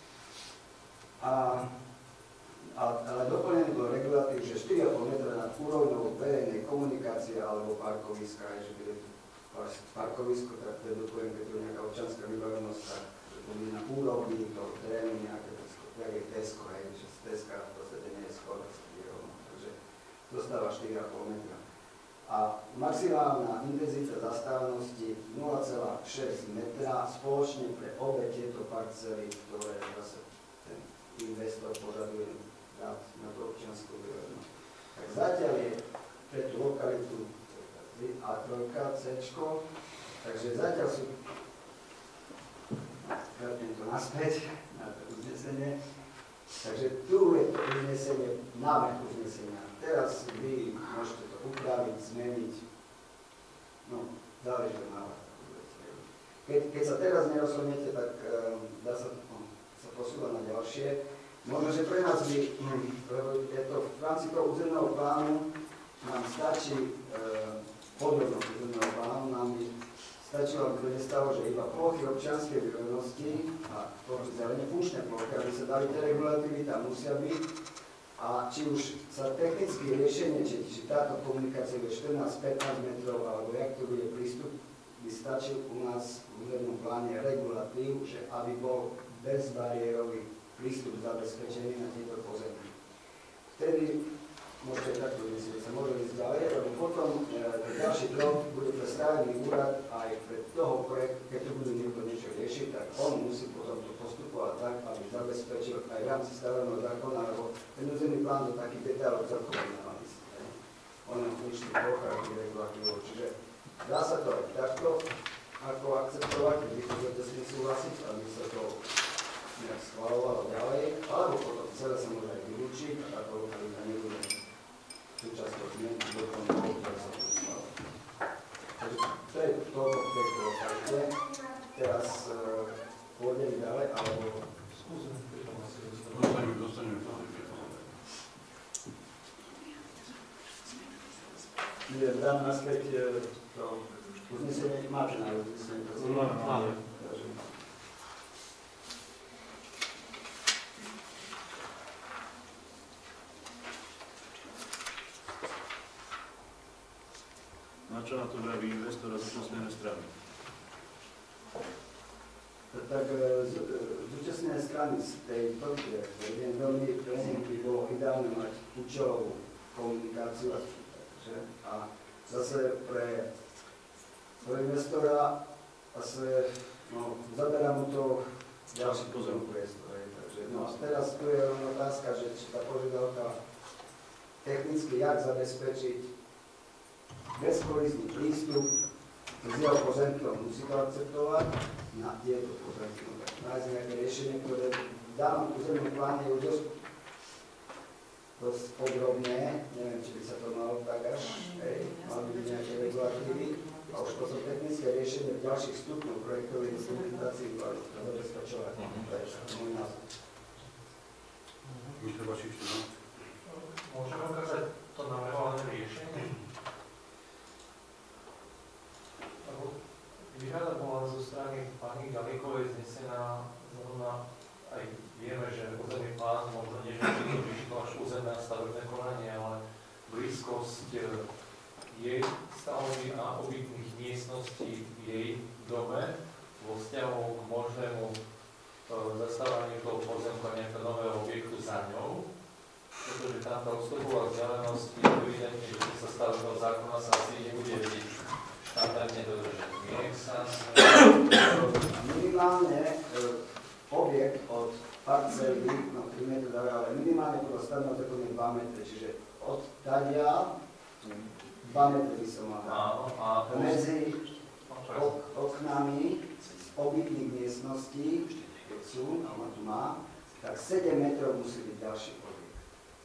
A, a, ale doplnený bol regulatív, že štyri a pol metra nad úrovňou verejnej komunikácie alebo parkoviska, je, že bude parkovisko, tak to je doplnené, keď je nejaká občianská vybavenosť, tak to bude na úrovni toho terénu nejaké Tesko, hej, že z Teska v podstate nie je skoro. Dostáva štyri a pol metra. A maximálna intenzita zastávanosti nula celá šesť metra spoločne pre obe tieto parcely, ktoré zase ten investor požaduje dať na to občiansku vybavenosť. Tak zatiaľ je pre tú lokalitu á tri, C, takže zatiaľ sú, vrátím to naspäť na to uznesenie, takže tu je to uznesenie, návrh uznesenia. Teraz vy môžete to upraviť, zmeniť, no, záleží od návrhu. Keď, keď sa teraz nerozhodnete, tak um, dá sa, um, sa posúvať na ďalšie. Možno, že pre nás by, um, je to v rámci toho územného plánu, nám stačí um, podrobnosť územného plánu, nám by stačilo k stalo, že iba plochy občianskej vybavenosti a plochy zelene, funkčné plochy, aby sa dali tie regulatívy, tam musia byť. A či už sa technické riešenie, či, či táto komunikácia je štrnásť pätnásť metrov, alebo jak to bude prístup, by stačil u nás v územnom pláne regulatív, že aby bol bezbariérový prístup zabezpečený na tieto pozemky. Vtedy môžete takto myslieť, sa môže ísť ďalej, lebo potom e, ďalší krok bude predstavený úrad aj pre toho projektu, keď tu budú niekto niečo riešiť, tak on musí potom to postupovať tak, aby zabezpečil aj v rámci stavebného zákona, lebo ten územný plán do takých detailov celkom nenávisí. On je funkčný plocha regulatívov, čiže dá sa to aj takto, ako akceptovať, keď vy budete s tým súhlasiť, aby sa to nejak schvalovalo ďalej, alebo potom celé sa môže aj vylúčiť a táto lokalita nebude súčasťou zmien, do toho mohol, ktoré sa to schválo. Takže to je toľko v tejto lokalite. Teraz uh, pôjdeme ďalej, alebo skúsim. Dostaneme, dostaneme to. Nie, dám naspäť to uznesenie, máte na uznesenie. Áno. Na čo na to vraví investor a zúčastnené strany? Tak z- zúčastnené strany z tej prvky, viem veľmi presne, by bolo ideálne mať účelovú komunikáciu a, že? A zase pre, pre investora zase no, zaberá mu to ďalší pozorný priestor. hej. Takže, no a teraz tu je len otázka, že či tá požiadavka technicky, jak zabezpečiť bezkolizný prístup s jeho pozemkom, musí to akceptovať na tieto pozemky. Nájsť nejaké riešenie, ktoré v danom územnom pláne je už dosť, dosť podrobné, neviem, či by sa to malo tak až, hej, malo byť nejaké regulatívy, a už potom technické riešenie v ďalších stupňov projektovej dokumentácii zabezpečovať. To je môj názor. Mister Bašič, no? Môžeme ukázať to navrhované riešenie? Výhrada bola zo strany pani Galíkovej znesená, zrovna aj vieme, že územný plán možno nie, že by to vyšlo až územné a stavebné konanie, ale blízkosť jej stavby a obytných miestností v jej dome vo vzťahu k možnému e, zastávaniu toho pozemku a nejakého nového objektu za ňou, pretože tam tá odstupová vzdialenosť je evidentne, že sa stavebného zákona sa asi nebude vedieť štandardne dodržať. Minimálne e, objekt od parcely, no tri metre dále, ale minimálne podľa stavebného zákona je dva metre, čiže od tadia dva metre by som mal. Áno, a medzi ok, oknami z obytných miestností, keď sú, a ma tu má, tak sedem metrov musí byť ďalší objekt.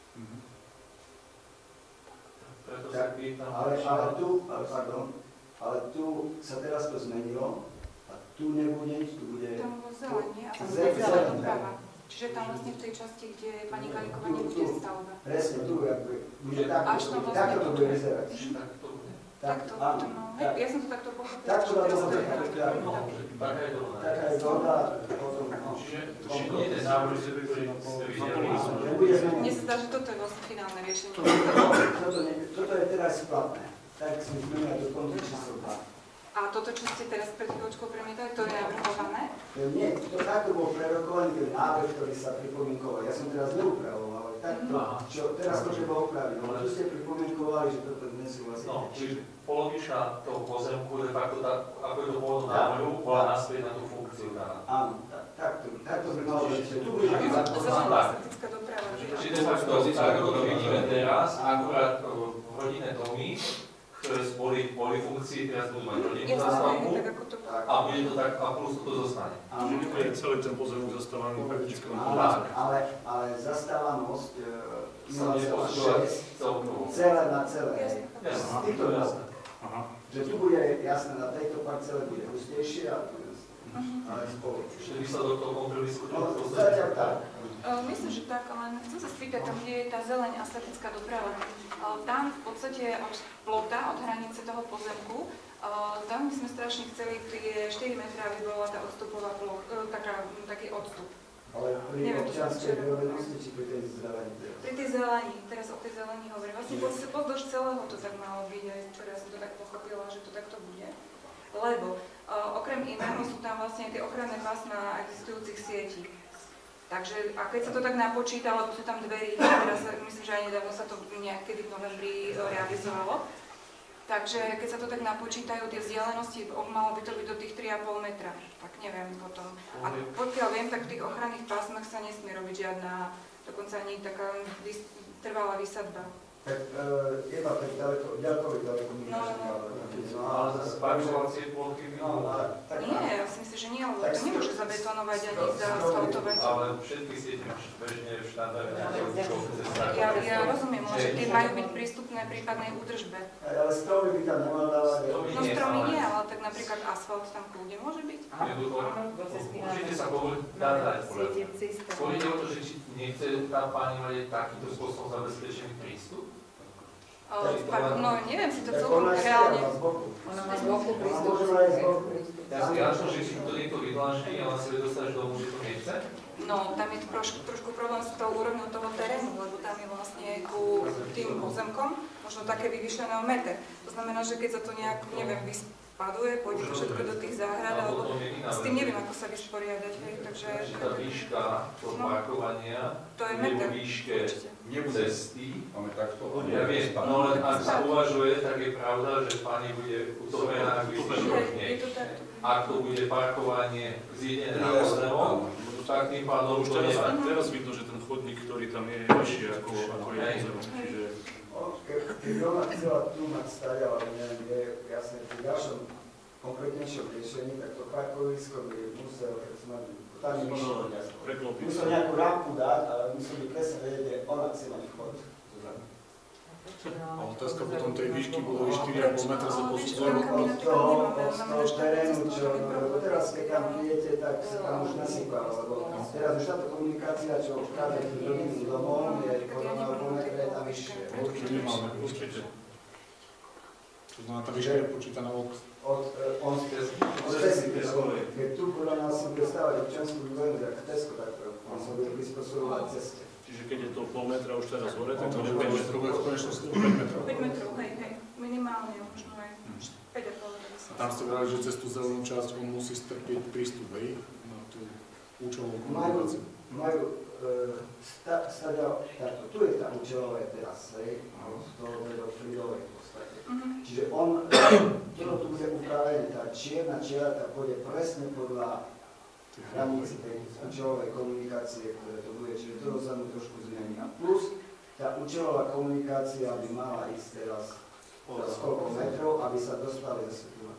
preto Tak, sa pýtam, ale, ale tu, ale, pardon, ale tu sa teraz to zmenilo a tu nebude nič, tu bude... Tam vo zelení a tam Ze- bude zelený, zelená tak. doprava. Čiže tam vlastne v tej časti, kde pani Galíková nebude stavba. Presne tu, ako bude Až takto, to vlastne takto to tu. bude vyzerať. tak to bude. Takto, áno, no, hej, tak. ja som to takto pochopila. Takto že na teraz to to je bude, tak. tak. No, taká je dohoda. Taká je dohoda, potom, no. Čiže všetky tie návrhy, ktoré ste videli, sú Nebude zmeniť. Mne sa zdá, že toto je vlastne finálne riešenie. Toto, nie, toto je teraz platné. Tak sme zmenili do konca číslo dva. A toto, čo ste teraz pred chvíľočkou premietali, to je navrhované? Nie, to takto bol prerokovaný ten návrh, ktorý sa pripomienkoval. Ja som teraz neupravoval, ale takto, čo teraz to treba opraviť. No, tu ste pripomienkovali, že toto nesúhlasíte. No, čiže polovička toho pozemku, de facto, tak, ako je to pôvodnom návrhu, bola naspäť na tú funkciu daná. Áno, tak- takto, takto by malo byť. Tu bude A iba zelená estetická doprava. Čiže de facto, tak ako to vidíme teraz, akurát o, rodinné domy, ktoré boli, boli funkcii, teraz budú mať rodinnú Ja zástavbu tak ako to... a bude to tak, a plus to zostane. Áno, Je celý ten pozemok zastávaný prakticky na áno, ale, ale zastávanosť e, Sa nula bude celá posúvať šesť, celkovo. celé na celé. Jasne. Jasné, Týchto to je dvoch. jasné. Aha. Že tu bude jasné, na tejto parcele bude hustejšie a tu je ale spolu. Čiže výsledok toho kompromisu No, v podstate. zatiaľ tak. Uh, myslím, že tak, ale chcem sa spýtať, tam, kde je tá zeleň a statická doprava, uh, tam v podstate od plota, od hranice toho pozemku, uh, tam by sme strašne chceli tie štyri metre, aby bola tá odstupová ploch, uh, taká, taký odstup. Ale pri Neviem, to som občianskej včera vyrobenosti či pri tej zelení. Pri tej zelení, teraz o tej zelení hovorím, vlastne po- pozdĺž celého to tak malo byť, aj včera som to tak pochopila, že to takto bude. Lebo uh, okrem iného sú tam vlastne tie ochranné pásma existujúcich sietí. Takže, a keď sa to tak napočíta, lebo sú tam dverí, teraz myslím, že aj nedávno sa to niekedy v novembri e, realizovalo, takže keď sa to tak napočítajú, tie vzdialenosti, malo by to byť do tých tri a pol metra, tak neviem potom. A pokiaľ viem, tak v tých ochranných pásmach sa nesmie robiť žiadna, dokonca ani taká vys- trvalá výsadba. Tak uh, iba pri ďaleko, ďalkových telekomunikačných No, kábloch. No, ale zase parkovacie plochy by No, ale tak Nie, ja si myslím, že nie, lebo Tak to nemôže stro- zabetonovať ani stro- zaasfaltovať. ale všetky siete máš bežne v štandarde. Ja, ja rozumiem, ale že tie majú byť prístupné prípadnej údržbe. ale stromy by tam nemal dávať. No stromy nie, ale tak napríklad asfalt tam kľudne môže byť. Určite sa povie, dá dať podľa. Povede o to, že či nechce tá pani mať takýto spôsob zabezpečený prístup? O, pak- no neviem si to Tak celkom ona je reálne. z boku. Ona má z boku Ona prístup. môže mať z boku. Ja si jasno, že si to niekto vydláždi, ale si vie dostať do domu, že to nechce. No, tam je trošku, trošku problém s tou úrovňou toho terénu, lebo tam je vlastne ku tým pozemkom možno také vyvyšené o meter. To znamená, že keď sa to nejak, neviem, vyspaduje, pôjde to všetko do tých záhrad, alebo s tým neviem, ako sa vysporiadať, hej, takže... Tá výška toho parkovania to je je meter, vo výške Nebude. cesty. Máme takto. Ja viem, no len ak sa uvažuje, tak je pravda, že pani bude utopená k vyššie. Ak to bude parkovanie zjedené na pozemok, tak tým pádom Už to teraz, nevadí. teraz vidno, že ten chodník, ktorý tam je, je vyšší ako, ako je pozemok. Čiže Keby ona chcela tu mať stať, ale neviem, je jasné, pri ďalšom konkrétnejšom riešení, tak to parkovisko by musel, keď sme tam je myšlo, preklopiť musel sa. nejakú rampu dať, ale musel by presne vedieť, kde ona chce mať vchod. A otázka potom tej výšky bolo štyri a pol metra sa posudzuje. Od toho, od toho terénu, čo, lebo teraz keď tam prídete, tak sa tam už nasypalo, lebo teraz už táto komunikácia, čo vchádza k rodinným domom, je podľa mňa pol metra je tam vyššie. Určite nemáme, určite. To znamená, tá výška je počítaná od... Od, on, od cesty, keď tu podľa nás si bude stávať občiansku vývojnu, tak Tesco, tak on sa bude prispôsobovať ceste. Čiže keď je to pol metra už teraz hore, tak to To je je päť päť metrov. metrov, v konečnosti päť metrov. päť metrov, hej, hej, minimálne, možno aj päť a pol. Tam ste vrali, že cez tú zelenú časť on musí strpieť prístup, hej? Na tú účelovú komunikáciu. Majú, sta, stadia, takto, tu je tá účelová teraz, hej, z toho do Fridovej v podstate. Čiže on, toto tu bude upravené, tá čierna čiara, tá pôjde presne podľa hranici tej účelovej komunikácie, ktoré to bude, čiže to sa mu trošku zmení. A plus, tá účelová komunikácia by mala ísť teraz, teraz koľko metrov, aby sa dostali zase tu.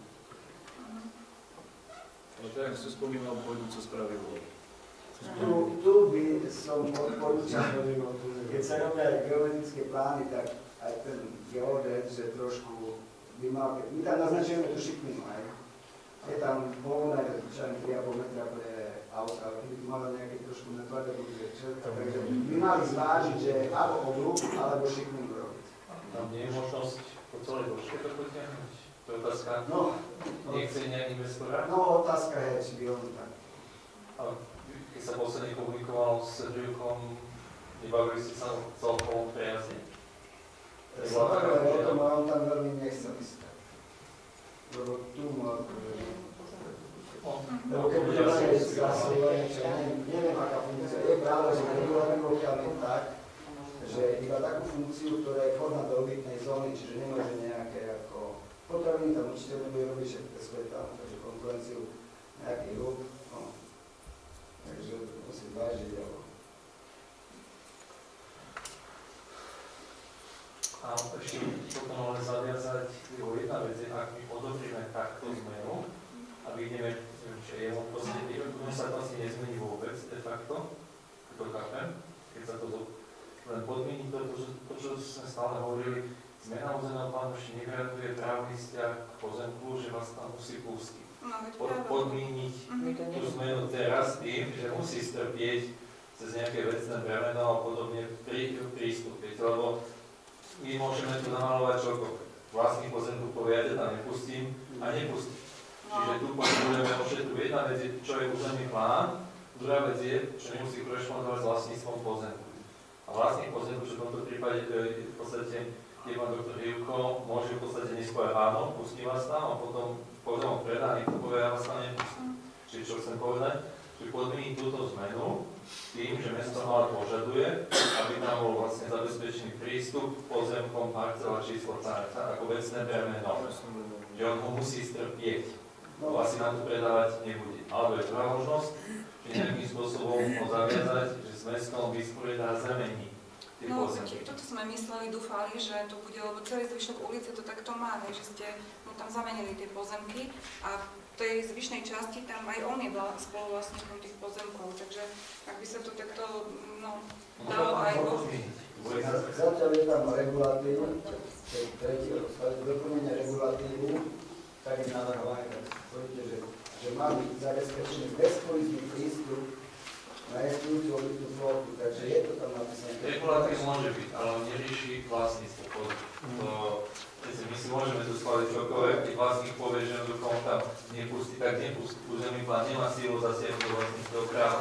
Ale tak si spomínal, pôjdu cez pravidlo. Tu, tu by som odporúčal, keď sa robia aj geologické plány, tak aj ten geodet, že trošku by mal, my tam naznačujeme tú šikminu aj. Je tam povolené, čo aj tri a pol metra pre auta, ale keby tu malo nejaké trošku netvaré bude, takže by mali zvážiť, že alebo obrúk, alebo šikminu robiť. Tam nie je možnosť po celej dĺžke to potiahnuť? To je otázka. No, Nechce nejak investora? no otázka je, či by on tak. Ale keď sa posledne komunikoval s Sergejkom, nebavili ste sa celkom prejazne? Samozrejme, o tom on tam veľmi nechcel ísť. Lebo tu má, lebo keď budeme zaslovať, čo neviem, neviem, aká funkcia, je pravda, že regulárny lokál je tak, že iba takú funkciu, ktorá je vhodná do obytnej zóny, čiže nemôže nejaké ako potraviny, tam určite nebude robiť všetko svoje tam, takže konkurenciu nejaký hub, no. Takže musí vážiť, alebo A ešte potom ale zaviazať, lebo jedna vec je, ak my odobríme takto zmenu a vidíme, že je on proste, ono sa to asi nezmení vôbec de facto, to chápem, keď sa to len podmiení to, to, to, čo sme stále hovorili, zmena územného plánu ešte negarantuje právny vzťah k pozemku, že vás tam musí pustiť. Pod, podmieniť tú zmenu teraz tým, že musí strpieť cez nejaké vecné bremeno a podobne prí, prístup, viete, lebo my môžeme tu namalovať čokoľvek. Vlastný pozemku povie, ja teda nepustím a nepustím. Čiže tu potrebujeme ošetriť. Jedna vec je, čo je územný plán, druhá vec je, čo nemusí korešpondovať s vlastníctvom pozemku. A vlastník pozemku, čo v tomto prípade v podstate je pán doktor Ivko, môže v podstate neskôr áno, pustí vás tam a potom pozemok predá, niekto povie, ja vás tam nepustím. Čiže čo chcem povedať, že podmieniť túto zmenu tým, že mesto ale požaduje, aby tam bol vlastne zabezpečený prístup k pozemkom parcela číslo cára ako vecné bremeno, že on ho musí strpieť, lebo asi nám to predávať nebude. Alebo je druhá možnosť, že nejakým spôsobom ho zaviazať, že s mestom vysporiadá a zamení tie No, pozemky. toto sme mysleli, dúfali, že to bude, lebo celý zvyšok ulice to takto má, že ste mu tam zamenili tie pozemky a v tej zvyšnej časti tam aj on je spoluvlastníkom tých pozemkov, takže ak by sa to takto, no, dalo aj vo... Zatiaľ je tam regulatív, tretí odstavec doplnenia regulatívu, tak je navrhované, tak poviete, že, že má byť zabezpečený bezkolizný prístup na existujúcu obytnú plochu, takže je to tam napísané. Regulatív môže byť, ale on nerieši vlastníctvo pozemku. My si môžeme tu schváliť čokoľvek, keď vlastník povie, že on tam nepustí, tak nepustí. Územný plán nemá sílu zasiahnuť do vlastníctvo práva.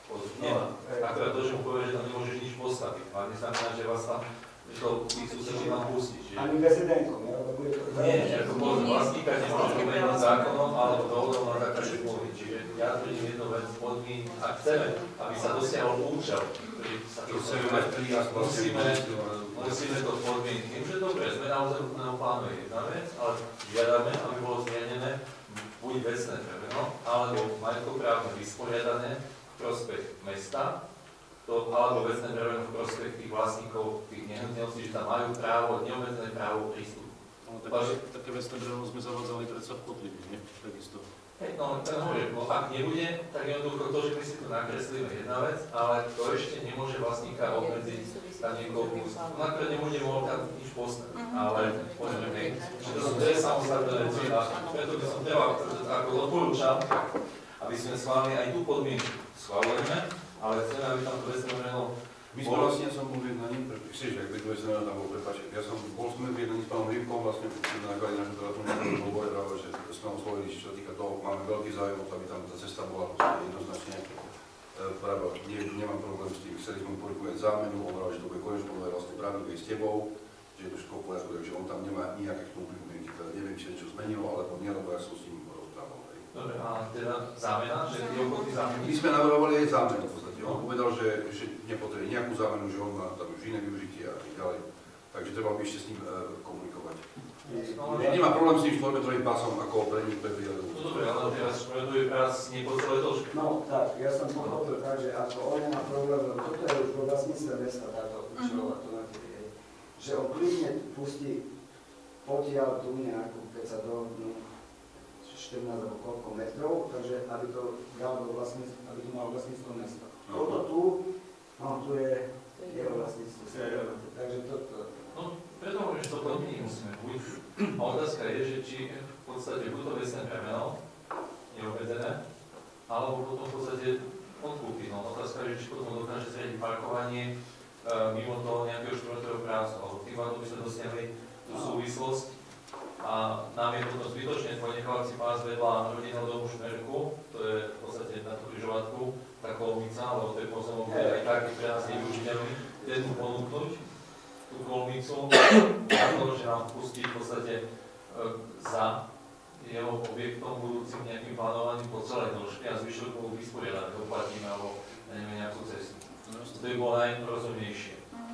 Nemá. Akorát to, že mu povie, že tam nemôžeš nič postaviť. Ale neznamená, že vás tam, že to tých susedov tam pustí. Ani bezedenkom, ja? Nie, ako poviem, vlastníka nemôže pomeniť zákonom alebo dohodom na základe zmluvy. Čiže ja tvrdím jednu vec, podmín, ak chceme, aby sa dosiahol účel, ktorý sa chceme, musíme, musíme to podmieniť. Tým, že dobre, sme naozaj úplného plánu je jedna vec, ale žiadame, aby bolo zmienené buď vecné bremeno, alebo majetkoprávne vysporiadané v prospech mesta, to, alebo vecné bremeno v prospech tých vlastníkov tých nehnuteľností, že tam majú právo, neobmedzené právo prístupu. No, také, také vecné bremeno sme zavádzali predsa v Kotlíne, nie? Takisto. Hej, no, tak hovorím, no ak nebude, tak jednoducho to, že my si tu nakreslíme jedna vec, ale to ešte nemôže vlastníka obmedziť tam niekoho prístupu. Na ktoré nebude mohol tam nič postaviť, ale povedzme, hej, že to je samostatné veci a preto by som treba, ako odporúčam, aby sme schválili aj tú podmienku. Schválujeme, ale chceme, aby tam to vecné bremeno. My sme vlastne, ja som bol v jednaní, chceš, ak by to vecné bremeno tam bol, prepáč, ja som bol sme v jednaní s pánom Rybkom, vlastne na základe našho telefónu bol boj práve, že sme oslovili, čo týka toho, máme veľký zájem, aby tam tá cesta bola jednoznačne práve, nie, nemám problém s tým, chceli sme mu porúkovať zámenu, on hovoril, že to bude konečne vlastne právnik aj s tebou, že je to všetko v poriadku, takže on tam nemá nejaké k tomu pripomienky, teda neviem, či niečo zmenilo, alebo nie, lebo ja som s ním rozprával. Dobre, a teda zámena, že ty ochotný zámenu? My sme navrhovali aj zámenu v podstate, on povedal, že ešte nepotrebuje nejakú zámenu, že on má tam už iné využitie a tak ďalej, takže treba by ešte s ním komunikovať. No, nemá problém s tým štvormetrovým pásom ako pre nich pre prírodu. No dobre, ale teraz štvormetrový pás nie po celej dĺžke. No tak, ja som pochopil tak, že ako on nemá problém, lebo toto je už vo vlastníctve mesta táto účelová tonalita, že on klidne pustí potiaľ tu nejakú, keď sa dohodnú štrnásť alebo koľko metrov, takže aby to dal do vlastníctva, aby to malo vlastníctvo mesta. Toto tu, no tu je jeho vlastníctvo. Takže toto. No, preto hovorím, že to podmienky musíme buď. A otázka je, že či v podstate buď to vecné bremeno neobmedzené, alebo potom v podstate odkúpi. No, otázka je, že či potom dokáže zriadiť parkovanie e, mimo toho nejakého štvrtého prácu, alebo tým pádom by sme dosiahli tú súvislosť a nám je potom zbytočne ponechávací pás vedľa rodinného domu Šmerku, to je v podstate na tú križovatku, tá kolmica, alebo to je pozemok, ktorý aj tak je pre nás nevyužiteľný, ten tu ponúknuť tú kolmicu, na to, že nám pustí v podstate e, za jeho objektom budúcim nejakým plánovaním po celej dĺžke a zvyšok bol vysporiadaný, doplatíme alebo neviem nejakú cestu. To by bolo najrozumnejšie.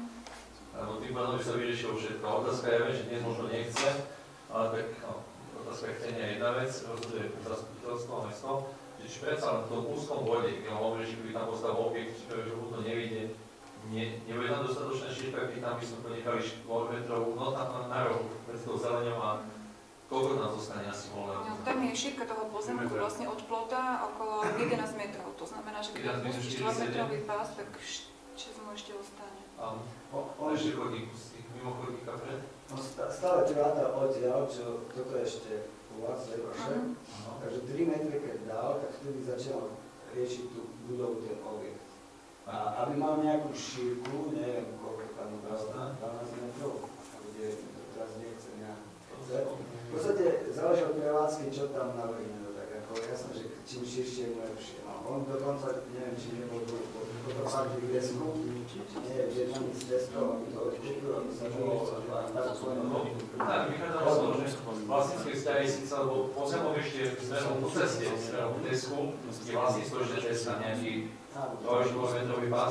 Lebo tým pádom by sa vyriešilo všetko. Otázka je, že dnes možno nechce, ale tak no, otázka chcenia je jedna vec, rozhoduje zastupiteľstvo a mesto, že či predsa len v tom úzkom bode, keď hovorím, že by tam postavil objekt, že mu to nevíde, nie, nebude tam dostatočná šírka, keď tam by sme ponechali štvormetrovú, no tam na, na rohu, medzi tou zeleňou a koľko tam zostane asi voľné? No, tam je šírka toho pozemku vlastne od plota okolo jedenásť metrov, to znamená, že keď pustíš štvormetrový pás, tak šesť mu ešte ostane. Áno, ešte chodník pustí, mimo chodníka pred? No, stále trváta odtiaľ, čo toto je ešte u vás, je vaše. Takže tri metre keď dal, tak vtedy začal riešiť tú budovu, ten objekt. A aby mal nejakú šírku, neviem koľko tam dal, dvanásť metrov, kde teraz nechcem ja. V podstate záleží od prevádzky, čo tam navrhne, no tak ako jasné, že čím širšie mu lepšie. No, on dokonca, neviem, či nebol tu potom fakt v desku, nie, že tam s deskou, aby to odkúpil, aby sa mohol tak spomenúť. Tak, vychádzalo z toho, že vlastnícke vzťahy síce, lebo pozemok ešte smerom po ceste, smerom po desku, je vlastníctvo ešte cesta nejaký dvojštvormetrový pás.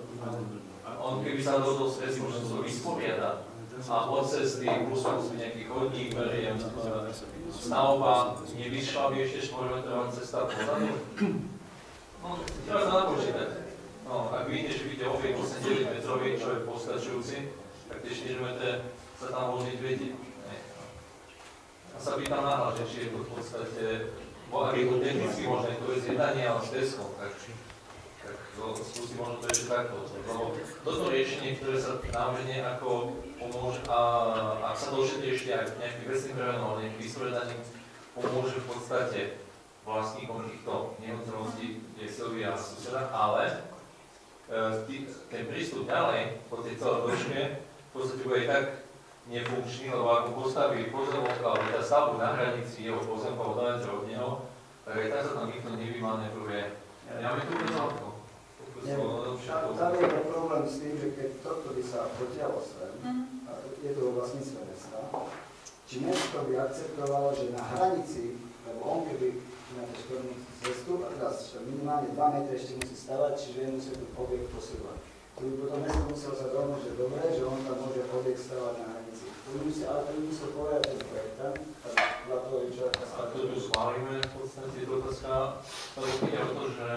On keby sa dohodol s cestou, že to vysporiada, a od cesty plus nejaký chodník, beriem, stavba, nevyšla by ešte štvormetrová cesta pozadu. No, treba sa napočítať. No, ak vidíte, že vidíte objekt osemdesiat deväť metrový, čo je postačujúci, tak tie štyri metre sa tam vložiť vedie. A sa pýtam náhľad, že či je to v podstate, ak je to technicky možné, to je zjednanie, ale s deskou, tak tak to skúsi možno to ešte takto. Lebo toto riešenie, ktoré sa navrhne ako pomôže, a ak sa došetí ešte aj nejaký vecný prevenom, nejaký vysporiadaním, pomôže v podstate vlastníkom týchto nehnuteľností, kde je Silvia a suseda, ale e, tý, ten prístup ďalej po tej celej dĺžke v podstate bude tak nefunkčný, lebo ako postaví pozemok alebo tá stavbu na hranici jeho pozemka od dva metre od neho, tak aj tak sa tam nikto nevymanevruje. Nemáme tu bezhľadko. Tam, tam je to problém s tým, že keď toto by sa potialo sem, a je to vo vlastníctve mesta, či mesto by akceptovalo, že na hranici, lebo on keby na tú škornú cestu, a teraz minimálne dva metre ešte musí stavať, čiže musí ten objekt posúvať. To by potom mesto muselo sa dohodnúť, že dobre, že on tam môže objekt stavať na hranici. To by musel, ale to by musel povedať ten projektant, a Vlatovič, a A to tu schválime v podstate do otázka, to ide o to, že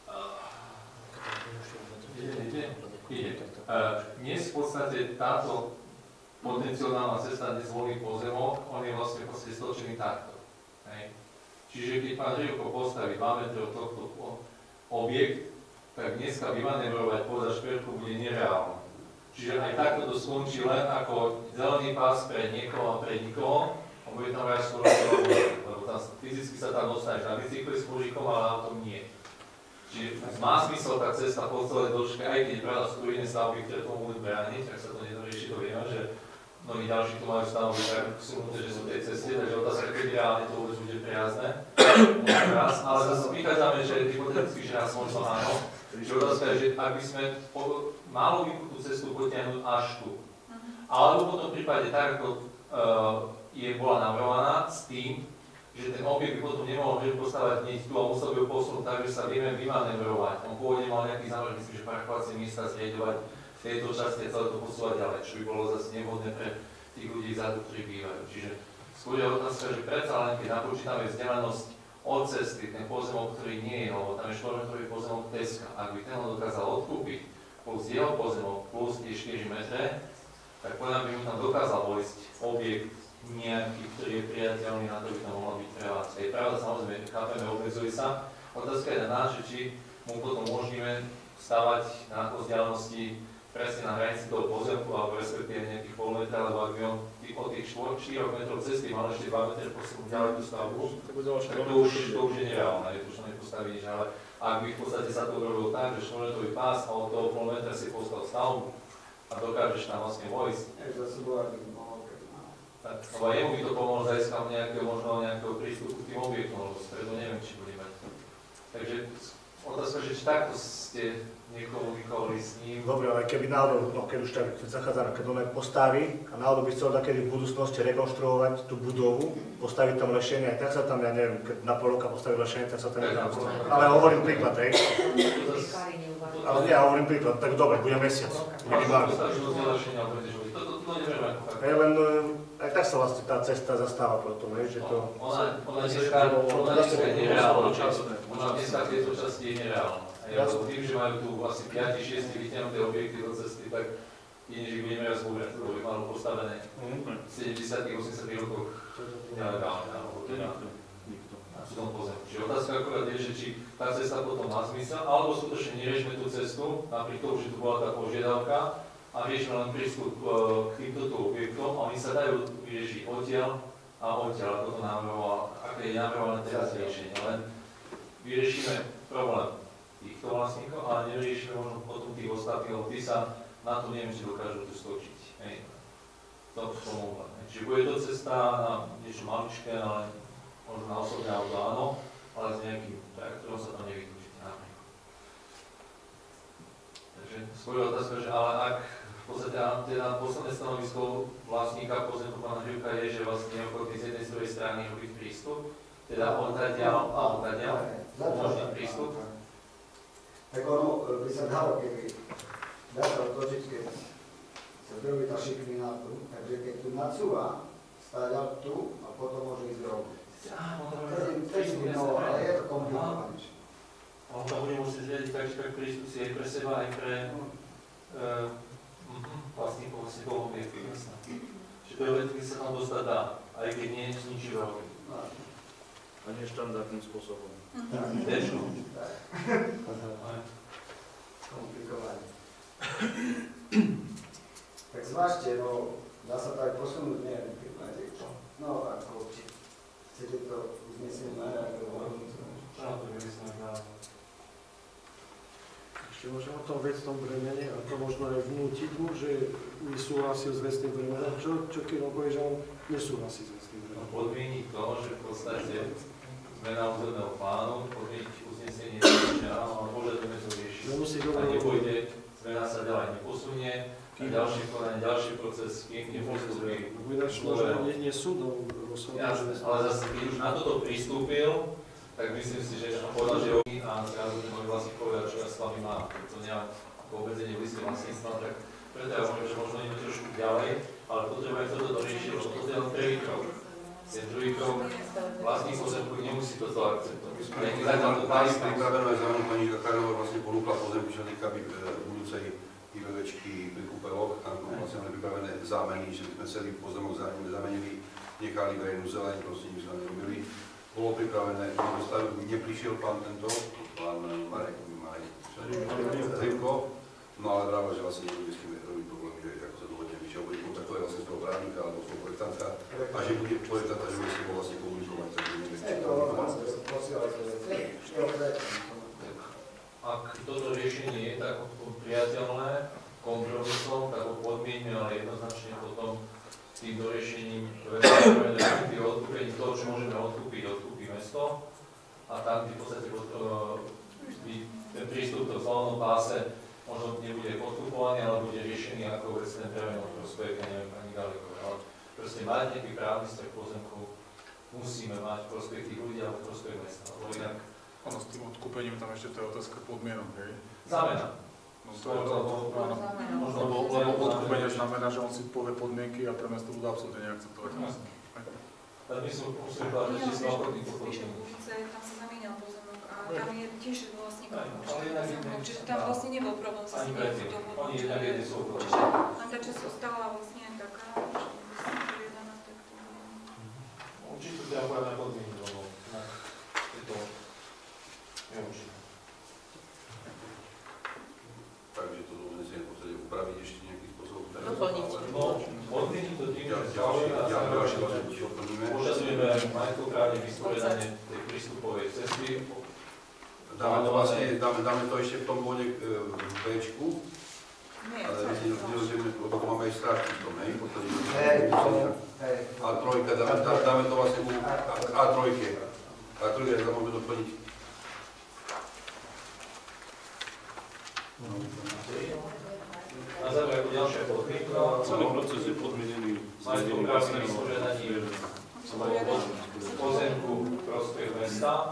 dnes v podstate táto potenciálna cesta, kde zvolí pozemok, on je vlastne v podstate stočený takto. Hej. Čiže keď pán Živko postaví dva metre od tohto objekt, tak dneska vymanevrovať poza šperku bude nereálne. Čiže aj takto to skončí len ako zelený pás pre niekoho a pre nikoho, a bude tam aj skoro lebo tam fyzicky sa tam dostaneš na bicykli s kružikom, ale na tom nie. Čiže má smysel tá cesta po celej dĺžke, aj keď pravda sú tu iné stavby, ktoré tomu budú brániť, tak sa to nedorieši, to vieme, že mnohí ďalší tu majú stanovy tak sunuté, že sú tej ceste, takže otázka, keď reálne to vôbec bude priazné. Ale zase vychádzame, že hypoteticky, že raz možno áno. Čiže otázka je, že ak by sme málo vykutú cestu potiahnuť až tu, alebo v tom prípade tak, ako uh, je bola navrhovaná s tým, že ten objekt by potom nemohol postavať hneď tu a musel by ho posunúť tak, že sa vieme vymanevrovať. On pôvodne mal nejaký zámer, myslím, že parkovacie miesta zriedovať v tejto časti a celé to posúvať ďalej, čo by bolo zase nevhodné pre tých ľudí vzadu, ktorí bývajú. Čiže skôr je otázka, že predsa len keď napočítame vzdialenosť od cesty, ten pozemok, ktorý nie je, lebo tam je štvormetrový pozemok Teska, ak by ten ho dokázal odkúpiť, plus jeho pozemok, plus tie štyri metre, tak podľa by mu tam dokázal vojsť objekt nejaký, ktorý je priateľný na to, by tam mohla byť prevádzka. Je pravda, samozrejme, chápeme, obmedzuje sa. Otázka je na nás, že či mu potom umožníme stavať na vzdialenosti presne na hranici toho pozemku, alebo respektíve nejakých pol metra, alebo ak by on od tých štyroch metrov cesty mal ešte dva metre posunúť ďalej tú stavbu, tak to už, to už je nereálne, je to, čo nepostaví nič, ale ak by v podstate sa to urobil tak, že štvormetrový pás a od toho pol metra si postav stavbu a dokážeš tam vlastne vojsť, tak, lebo jemu by to pomohlo získať nejakého, možno nejakého prístupu k tým objektom, lebo stredu neviem, či bude mať. Takže otázka, že či takto ste nekomunikovali s ním. Dobre, ale keby náhodou, no keď už tak zachádzame, keď on aj postaví a náhodou by chcel takedy v budúcnosti rekonštruovať tú budovu, postaviť tam lešenie, tak sa tam, ja neviem, keď na pol roka postaví lešenie, tak sa tam nedá. Ale ja hovorím príklad, hej. Ale nie, ja hovorím príklad, tak dobre, bude mesiac. Hej, len aj tak sa vlastne tá cesta zastáva potom, hej, že to... Ona dneska je nereálna. Ona dneska v tejto časti je nereálna. Lebo tým, že majú tu asi päť šesť vyťahnuté objekty do cesty, tak je, že ich budeme raz zbúrať, lebo ich malo postavené v sedemdesiatych osemdesiatych rokoch nelegálne, alebo teda na tom pozemku. Čiže otázka akorát je, že či tá cesta potom má zmysel, alebo skutočne neriešme tú cestu, napriek tomu, že tu bola tá požiadavka, a riešime len prístup k týmto objektom, a oni sa dajú vyriešiť odtiaľ a odtiaľ, ako to navrhoval, aké je navrhované teraz riešenie. Len vyriešime problém týchto vlastníkov, ale neriešime možno potom tých ostatných, lebo tí sa na to neviem, či dokážu tu skočiť. Hej. To pomôžem. Čiže bude to cesta na niečo maličké, ale možno na osobné auto áno, ale s nejakým traktorom sa tam nevytúčite napríklad. Takže skôr je otázka, že ale ak v podstate teda posledné stanovisko vlastníka pozemku pána Živka je, že vlastne ochotný z jednej z druhej strany robiť prístup, teda odtadiaľ a odtadiaľ umožniť prístup. Tak ono by sa dalo, keby dá sa otočiť, keď sa zrobí tá šikmina tu, takže keď tu nacúva, stáďal tu a potom môže ísť rovno. Vtedy by no, ale je to komplikovanejšie. On to bude musieť zriadiť tak, že tak prístup si aj pre seba, aj pre vlastníkov vlastne toho objektu. Čiže to je sa tam dostať dá, aj keď nie je zničivý objekt. A nie štandardným spôsobom. Tečo. Komplikované. Tak zvážte, no, dá sa to aj posunúť, neviem, keď čo. No, ako či chcete to uznesieť na nejaké voľnicu. Čo na to vymyslíme na... Ešte môžem o tom vecnom bremene a to možno aj vnútiť mu, že nesúhlasil s vecným bremenom. Čo, čo keď on povie, že on nesúhlasí s vecným bremenom? Podmieniť to, že v podstate zmena územného plánu, podmieniť uznesenie, že áno, ale požadujeme to riešiť. A nepôjde, zmena sa ďalej neposunie, a ďalší konanie, ďalší proces, kým nepostupí. Nie, nie súdom Jasné, ale zase, keď už na toto pristúpil, tak myslím si, že podľa že a zrazu ten môj vlastník povedal, čo ja s vami mám, keď to nemá obmedzenie v liste vlastníctva, tak preto ja môžem, že možno ideme trošku ďalej, ale potrebujem toto doriešiť, lebo toto je len prvý krok. Ten druhý krok, vlastník pozemku nemusí toto akceptovať. Máme pripravenú aj zároveň pani Kakárová vlastne ponúkla pozemky, čo týka budúcej IVVčky pri kúpeloch, tam vlastne máme pripravené zámeny, že by sme celý pozemok zamenili, nechali verejnú zeleň, proste nič sme nerobili. Bolo pripravené, neprišiel pán tento, pán Marek, Marek, Rybko, no ale práve, že vlastne nebude s tým robiť problémy, že ako sa dohodneme, že bude kontaktovať vlastne z toho právnika alebo z toho projektanta a že bude projektanta, že bude s tým vlastne komunikovať, takže neviem, či to Ak toto riešenie je tak priateľné kompromisom, tak ho podmieníme, ale jednoznačne potom tým doriešením odkúpení toho, čo môžeme odkúpiť, odkúpi mesto a tam, kde v podstate ten prístup do zelenom páse možno nebude odkupovaný, ale bude riešený ako vecné prevenom prospech, ja neviem ani ďaleko. Ale proste mať nejaký právny strach pozemkov musíme mať prospech tých ľudí alebo prospech mesta, lebo inak... Ono s tým odkúpením tam ešte to je otázka podmienok, hej? Zámena. No to je to, áno. Lebo odkúpenie znamená, že on si povie podmienky a pre mesto budú absolútne neakceptovať. Ale my sme museli povedať, že sme ochotní podmienky. Tam sa zamienial pozemok a tam je tiež vlastníkom pozemok, čiže tam vlastne nebol problém sa s ním dohodnúť. Oni jednak jedni sú Čiže Antača ostala vlastne taká, že musím priedaná v takto. Určite treba povedať na podmienky, lebo je to neurčité. Takže to uznesenie v podstate upraviť ešte nejakým spôsobom. Doplniť. No, podmieniť to tým, že požadujeme majetkoprávne vysporiadanie tej prístupovej cesty. Dáme to vlastne, dáme, dáme to ešte v tom bode Bčku, ale nerozdielme, lebo to máme aj strátky v tom, hej, v podstate. A trojka, dáme, dáme to vlastne A trojke. A trojke, tam môžeme doplniť. Na záver ako ďalšia podmienka. Celý proces je podmienený majetkoprávne vysporiadanie pozemku v prospech mesta,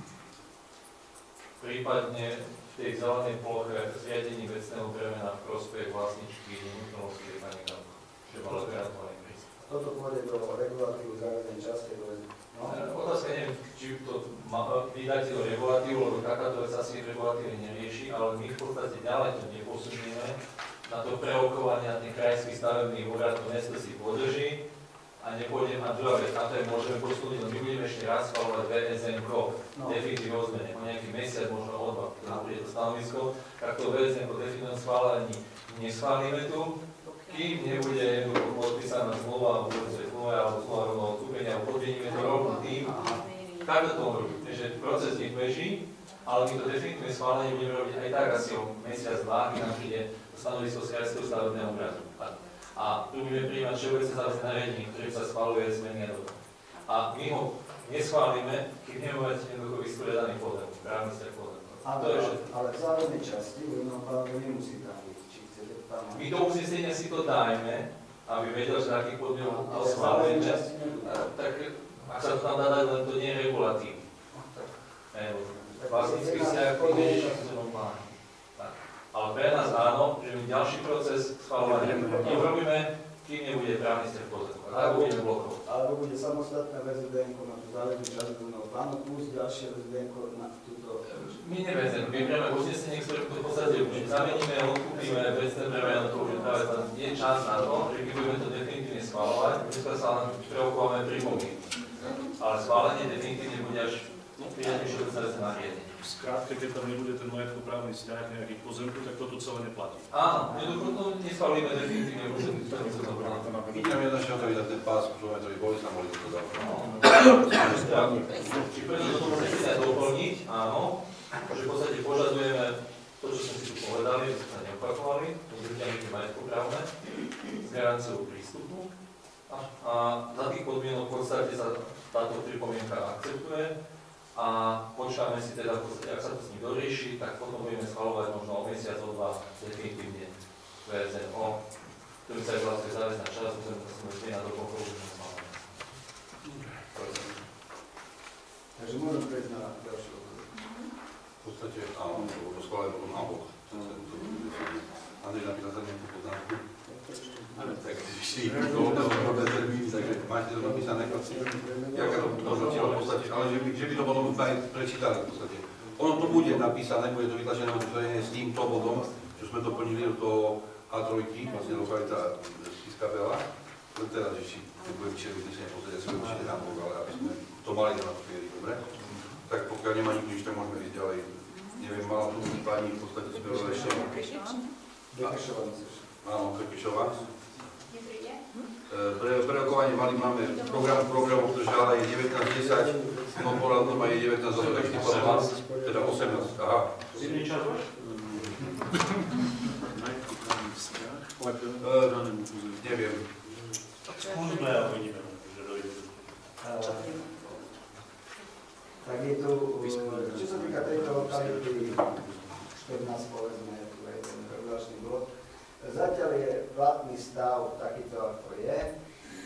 prípadne v tej zelenej ploche zriadení vecného bremena v prospech vlastničky nehnuteľnosti pani Gabko, že mal operatívny prístup. Toto pôjde do regulatívu zároveň častej dojde. Otázka neviem, či to vydáte do regulatívu, lebo takáto vec asi regulatívne nerieši, ale my v podstate ďalej to neposunieme na to prerokovanie na ten krajský stavebný úrad, to mesto si podrží a nepôjdem na druhá vec, na to je môžeme posunúť, no my budeme ešte raz schvaľovať vé es en ko, no. Definitívne ozmene, o nejaký mesiac, možno o dva, keď bude to stanovisko, tak to vé es en ko definitívne schválení neschválime tu, kým nebude jednoducho podpísaná zmluva o budúcej zmluve alebo zmluva rovného odkúpenia, alebo podmieníme to rovno tým, takto to robí. Takže proces nech beží, ale my to definitívne schválenie budeme robiť aj tak asi o mesiac, dva, keď nám príde stanovisko z krajského stavebného úradu. A tu budeme prijímať všeobecné záväzné nariadenie, ktorým sa schváluje zmeny a doba. A my ho neschválime, keď nebudeme mať jednoducho vysporiadaný pozemok, právny strach pozemok. Ale v zároveň časti budeme plánu nemusí tam byť. My do uznesenia si to dajme, aby vedel, že akých podmienok to schválime, tak ak sa to tam dá dať, len to nie je regulatív. Vlastnícky vzťah nie je v pláne. Ale pre nás áno, že my ďalší proces schvaľovania neurobíme, kým nebude právny strach pozemku. A tak budeme blokovať. Alebo bude samostatné vé zet en ko na tú záležitú časť plánu plus ďalšie vé zet en ko na túto... My nevezem, vybereme uznesenie, ktoré v podstate už zameníme, odkúpime, vecné bremeno, to už je práve je čas na to, že my budeme to definitívne schvaľovať, dneska sa len preokováme pripomínky. Ale schválenie definitívne bude až prijatím všeobecné nariadenie. V skrátke, keď tam nebude ten majetkoprávny vzťah nejakých pozemkov, tak toto celé neplatí. Áno, jednoducho to neschválime definitívne územný vzťah. Idem jednoznačne o to vydať ten pás, kilometrový boli sa mohli toto dať. Či preto to môžete aj doplniť, áno, že v podstate požadujeme to, čo sme si tu povedali, že sa neopakovali, udržanie majetkoprávne s garanciou prístupu. A za tých podmienok v podstate sa táto pripomienka akceptuje. a počkáme si teda, ak sa to s ním dorieši, tak potom budeme schvaľovať možno o mesiac, o dva definitívne vé es en ó, ktorý sa je vlastne záväzná časť, ktorým sa sme zmena do pokoru, že máme. Takže môžem prejsť na ďalšiu otázku. V podstate áno, to schváľuje potom nabok. Andrej napýtal sa nejakú poznámku. Ale tak šli to obdobné termíny, takže máte to napísané chlapci. Jaká to možno tieľa v podstate, ale že by, že by to bolo aj prečítané v podstate. Ono to bude napísané, bude to vytlačené odvojené s týmto bodom, čo sme doplnili do toho á tri, vlastne lokalita Spiskabela. Len teraz, že či to bude vyčerviť, v podstate sme určite na bok, ale aby sme to mali na papieri, dobre? Tak pokiaľ nemá nikto nič, tak môžeme ísť ďalej. Neviem, mala tu pani v podstate spievať ešte. Bekešová. Áno, Bekešová. Pre, pre rokovanie mali máme program, program obdržala je devätnásť desať, no poradnom je devätnásť osemnásť, teda osemnásť, aha. Zimný čas máš? Neviem. Skúsme a uvidíme, že dojde. Tak je tu, čo sa týka tejto lokality, štrnásť povedzme, tu je ten regulačný bod. Zatiaľ je platný stav takýto, ako je.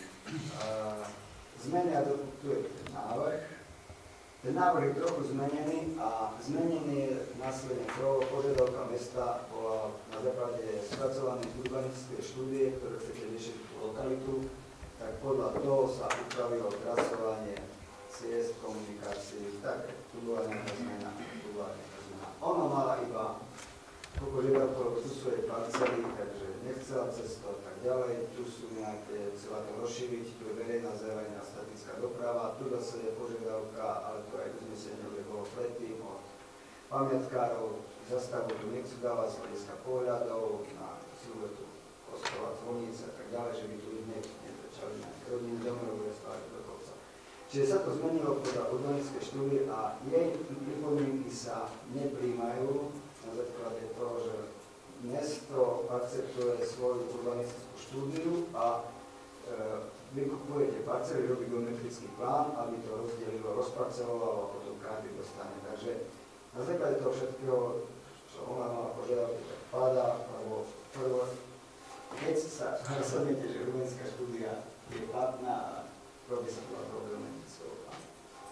Zmenia, tu je ten návrh. Ten návrh je trochu zmenený a zmenený je následne to, požiadavka mesta bola na základe spracovanej urbanistické štúdie, ktoré chcete riešiť tú lokalitu, tak podľa toho sa upravilo trasovanie ciest, komunikácií, tak tu bola nejaká zmena, tu bola nejaká zmena. Ona mala iba požiadavkov, tu sú jej parcely, takže nechcela cesto, tak ďalej, tu sú nejaké, chcela to rozšíriť, tu je verejná zelená statická doprava, tu zase je požiadavka, ale tu aj uznesenie, kde bolo predtým od pamiatkárov, zastavu tu nechcú dávať z hľadiska pohľadov na siluetu kostola, zvonice a tak ďalej, že by tu ich netrečali nejaké rodiny domov, stále do kopca. Čiže sa to zmenilo podľa urbanistické štúdie a jej pripomienky sa nepríjmajú na základe toho, že mesto akceptuje svoju urbanistickú štúdiu a e, vy kupujete parcely, robí geometrický plán, aby to rozdelilo, rozpracovalo a potom každý dostane. Takže na základe toho všetkého, čo ona mala požiadavky, tak padá, alebo prvo, keď sa rozhodnete, že urbanistická štúdia je platná a robí sa to ako geometrického plánu.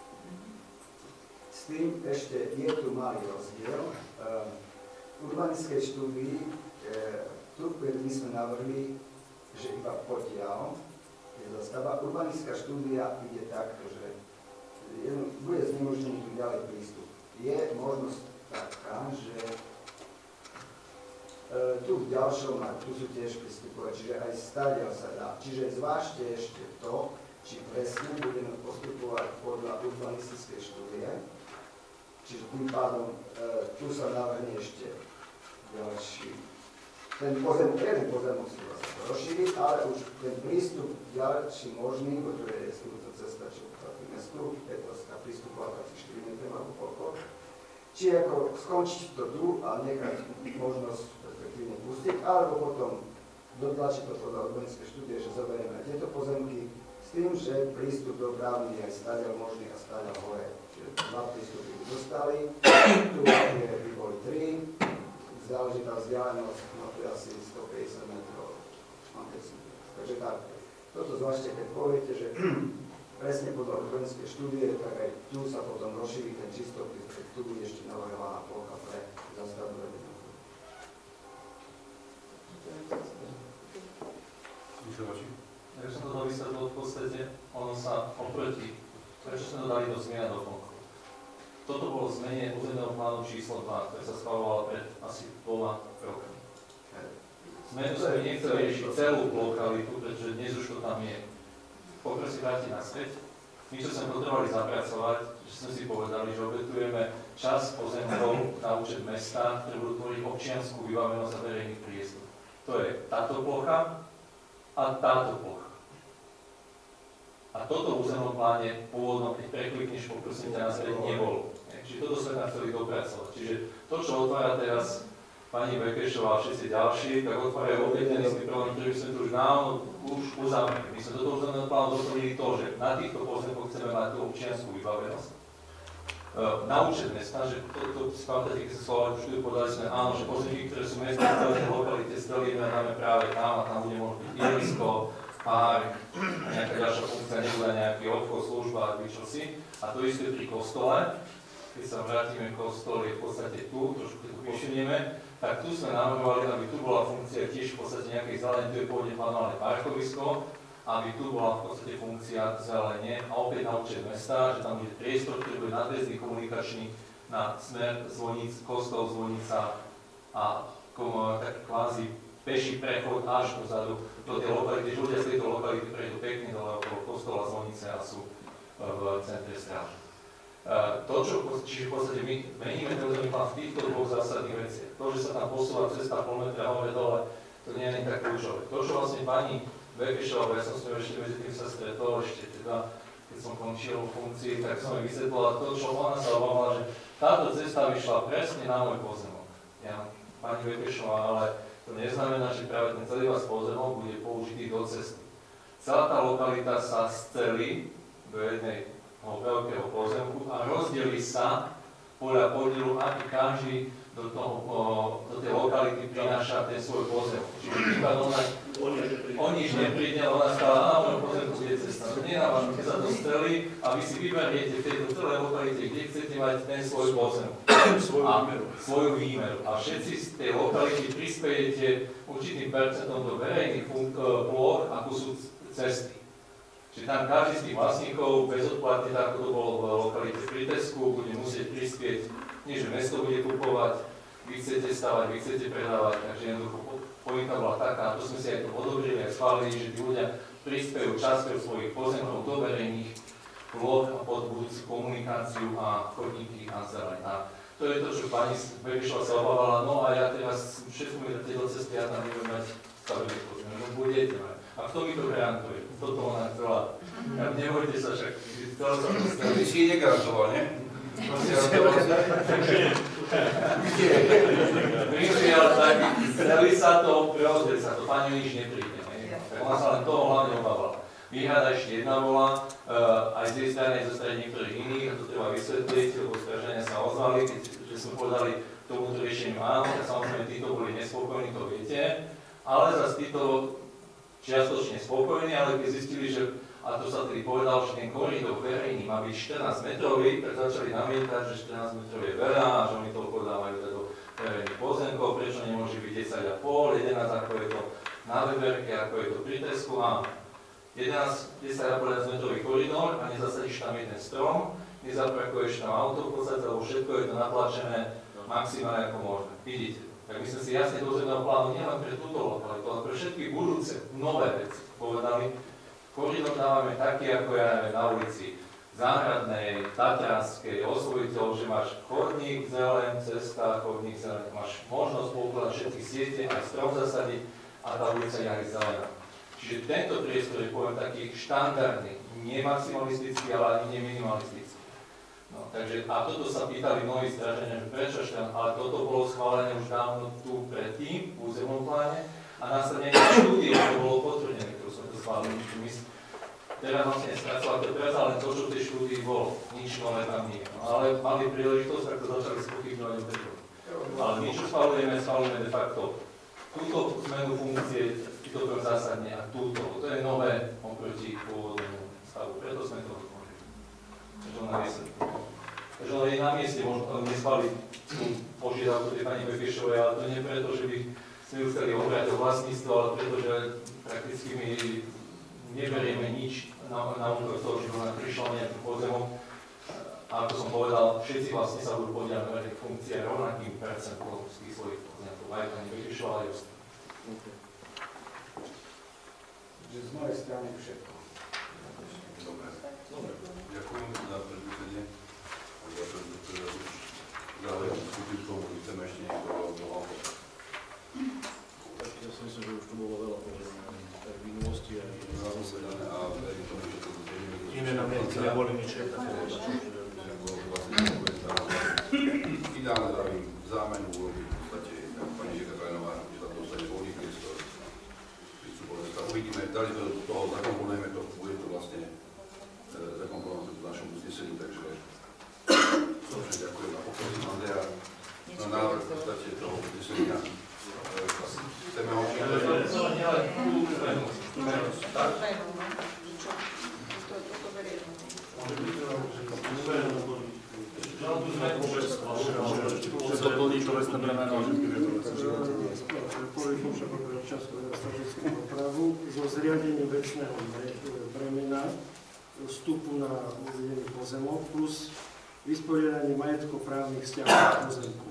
S tým ešte je tu malý rozdiel. V urbanistickej štúdii e, tu my sme navrhli, že iba potiaľ je zastava. Urbanistická štúdia ide takto, že jedno, bude znemožnený tu ďalej prístup. Je možnosť taká, že e, tu v ďalšom, a tu sú tiež prístupovať, čiže aj stadiaľ sa dá. Čiže zvážte ešte to, či presne budeme postupovať podľa urbanistickej štúdie. Čiže tým pádom e, tu sa navrhne ešte ďalší. Ten pozemok, jeden pozemok si vlastne rozšíriť, ale už ten prístup ďalší možný, pretože je skúca cesta, čo patrí mestu, Petrovská prístupová asi štyri metre alebo koľko. Či ako skončiť to tu a nechať možnosť perspektívne pustiť, alebo potom dotlačiť to podľa urbanistické štúdie, že zoberieme aj tieto pozemky, s tým, že prístup do brány je aj stáďal možný a stáďal hore. Čiže dva prístupy by dostali, tu by boli tri, záleží tá vzdialenosť, no to je asi stopäťdesiat metrov. Takže tak, toto zvlášte, keď poviete, že presne podľa urbanistickej štúdie, tak aj tu sa potom rozšíri ten čistopis, keď tu bude ešte navrhovaná plocha pre zastavbu. Takže som to vysvetlil v podstate, ono sa oproti, prečo sme to dali do zmien doplnkov. Toto bolo zmenie územného plánu číslo dva, ktoré sa schvaľovalo pred asi dvoma rokmi. Zmenu sme nechceli riešiť celú lokalitu, pretože dnes už to tam je. Pokiaľ si vráti naspäť, my čo sme potrebovali zapracovať, že sme si povedali, že obetujeme čas pozemkov na účet mesta, ktoré budú tvoriť občiansku vybavenosť a verejných priestor. To je táto plocha a táto plocha. A toto v územnom pláne pôvodno, keď preklikneš, poprosím ťa naspäť, nebolo. Čiže toto sme tam chceli dopracovať. Čiže to, čo otvára teraz pani Bekešová a všetci ďalší, tak otvárajú opäť ten istý problém, ktorý sme tu už dávno už uzavreli. My sme do toho územného plánu doplnili to, že na týchto pozemkoch chceme mať tú občiansku vybavenosť. na účet mesta, že to, to si pamätáte, keď sa Slováci štúdiu, povedali sme, áno, že pozemky, ktoré sú mesta v celej tej lokalite stelíme, dáme práve tam a tam bude možno byť ihrisko, park, nejaká ďalšia funkcia, nebude nejaký obchod, služba, aký čosi. A to isté pri kostole, keď sa vrátime k kostole, v podstate tu, trošku tu pošinieme, tak tu sme navrhovali, aby tu bola funkcia tiež v podstate nejakej zelene, tu je pôvodne plánované parkovisko, aby tu bola v podstate funkcia zelene a opäť na účet mesta, že tam bude priestor, ktorý bude nadväzný komunikačný na smer zvonic, kostol, zvonica a kom, taký kvázi peší prechod až dozadu do tej lokality, že ľudia z tejto lokality prejdú pekne dole okolo kostola, zvonice a sú v centre stráže. To, čo, čiže v podstate my meníme ten územný plán v týchto dvoch zásadných veciach. To, že sa tam posúva cesta pol metra hore dole, to nie je tak kľúčové. To, čo vlastne pani Bekišová, ja som s ňou ešte medzi tým sa stretol, ešte teda, keď som končil v funkcii, tak som jej vysvetlila to, čo ona sa obávala, že táto cesta vyšla presne na môj pozemok. Ja, pani Bekišová, ale to neznamená, že práve ten celý vás pozemok bude použitý do cesty. Celá tá lokalita sa scelí do jednej veľkého pozemku a rozdelí sa podľa podielu, aký každý do, toho, do tej lokality prináša ten svoj pozemok. Čiže príklad ona, on nič nepríde, ona stále na mojom pozemku je cesta. Nie na vašom, keď sa to strelí a vy si vyberiete v tejto celej lokalite, kde chcete mať ten svoj pozemok. Svoju výmeru. Svoju výmeru. A všetci z tej lokality prispiejete určitým percentom do verejných plôch, ako sú cesty. Čiže tam každý z tých vlastníkov bezodplatne, tak ako to bolo v lokalite pri Tesku, bude musieť prispieť, nie že mesto bude kupovať, vy chcete stavať, vy chcete predávať, takže jednoducho pointa bola taká, a to sme si aj to odobrili, aj schválili, že tí ľudia prispejú časťou svojich pozemkov do verejných plôch a podbudúcu komunikáciu a chodníky a zeleň. A to je to, čo pani Bekišová sa obávala, no a ja teraz všetko mi dáte do cesty, ja tam nebudem mať stavený pozemok, no budete mať. A kto mi to garantuje? Toto ona chcela. Ja, nebojte sa, však chcela sa to stať. Ty si jej negarantoval, nie? Príde, ale tak, chceli sa to, preozde sa to, pani nič nepríde. Ona sa len toho hlavne obávala. Výhrada ešte jedna bola, uh, aj z tej strany, aj zo strany niektorých iných, a to treba vysvetliť, lebo strážania sa ozvali, keď že sme povedali tomuto riešeniu áno, tak samozrejme títo boli nespokojní, to viete, ale zase títo čiastočne spokojní, ale keď zistili, že, a to sa tedy povedal, že ten koridor verejný má byť štrnásť metrový, tak začali namietať, že štrnásť metrov je veľa a že oni toľko dávajú do verejných pozemkov, prečo nemôže byť desať a pol, jedenásť ako je to na Weberke, ako je to pri Tesku, a jedenásť, desať a pol metrový koridor a nezasadíš tam jeden strom, nezaparkuješ tam auto v podstate, lebo všetko je to natlačené maximálne ako možné. Vidíte. Tak my sme si jasne do územného plánu nielen pre túto lokalitu, ale pre všetky budúce nové veci povedali. Koridor dávame taký, ako ja neviem, na ulici Záhradnej, Tatranskej, osvojiteľ, že máš chodník, zeleň, cesta, chodník, zeleň, máš možnosť poukladať všetky siete, aj strom zasadiť a tá ulica je aj zelená. Čiže tento priestor je, poviem, taký štandardný, nie maximalistický, ale ani neminimalistický. No, takže, a toto sa pýtali mnohí strážania, že prečo štán, ale toto bolo schválené už dávno tu predtým, v územnom pláne, a následne štúdie, to bolo potvrdené, ktorú sme to schválili. Teraz vlastne spracovať to teraz, ale to, čo v tej štúdii bolo, nič nové tam nie. No, ale mali príležitosť, tak to začali spochybňovať o tejto. Ale my, čo schválujeme, schválujeme de facto túto zmenu funkcie, toto zásadne a túto. To je nové oproti pôvodnému stavu, preto sme to vykonali. Takže ona vysvetlí. Takže ona je na mieste, možno neschváliť tú požiadavku tej pani Bekišovej, ale to nie preto, že by sme ju chceli obrať o vlastníctvo, ale preto, že prakticky my neberieme nič na, na úkor toho, že ona prišla nejaký pozemok. A ako som povedal, všetci vlastne sa budú podielať na verejných funkciách rovnakým percentom z tých svojich pozemkov. Aj pani Bekišová, aj ostatní. Že z mojej strany všetko. Dobre. Dobre. Ďakujem za predúsenie. Za predúsenie. Ďalej diskutujú tomu, chceme ešte niekto dohľadol. Ja si myslím, že už to bolo veľa povedané aj v minulosti, aj zavedané a verím tomu, že to zrejme iné nám neboli ničie také ideálne zdravím zámenu urobiť v podstate pani Žika Trajnová, že sa to dostane voľný priestor. Uvidíme, dali sme do toho, zakomponujeme to, bude to vlastne zakomponované v našom uznesení, takže to Že to plní to vecné bremeno a všetky tieto veci. Poviem však občas strategickú opravu so zriadením vecného bremena vstupu na uvedený pozemok plus vysporiadanie majetkoprávnych vzťahov pozemku.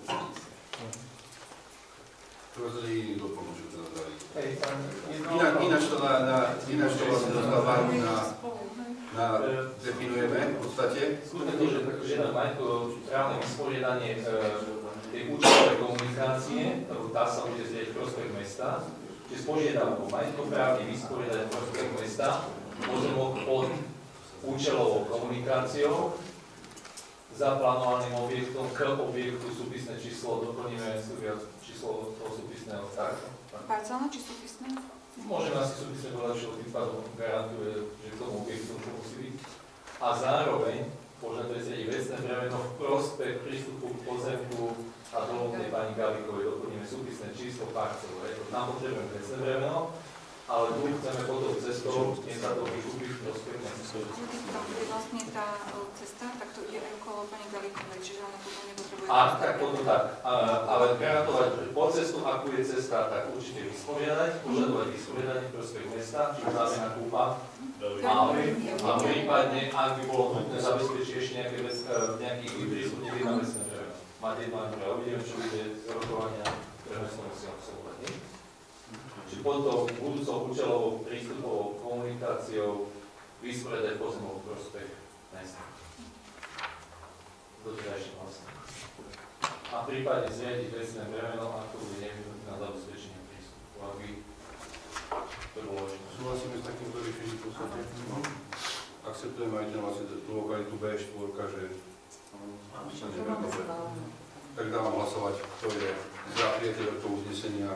To vás tady iný doplnú, čo teda dali. Hej, tam jedno... Ináč, ináč to, na, na, ináč to vlastne dostávajú na, na, definujeme v podstate. Skúste to, že žiadne majetkoprávne vysporiadanie tej účelovej komunikácie, lebo tá sa bude zrieť v prospech mesta, že s požiadavkou majetkoprávne vysporiadať v prospech mesta pozemok pod účelovou komunikáciou zaplánovaným objektom k objektu súpisné číslo, doplníme číslo toho súpisného takto. Parcelné či súpisné? Môžeme asi súpisné povedať, že tým pádom garantuje, že k tomu objektu to musí byť. A zároveň požaduje sa i vecné bremeno v prospech prístupu k pozemku a domovnej pani Gavikovej doplníme súpisné číslo parcelové. Tam potrebujeme vecné bremeno, ale tu chceme potom cestou, nie sa to vykúpiť v prospech mesta. Tam je vlastne tá cesta, tak to ide aj okolo pani Galikovej, čiže ona potom nepotrebuje... A tak potom tak, a, ale garantovať, že po cestu, akú je cesta, tak určite vysporiadať, požadovať vysporiadanie v prospech mesta, či znamená kúpa, ale a prípadne, ak by bolo nutné zabezpečiť ešte nejaké vec, nejaký prístup, niekde na vecné bremeno. Máte jedno aj druhé, uvidíme, čo bude z rokovania, ktoré mesto musí absolvovať. Čiže pod tou budúcou účelovou prístupovou komunikáciou vysporiadať pozemok v prospech mesta. Doterajšie vlastne. A prípadne zriadiť vecné bremeno, ak to bude nevyhnutné na zabezpečenie prístupu, aby to bolo ešte. Súhlasíme s takýmto riešením v podstate. Akceptujeme aj ten vlastne tú lokalitu bé štyri, že sa nevrátame. Tak dávam hlasovať, kto je za prijatie tohto uznesenia.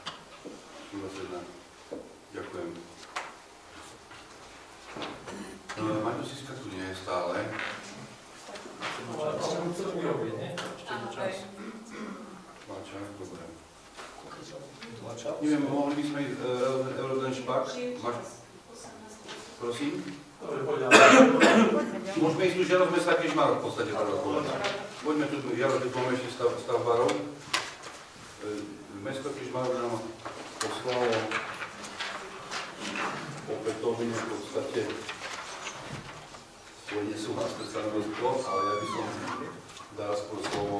Ďakujem. Maťosiska tu nie je stále. Má čas, dobre. Neviem, mohli by sme ísť Euroden Špak? Prosím? Môžeme ísť tu žiadosť mesta Kežmarok v podstate. Poďme tu žiadosť diplomačný stav, stav barov. Mesto Kežmarok nám poslalo opätovne v podstate svoje nesúhlasné stanovisko, ale ja by som dal skôr slovo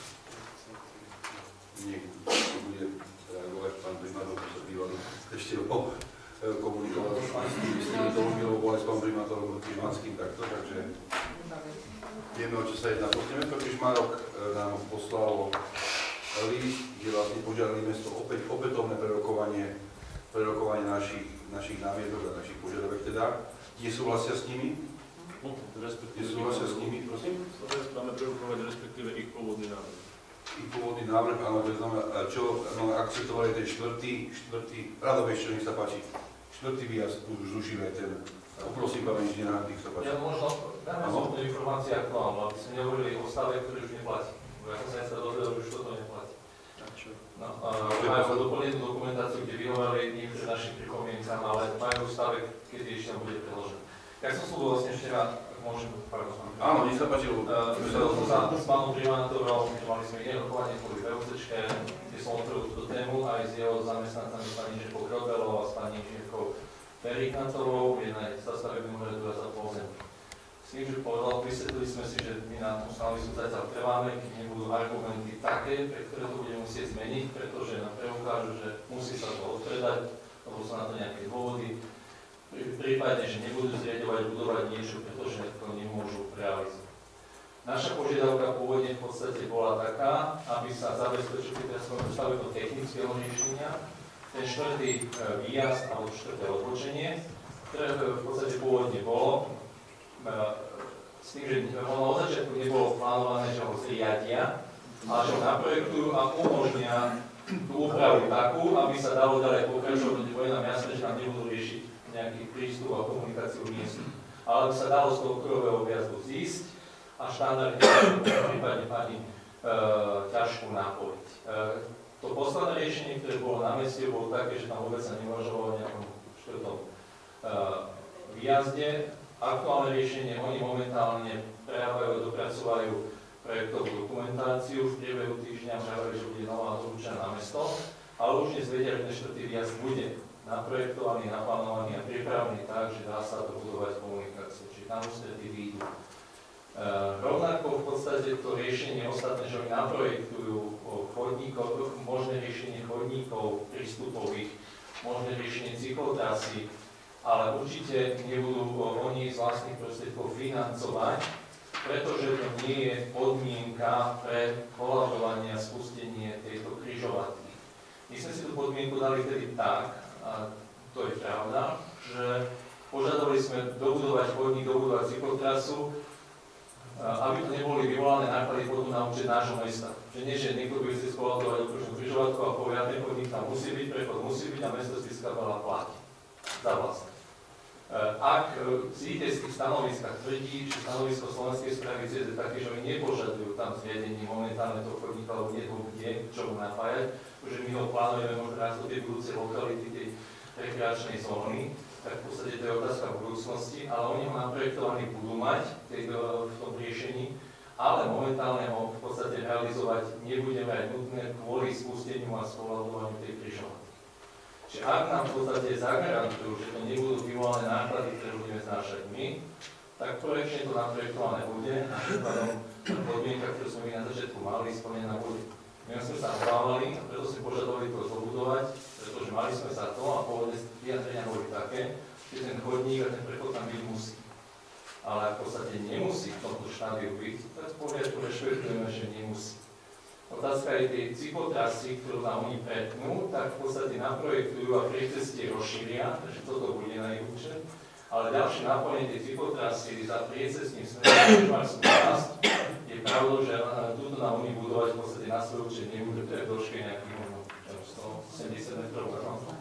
niekto, kto bude reagovať, pán primátor, to sa bývali ešte ho komunikovať s tými Dolomilou, bol aj s pán primátorom Kežmarským takto, takže vieme, o čo sa jedná. Poďme, to Kežmarok nám poslalo list, kde vlastne požiadali mesto opäť opätovné prerokovanie, prerokovanie našich, našich námiedok a našich požiadavek teda. Nesúhlasia s nimi? Nesúhlasia s nimi, prosím? Máme prerokovať respektíve ich pôvodný návrh. Ich pôvodný návrh, áno, to znamená, čo no, akceptovali ten štvrtý, štvrtý, Radovej, čo nech sa páči, štvrtý výjazd, už zrušili aj ten, poprosím pána inžiniera, nech sa páči. Ja možno dáme som tú informáciu aktuálnu, aby sme nehovorili o stave, ktorý už neplatí. Ja som sa dozvedel, že už toto neplatí. No, majú doplnenú dokumentáciu, kde vyhovali niektoré našim pripomienkam, ale majú stavek, kedy ešte bude predložené. Ja som slúbil vlastne ešte rád, ak môžem, pardon, som áno, nech sa páči. S pánom primátorom, mali sme iné rokovanie kvôli VUCčke, kde som otvoril túto tému aj s jeho zamestnancami pani inžinierkou Krobelou a s pani inžinierkou Periknatovou v jednej zastavebnej úradu za pozem. S tým, že povedal, vysvetlili sme si, že my na tom stanovisku zatiaľ trváme, keď nebudú argumenty také, pre ktoré to budeme musieť zmeniť, pretože nám preukážu, že musí sa to odpredať, lebo sú na to nejaké dôvody. Prípadne, že nebudú zriadovať, budovať niečo, pretože to nemôžu realizovať. Naša požiadavka pôvodne v podstate bola taká, aby sa zabezpečili, teraz sme dostali do technického riešenia, ten štvrtý výjazd alebo štvrté odločenie, ktoré v podstate pôvodne bolo, s tým, že ono od začiatku nebolo plánované, že ho zriadia, ale že ho naprojektujú a umožnia tú úpravu takú, aby sa dalo ďalej pokračovať, lebo je nám jasné, že nám nebudú riešiť nejaký prístup a komunikáciu v miestu. Ale aby sa dalo z toho kruhového výjazdu zísť a štandardne prípadne pani e, ťažkú nápoveď. E, to posledné riešenie, ktoré bolo na meste, bolo také, že tam vôbec sa neuvažovalo o nejakom štvrtom e, výjazde. Aktuálne riešenie, oni momentálne prerábajú, dopracovajú projektovú dokumentáciu. V priebehu týždňa vravili, že bude nová doručená na mesto, ale už dnes vedia, že ten štvrtý výjazd bude naprojektovaný, naplánovaný a pripravený tak, že dá sa to budovať komunikáciu. Čiže tam ústretí výjdu. E, rovnako v podstate to riešenie ostatné, že oni naprojektujú chodníkov, možné riešenie chodníkov prístupových, možné riešenie cyklotrasy, ale určite nebudú oni z vlastných prostriedkov financovať, pretože to nie je podmienka pre kolabovanie a spustenie tejto križovatky. My sme si tú podmienku dali vtedy tak, a to je pravda, že požadovali sme dobudovať chodník, dobudovať cyklotrasu, aby to neboli vyvolané náklady potom na účet nášho mesta. Že nie, že niekto bude si skolabovať okružnú križovatku a povie, a ten chodník tam musí byť, prechod musí byť a mesto si získava platí za vlastné. Ak si idete z tých stanoviskách tvrdí, že stanovisko Slovenskej správy ciest je také, že oni nepožadujú tam zriadenie momentálne toho chodníka, lebo nie je kde, čo ho napájať, že my ho plánujeme možno raz do tej budúcej lokality, tej rekreačnej zóny, tak v podstate to je otázka v budúcnosti, ale oni ho naprojektovaní budú mať v tom riešení, ale momentálne ho v podstate realizovať nebudeme aj nutné kvôli spusteniu a skolabovaniu tej križovatky. Čiže ak nám v podstate zagarantujú, že to nebudú vyvolané náklady, ktoré budeme znášať my, tak projektne to naprojektované bude a prípadom podmienka, ktorú sme my na začiatku mali, splnená bude. My sme sa obávali a preto sme požadovali to zobudovať, pretože mali sme sa to a pôvodne vyjadrenia boli také, že ten chodník a ten prechod tam byť musí. Ale v podstate nemusí v tomto štádiu byť, tak v poriadku rešpektujeme, že nemusí. Otázka je tej cyklotrasy, ktorú nám oni pretnú, tak v podstate naprojektujú a pri ceste rozšíria, takže toto bude na ich účet. Ale ďalšie napojenie tej cyklotrasy za priecestným smerom na časť je pravdou, že túto nám oni budovať v podstate na svoj účet nebude, to je v dĺžke nejakých sto sedemdesiat metrov.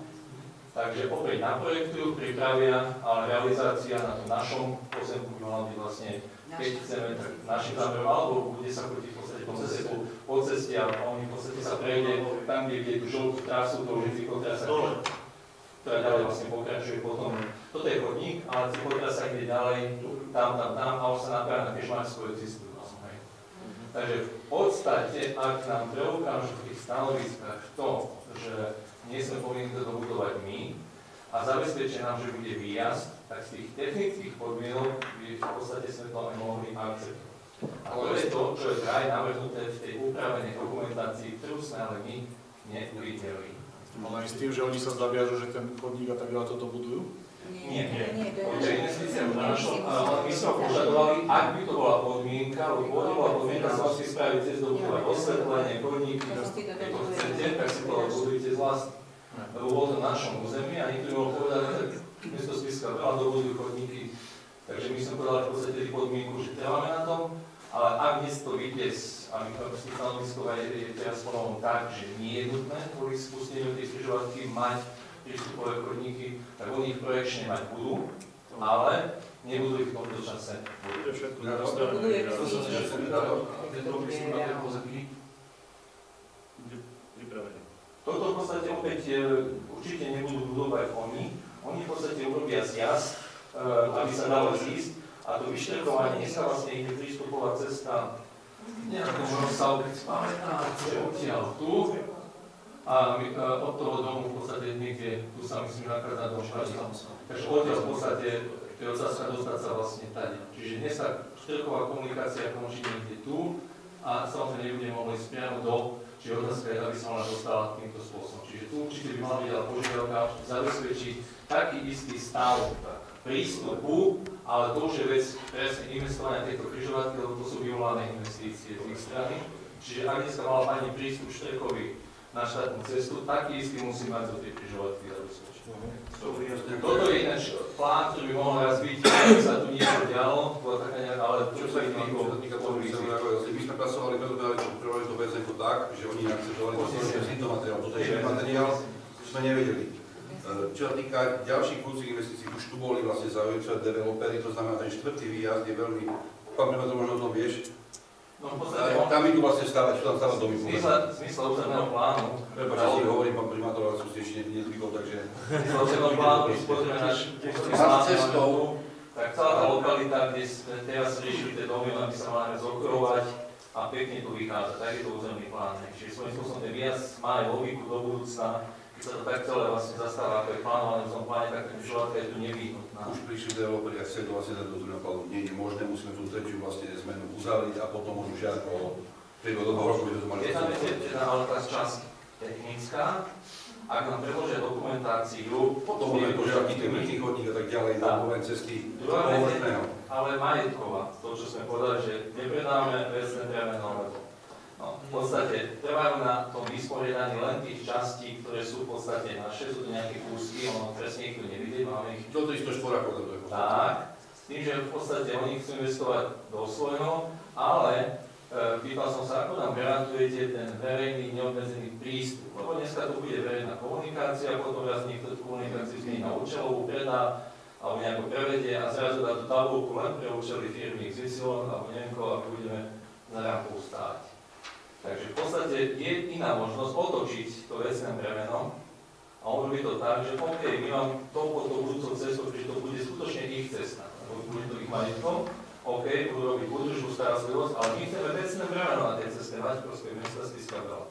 Takže opäť naprojektujú, pripravia, ale realizácia na tom našom pozemku by mala byť vlastne, keď chceme, tak našim zámerom, alebo bude sa chodiť v podstate po ceste, po ceste a oni v podstate sa prejde tam, kde je tú žltú trasu, to už je cyklotrasa, ktorá ďalej vlastne pokračuje potom. Toto je chodník, ale cyklotrasa ide ďalej, tam, tam, tam a už sa napája na Kežmarskú cestu. Takže v podstate, ak nám preukážu v tých stanoviskách to, že nie sme povinni to dobudovať my a zabezpečia nám, že bude výjazd, tak z tých technických podmienok by v podstate sme to aj mohli akceptovať. A to je to, čo je aj navrhnuté v tej upravenej dokumentácii, ktorú sme ale my nevideli. Ale aj s tým, že oni sa zaviažu, že ten chodník a tak ďalej toto budujú? Nie, nie. To je investícia v našom, ale my sme požadovali, ak by to bola podmienka, lebo pôvodne bola podmienka Slovenskej správy cez dobudovať osvetlenie, chodníky, keď to chcete, tak si to budujte z vlastne. Lebo bolo to v našom území a niekto bol povedal, že mesto Spišská veľa dobudujú chodníky. Takže my sme povedali v podstate podmienku, že trváme na tom, ale ak dnes to vyjde a my to stanovisko je teraz ponovom tak, že nie je nutné kvôli spusteniu tej križovatky mať prístupové chodníky, tak oni ich projekčne mať budú, ale nebudú ich v tomto čase. To je všetko. Toto v podstate opäť určite nebudú budovať oni. Oni v podstate urobia zjazd, aby sa dalo zísť. A to vyštrekovanie sa vlastne ide prístupová cesta nejakom rozsahu, keď spamätáte, odtiaľ tu. A my, uh, od toho domu v podstate niekde, tu sa myslím nachádza dom štádi. Takže odtiaľ v podstate je otázka dostať sa vlastne tady. Čiže dnes sa štreková komunikácia končí niekde tu a samozrejme nebudeme mohli ísť priamo do, čiže otázka je, aby sa ona dostala týmto spôsobom. Čiže tu určite by mala byť požiadavka zabezpečiť taký istý stav prístupu, ale to už je vec presne investovania tejto križovatky, lebo to sú vyvolané investície z ich strany. Čiže ak dneska mala pani prístup štrekový na štátnu cestu, taký istý musí mať do tej križovatky zabezpečiť. Toto je ináč plán, ktorý by mohol raz byť, aby sa tu niečo dialo, bola taká nejaká, ale čo sa ich My sme pracovali veľmi, čo pripravili to bé zet en tak, že oni akceptovali to materiál. Toto je materiál, sme nevedeli. Čo sa týka ďalších budúcich investícií, už tu boli vlastne zaujímavé developery, to znamená, ten štvrtý výjazd je veľmi, pán primátor, možno o tom vieš, no, v podstate, tam mi tu vlastne stavať, čo tam stavať domy. V zmysle územného plánu. Prepač, ja si hovorím, pán primátor, ale som si ešte nezvykol, takže... V zmysle územného plánu, keď pozrieme náš cestou, tak celá tá lokalita, kde sme teraz riešili tie domy, aby sa mali zokorovať, a pekne to vychádza, tak je to územný plán. Čiže svojím spôsobom ten viac má aj logiku do budúcna, keď sa to tak celé vlastne zastáva, ako je plánované v územnom pláne, tak ten želatka je tu nevyhnutná. Už prišli developeri a chceli to vlastne dať do územného plánu. Nie je možné, musíme tú tretiu vlastne zmenu uzavrieť a potom môžu žiadať o priebehu do toho roku, by to mali. Je tam ešte ale tá časť technická, ak nám predložia dokumentáciu, potom budeme požiadavky technických chodník a tak ďalej, domovej cesty, povrchného. Ale majetková, to čo sme povedali, že nepredáme vecné bremeno, lebo no, v podstate trvajú na tom vysporiadaní len tých častí, ktoré sú v podstate naše, sú to nejaké kúsky, ono presne ich tu nevidieť, máme ich. Do tristo šporákov to je v podstate. Tak, s tým, že v podstate oni chcú investovať do svojho, ale pýtal som sa, ako nám garantujete ten verejný, neobmedzený prístup. Lebo dneska to bude verejná komunikácia, potom raz niekto tú komunikáciu zmení na účelovú, predá, alebo nejako prevedie a zrazu dá tú tabulku len pre účely firmy iks ypsilon, alebo neviem koho, ako budeme na rampu stáť. Takže v podstate je iná možnosť otočiť to vecné bremeno a urobiť to tak, že OK, my vám to pod tou budúcou cestou, že to bude skutočne ich cesta, bude to ich majetkom, OK, budú robiť údržbu, starostlivosť, ale my chceme vecné bremeno na tej ceste mať, proste mesta Spišská Bela.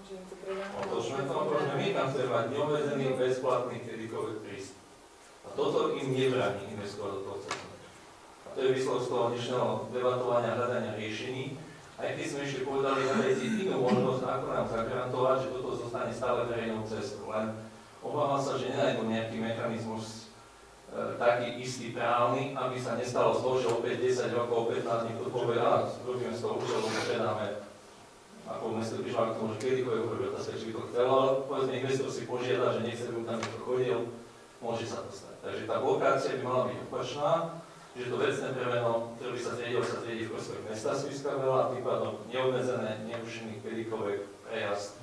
Otočme to, pretože my tam chceme mať neobmedzený, bezplatný, kedykoľvek prístup. A toto im nebráni investovať do toho cestu. A to je výsledok z toho dnešného debatovania a hľadania riešení. Aj keď sme ešte povedali, hľadajte inú možnosť, ako nám zagarantovať, že toto zostane stále verejnou cestou. Len obávam sa, že nenájdú nejaký mechanizmus taký istý právny, aby sa nestalo z toho, že opäť desať rokov, pätnásť niekto povie, a robíme z toho účelu, že predáme ako mesto Pišľák, to môže kedykoľvek urobiť, otázka, či by to chcel, ale povedzme, investor si požiada, že nechce, aby tam niekto chodil, môže sa to stať. Takže tá blokácia by mala byť opačná, že to vecné bremeno, ktoré by sa triedilo, sa triedí v prospech mesta Spišská Bela, a tým pádom neobmedzené, nerušený kedykoľvek prejazd.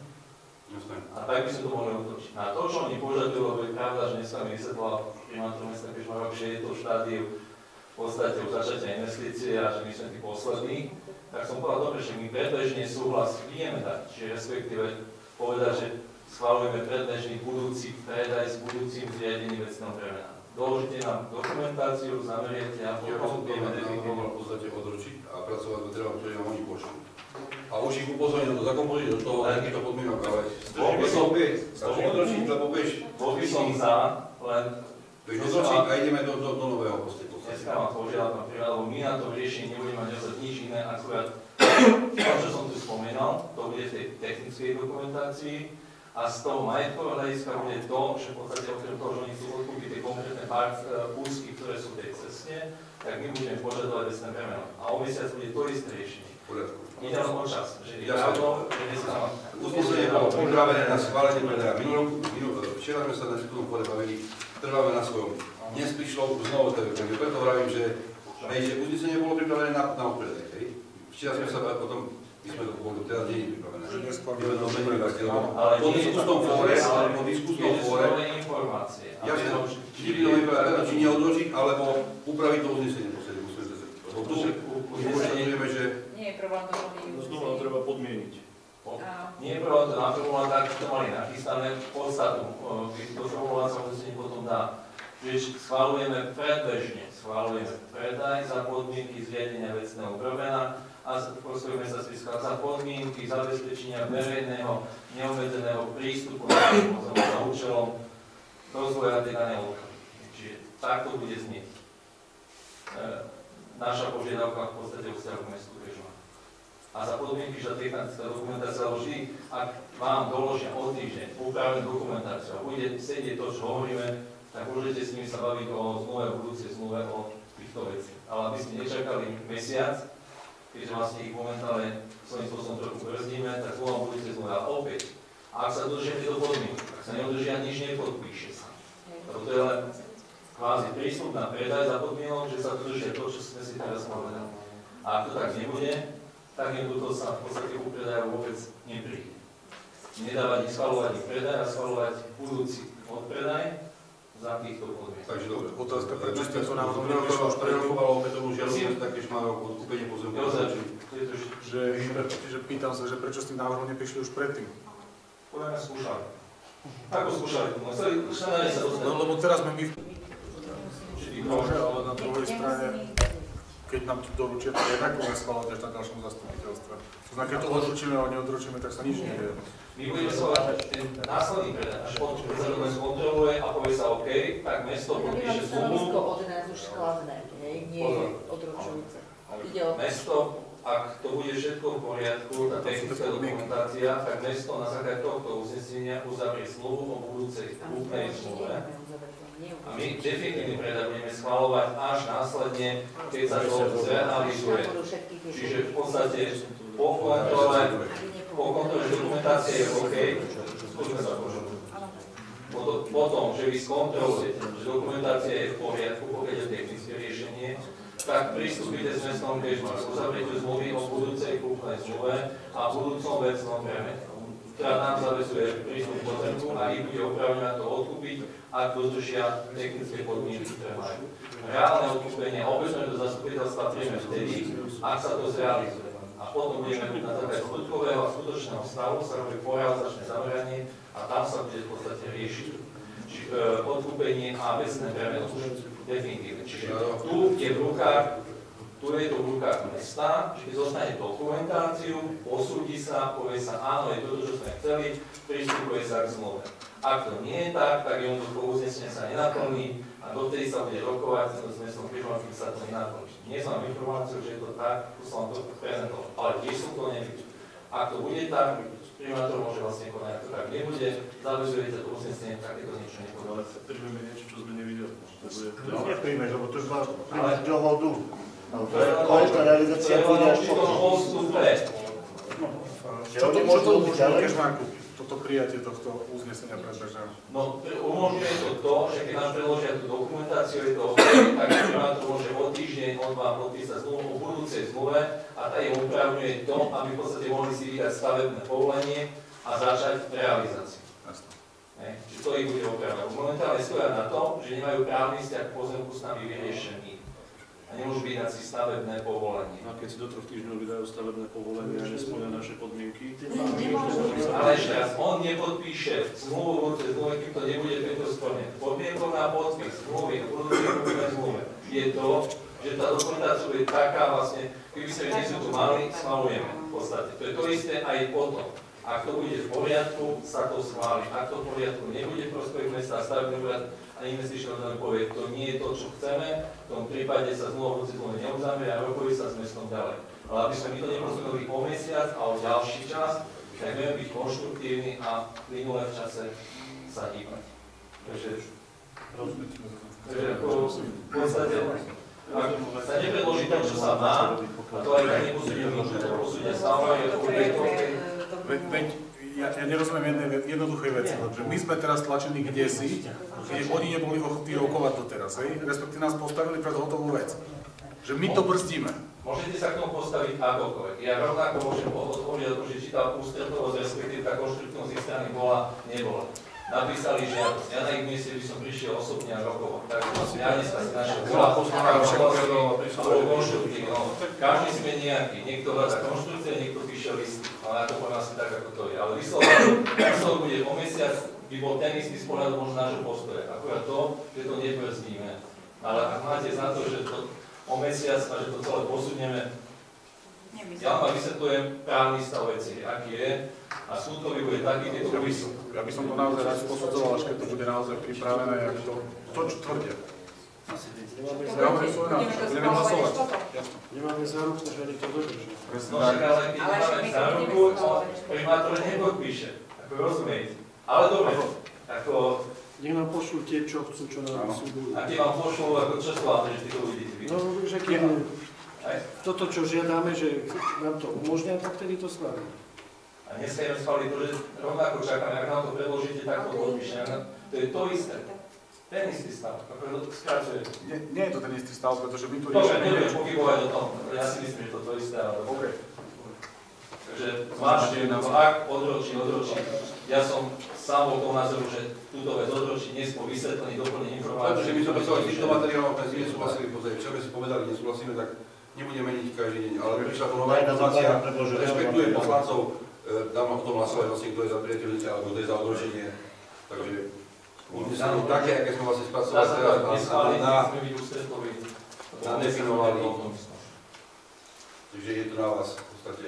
A tak by sme to mohli utočiť. A to, čo oni požadujú, lebo je pravda, že dneska mi vysvetla primátor mesta Kežmarok, že je to v štádiu v podstate už začatia investície a že my sme tí poslední, tak som povedal, dobre, že my predbežne súhlas vieme dať, čiže respektíve povedať, že schvaľujeme predbežný budúci predaj s budúcim zriadením vecného bremena. Doložite nám dokumentáciu, zameriete a potom vieme definitívne. V podstate odročiť a pracovať do trvám, ktoré nám oni pošlú. A už ich upozorniť, to zakompoziť do toho, akýchto podmienok, ale bol by som, stačí odročiť, lebo bež. Bol by som za, len bež odročiť a ideme do, do, do nového postupu. Dneska ma požiadal napríklad, lebo my na to riešení nebudeme mať zase nič iné, akurát to, čo som tu spomínal, to bude v tej technickej dokumentácii a z toho majetkového hľadiska bude to, že v podstate okrem toho, že oni chcú odkúpiť tie konkrétne úzky, ktoré sú v tej ceste, tak my budeme požadovať vecné bremeno. A o mesiac bude to isté riešenie. Ide len o čas, že je pravdou, že dneska má... Uznesenie bolo pripravené na schválenie predaja. Včera sme sa na sekundom pôde bavili, trváme na svojom. Dnes prišlo znovu teda, takže preto hovorím, že uznesenie bolo pripravené na, na predaj. Včera sme sa o tom, my sme to boli, teraz nie je pripravené. Ale po diskusnom fóre, ale po diskusnom fóre, jasne, či nevypravené, či neodložiť, alebo upraviť to uznesenie posledne. Lebo tu upočtujeme, že... Nie je problém to mali. Znova treba podmieniť. Nie je problém to naformulovať tak, čo mali nachystané podstatu. Keď to formulovať sa uznesenie potom dá. Čiže schválujeme predbežne, schválujeme predaj za podmienky zriadenia vecného bremena a prosujeme sa spiskať za podmienky zabezpečenia verejného, neobmedzeného prístupu za účelom rozvoja tej danej lokality. Čiže takto bude znieť e, naša požiadavka v podstate o vzťahu k mestu Kežmarok. A za podmienky, že technická dokumentácia, vždy, ak vám doložia o týždeň upravenú dokumentáciu a bude sedieť to, čo hovoríme, tak môžete s nimi sa baviť o zmluve, o budúcej zmluve, o týchto veciach. Ale aby ste nečakali mesiac, keďže vlastne ich momentálne svojím spôsobom trochu brzdíme, tak zmluva budúcej zmluve. A opäť, ak sa dodržia tieto podmienky, ak sa neudržia, nič nepodpíše sa. Toto je len kvázi prístup na predaj za podmienok, že sa dodržia to, čo sme si teraz povedali. A ak to tak nebude, tak jednoducho sa v podstate u predaju vôbec nepríde. Nedávať ich schvaľovať ich predaj a schvaľovať budúci odpredaj za týchto podmienok. Takže dobre. Otázka, prečo ste to nám prerokovalo opätovnú žiadosť, taktiež máme odkúpenie pozemku. Čiže pýtam sa, že prečo s tým návrhom neprišli už predtým? Podľa mňa skúšali. Ako skúšali? Chceli sa dostať. No lebo teraz sme my v... Môže, ale na druhej strane, keď nám to doručia, tak aj tak budeme schváľovať až na ďalšom zastupiteľstve. To znamená, keď to odručíme a neodručíme, tak sa nič nedieje. My budeme schváľovať ten následný predaj, až potom, keď sa to skontroluje a povie sa OK, tak mesto podpíše zmluvu. od nás už skladné, hej, nie je odručujúce. Ide o... Mesto, ak to bude všetko v poriadku, tá technická dokumentácia, tak mesto na základe tohto uznesenia uzavrie zmluvu o budúcej kúpnej zmluve. A my definitívny predaj budeme schvaľovať až následne, keď sa to zrealizuje. Čiže v podstate po kontrole, po kontrole, že dokumentácia je OK, skúsme sa počuť. Potom, že vy skontrolujete, že dokumentácia je v poriadku, pokiaľ je technické riešenie, tak pristúpite s mestom Kežmark, uzavriete zmluvy o budúcej kúpnej zmluve a budúcom vecnom premene, ktorá nám zavezuje prístup k pozemku a ich bude oprávnené to odkúpiť, ak dodržia technické podmienky, ktoré majú. Reálne odkúpenie a opäť do zastupiteľstva príjme vtedy, ak sa to zrealizuje. A potom budeme na základe skutkového a skutočného stavu sa robí porealizačné zameranie a tam sa bude v podstate riešiť či, e, odkúpenie a vecné premeno definitívne. Čiže tu je v rukách Tu je to v rukách mesta, čiže zostane dokumentáciu, posúdi sa, povie sa, áno, je to, čo sme chceli, pristupuje sa k zmluve. Ak to nie je tak, tak jednoducho uznesenie sa nenaplní a dovtedy sa bude rokovať s mestom Kežmark, kým sa to nenaplní. Dnes mám informáciu, že je to tak, tu som vám to prezentoval, ale tiež som to nevidel. Ak to bude tak, primátor môže vlastne konať, ak to tak nebude, zavezujete to uznesenie, takéto niečo nepodľa. Ale príjmeme niečo, čo sme nevideli. No, nepríjmeš, lebo to už má príjmať dohodu. Konečná realizácia bude až potom. Čo to umožňuje Kežmarku, toto prijatie tohto uznesenia predbežného? No, umožňuje to to, že keď nám predložia tú dokumentáciu, je to tak primátor môže o týždeň od vám podpísať zmluvu o budúcej zmluve a tá im upravňuje to, aby v podstate mohli si vydať stavebné povolenie a začať realizáciu. Čiže to ich bude opravňovať. Momentálne stoja na to, že nemajú právny vzťah k pozemku s nami vyriešený. A nemôžu vydať si stavebné povolenie. A keď si do troch týždňov vydajú stavebné povolenie a nesplňa naše podmienky? Ale ešte raz, on nepodpíše zmluvu, zmluve, kým to nebude tento splnené. Podmienkou na podpis zmluvy o budúcej kúpnej zmluve je to, že tá dokumentácia bude taká vlastne, keby sme dnes tu mali, schvalujeme v podstate. To je to isté aj potom. Ak to bude v poriadku, sa to schváli. Ak to v poriadku nebude v prospech mesta a stavebný úrad a investičný orgán povie, to nie je to, čo chceme, v tom prípade sa zmluva v zmluve neuzavrie a rokujú sa s mestom ďalej. Ale aby sme my to neposunuli o mesiac a o ďalší čas, tak vieme byť konštruktívni a plynule v čase sa hýbať. Takže, takže ako v podstate, ak sa nepredloží to, čo sa má, a to aj tak neposúdia nič, to posúdia stále, je to Veď, veď ja, ja nerozumiem jednej jednoduchej veci, že my sme teraz tlačení kdesi, kde oni neboli ochotní rokovať doteraz, hej? Respektíve nás postavili pred hotovú vec. Že my to brzdíme. Môžete sa k tomu postaviť akokoľvek. Ja rovnako môžem odpovedať, že či tá ústretovosť, respektíve tá konštruktívnosť z ich strany bola, nebola. Napísali žiadosť. Ja na ich mieste by som prišiel osobne a rokoval. Tak ja dneska si našiel bola poslala a bol konštruktívny. No, každý sme nejaký. Niekto hľadá konštrukcie, niekto píše listy. Ale ja to poviem asi tak, ako to je. Ale výsledok bude o mesiac, by bol ten istý z pohľadu možno nášho postoja. Akurát to, že to nebrzdíme. Ale ak máte za to, že to o mesiac a že to celé posunieme, ja vám vysvetľujem právny stav veci, aký je. A súdkový bude taký, keď to vysú. Ja by som to naozaj rád posudzoval, až keď to bude naozaj pripravené, jak to, to čo tvrdia. Ja hovorím svoj názor, budeme hlasovať. Nemáme záruku, že ani to dodrží. No však ale keď nemáme záruku, primátor nepodpíše. Ako rozumiete. Ale dobre, ako... Nech nám pošlú tie, čo chcú, čo nám súdujú. A keď vám pošlú, ako čo slávne, že ty to uvidíte? No, že keď toto, čo žiadame, že nám to umožňa, tak vtedy to schválime. A dneska idem schváliť to, že rovnako čakáme, ak nám to predložíte, tak to podpíšeme. To je to isté. Ten istý stav. Ako skracuje. Nie, nie je to ten istý stav, pretože my tu riešime... Dobre, nebudem pochybovať o tom. Ja si myslím, že to je to isté, ale... OK. Takže zvážte, ak odročí, odročí. Ja som sám bol toho názoru, že túto vec odročí dnes po vysvetlení, doplnení informácií. Pretože my sme mysleli, že týchto materiálov sme si nesúhlasili, pozrieť, čo sme si povedali, nesúhlasíme, tak nebudeme meniť každý deň. Ale prišla to nová informácia, rešpektuje poslancov, dám o tom hlasovať vlastne, kto je za priateľnice, alebo kto je za odročenie. Takže uznesenie také, aké sme vlastne spracovali teraz, na definovali Čiže je to na vás v podstate,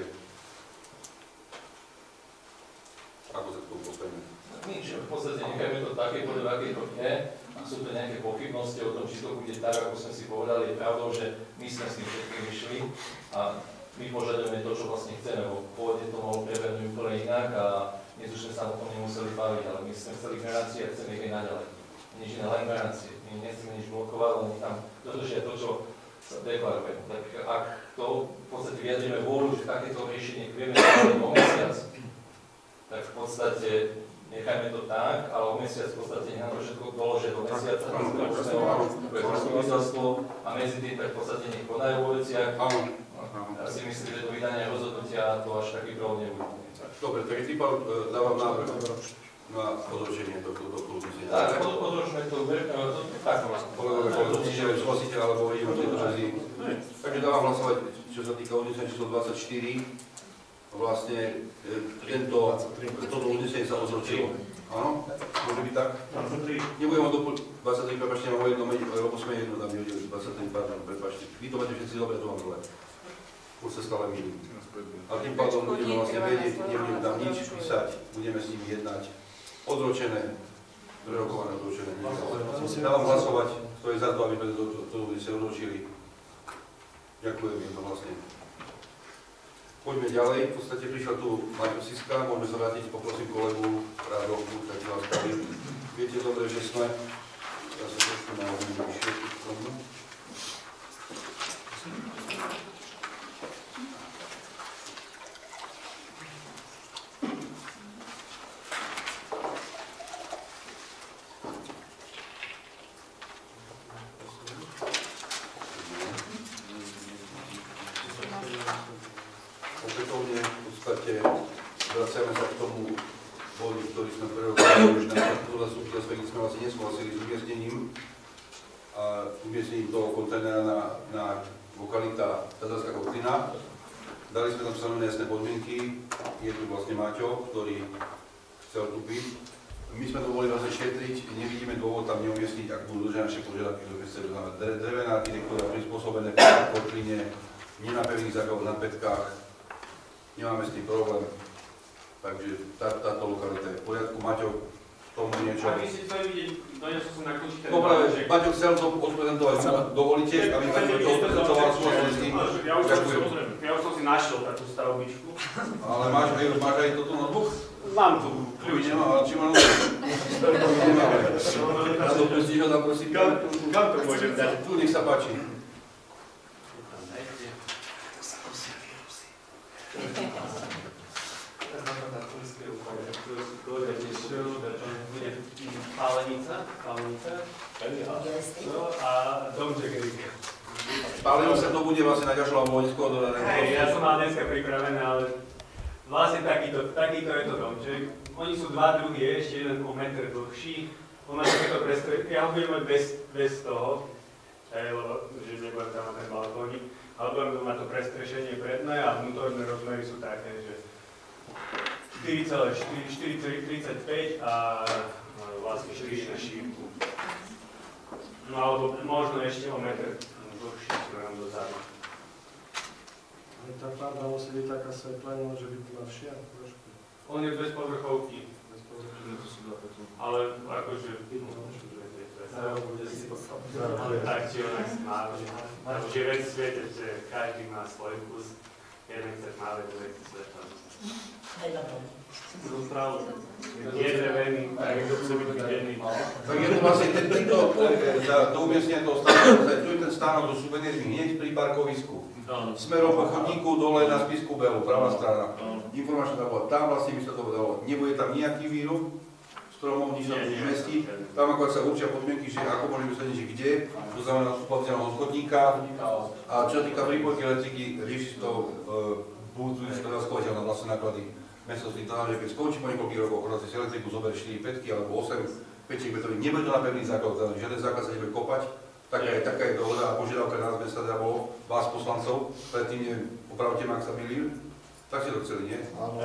ako sa k tomu postavíme. Nič, v podstate nechajme to také podobe, aké to je. Ak sú to nejaké pochybnosti o tom, či to bude tak, ako sme si povedali, je pravdou, že my sme s tým všetkým vyšli a my požadujeme to, čo vlastne chceme, lebo pôvodne to mohlo prebehnúť úplne inak a dnes už sme sa o tom nemuseli baviť, ale my sme chceli garancie a chceme ich aj naďalej. Nič iné, len garancie. My nechceme nič blokovať, len tam dodržia to, čo sa deklaruje. Tak ak to v podstate vyjadríme vôľu, že takéto riešenie vieme spraviť o mesiac, tak v podstate nechajme to tak, ale o mesiac v podstate nech nám to všetko doložia do mesiaca, pre zastupiteľstvo a medzi tým tak v podstate nech podajú vo veciach. Ja si myslím, že to vydanie rozhodnutia to až taký problém nebude. Dobre, tak tým dávam návrh na odročenie tohto uznesenia. Tak, odročme to, tak. Kolegové, kolegovci, že súhlasíte, alebo ideme v tejto verzii. Takže dávam hlasovať, čo sa týka uznesenia číslo dvadsaťštyri. Vlastne tento, toto uznesenie sa odročilo. Áno? Môže byť tak? dvadsaťtri. Nebudem ho doplniť. dvadsaťtri, prepáčte, mám ho jedno menej, lebo sme jedno tam nehodili. dvadsaťtri, pardon, prepáčte. Vy to máte všetci dobre, to mám zle. Už sa stále milím. A tým pádom budeme vlastne vedieť, nebudeme tam nič písať, budeme s nimi jednať. Odročené, prerokované, odročené. Dávam hlasovať, kto je za to, aby sme to, to, to, to sa odročili. Ďakujem jednohlasne. Poďme ďalej, v podstate prišiel tu Maťo Siska, môžeme sa vrátiť, poprosím kolegu Rádovku, tak vás stavím. Viete dobre, že sme, ja sa trošku na hodinu vyššie, opätovne v podstate vraciame sa k tomu bodu, ktorý sme prerokovali už na zastupiteľstve, keď sme vlastne nesúhlasili s umiestnením a umiestnením toho kontajnera na, na lokalita Tatarská kotlina. Dali sme tam stanovené jasné podmienky, je tu vlastne Maťo, ktorý chcel tu byť. My sme to boli vlastne šetriť, nevidíme dôvod tam neumiestniť, ak budú dodržané naše požiadavky, že chceme znamená drevená architektúra prispôsobené v kotline, nie na pevných základoch na pätkách. Nemáme s tým problém, takže tá, táto lokalita je v poriadku. Maťo, tomu niečo... A vy si chceli vidieť, doniesol som na kľúči ten... Dobre, Maťo chcel to odprezentovať, dovolíte, aby som to odprezentoval súhlasil s tým. Ja už som si našiel takú stavbičku. Ale máš aj, máš aj toto notebook? Mám tu kľúč. Nemám, ale či má notebook? Nemáme. Na to pustíš ho tam, prosím. Kam to môžem dať? Tu, nech sa páči. Pálenica, pálenica, no a domček rýka. Spáleniu sa to bude vlastne na ďalšom vojsku do Hej, ja som mal dneska pripravené, ale vlastne takýto, takýto je to domček. Oni sú dva druhy, ešte jeden o meter dlhší. On má takéto prestrešenie, ja ho budem mať bez, bez toho, hej, lebo že nebudem tam mať ten balkónik, ale budem mať to prestrešenie predné a vnútorné rozmery sú také, že štyri celé štyri, tridsaťpäť a vlastne štyri na šírku. No alebo možno ešte o meter dlhší smerom dozadu. Ale tá farba musí byť taká svetlá, že by bola všia trošku. On je bez povrchovky. Bez povrchovky. Ale akože... Ale tak či onak smáve. Takže vec v svete, že každý má svoj kus. Jeden chce smáve, druhý chce svetla. No pravdu. Je drevený, tak to chce byť drevený. Tak je to vlastne tento, to umiestnenie toho stánku, tu je ten stánok do suvenírmi hneď pri parkovisku. Smerom po chodníku dole na Spisku Belu, pravá strana. Informačná tabula, tam vlastne by sa to dalo. Nebude tam nejaký výrub stromov, nič sa tu zmestí. Tam ako sa určia podmienky, že ako môžeme sa niečo kde, to znamená súplatiteľného chodníka. A čo sa týka prípojky elektriky, rieši to budú prevádzkovateľ na vlastné náklady. Mesto s tým dá, že keď skončí po niekoľkých rokoch, ona si elektriku zoberie štyri pätky alebo osem päťek betových, nebude to na pevný základ, žiaden základ sa nebude kopať. Taká je, taká je dohoda a požiadavka nás mesta teda bolo, vás poslancov, predtým neviem, opravte ma, ak sa milím. Tak ste to chceli, nie? Áno.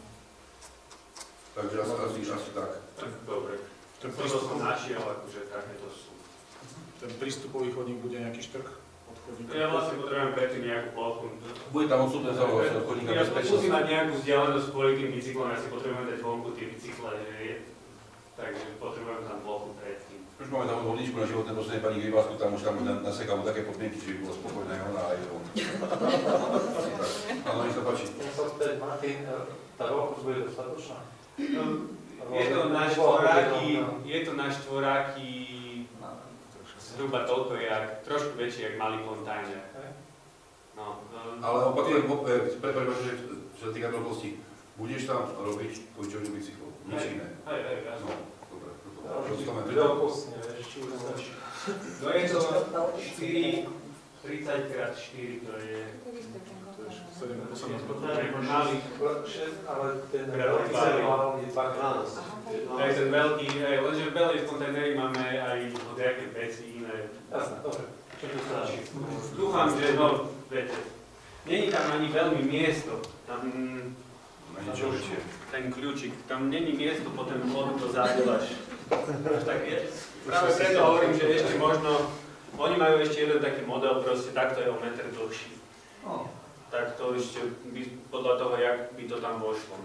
Takže asi, asi, asi tak. Tak dobre. Ten prístup som našiel, akože takéto sú. Ten prístupový chodník bude nejaký štrk? chodníka. Ja vlastne potrebujem predtým nejakú plochu. Bude tam odsúdne za chodníka Ja bezpečnosti. musím mať nejakú vzdialenosť kvôli tým bicyklom, ja si potrebujem dať vonku tie bicykle, že je. Takže potrebujem tam plochu predtým. Už máme tam odborníčku na životné prostredie, pani Grybásku, tam už tam nasekám také podmienky, že by bola spokojná aj ona, aj on. Áno, nech sa páči. Ja sa spýtať, Martin, tá veľkosť bude dostatočná? Je to na štvoráky, je to na štvoráky zhruba toľko, jak, trošku väčšie, jak malý kontajner. No, um, Ale opakujem, prepáč, že čo sa týka veľkosti, budeš tam robiť požičovňu bicyklov, nič iné. Hej, hej, jasne. No, dobre, dobre. Veľkosť, nevieš, či už stačí. No je to štyri, tridsať krát štyri, to je... sedem osemnásť Malý, šesť, ale ten veľký celý je dvakrát. To je ten veľký, hej, lenže v veľkej kontajneri máme aj nejaké veci iné. Jasné, dobre. Čo to stačí? Dúfam, že no, viete, není tam ani veľmi miesto. Tam, Na niečo väčšie. ten kľúčik, tam není miesto potom vodu dozadu až. Až tak je. Práve preto hovorím, že ešte možno, oni majú ešte jeden taký model, proste takto je o meter dlhší. No. Tak to ešte by, podľa toho, jak by to tam vošlo.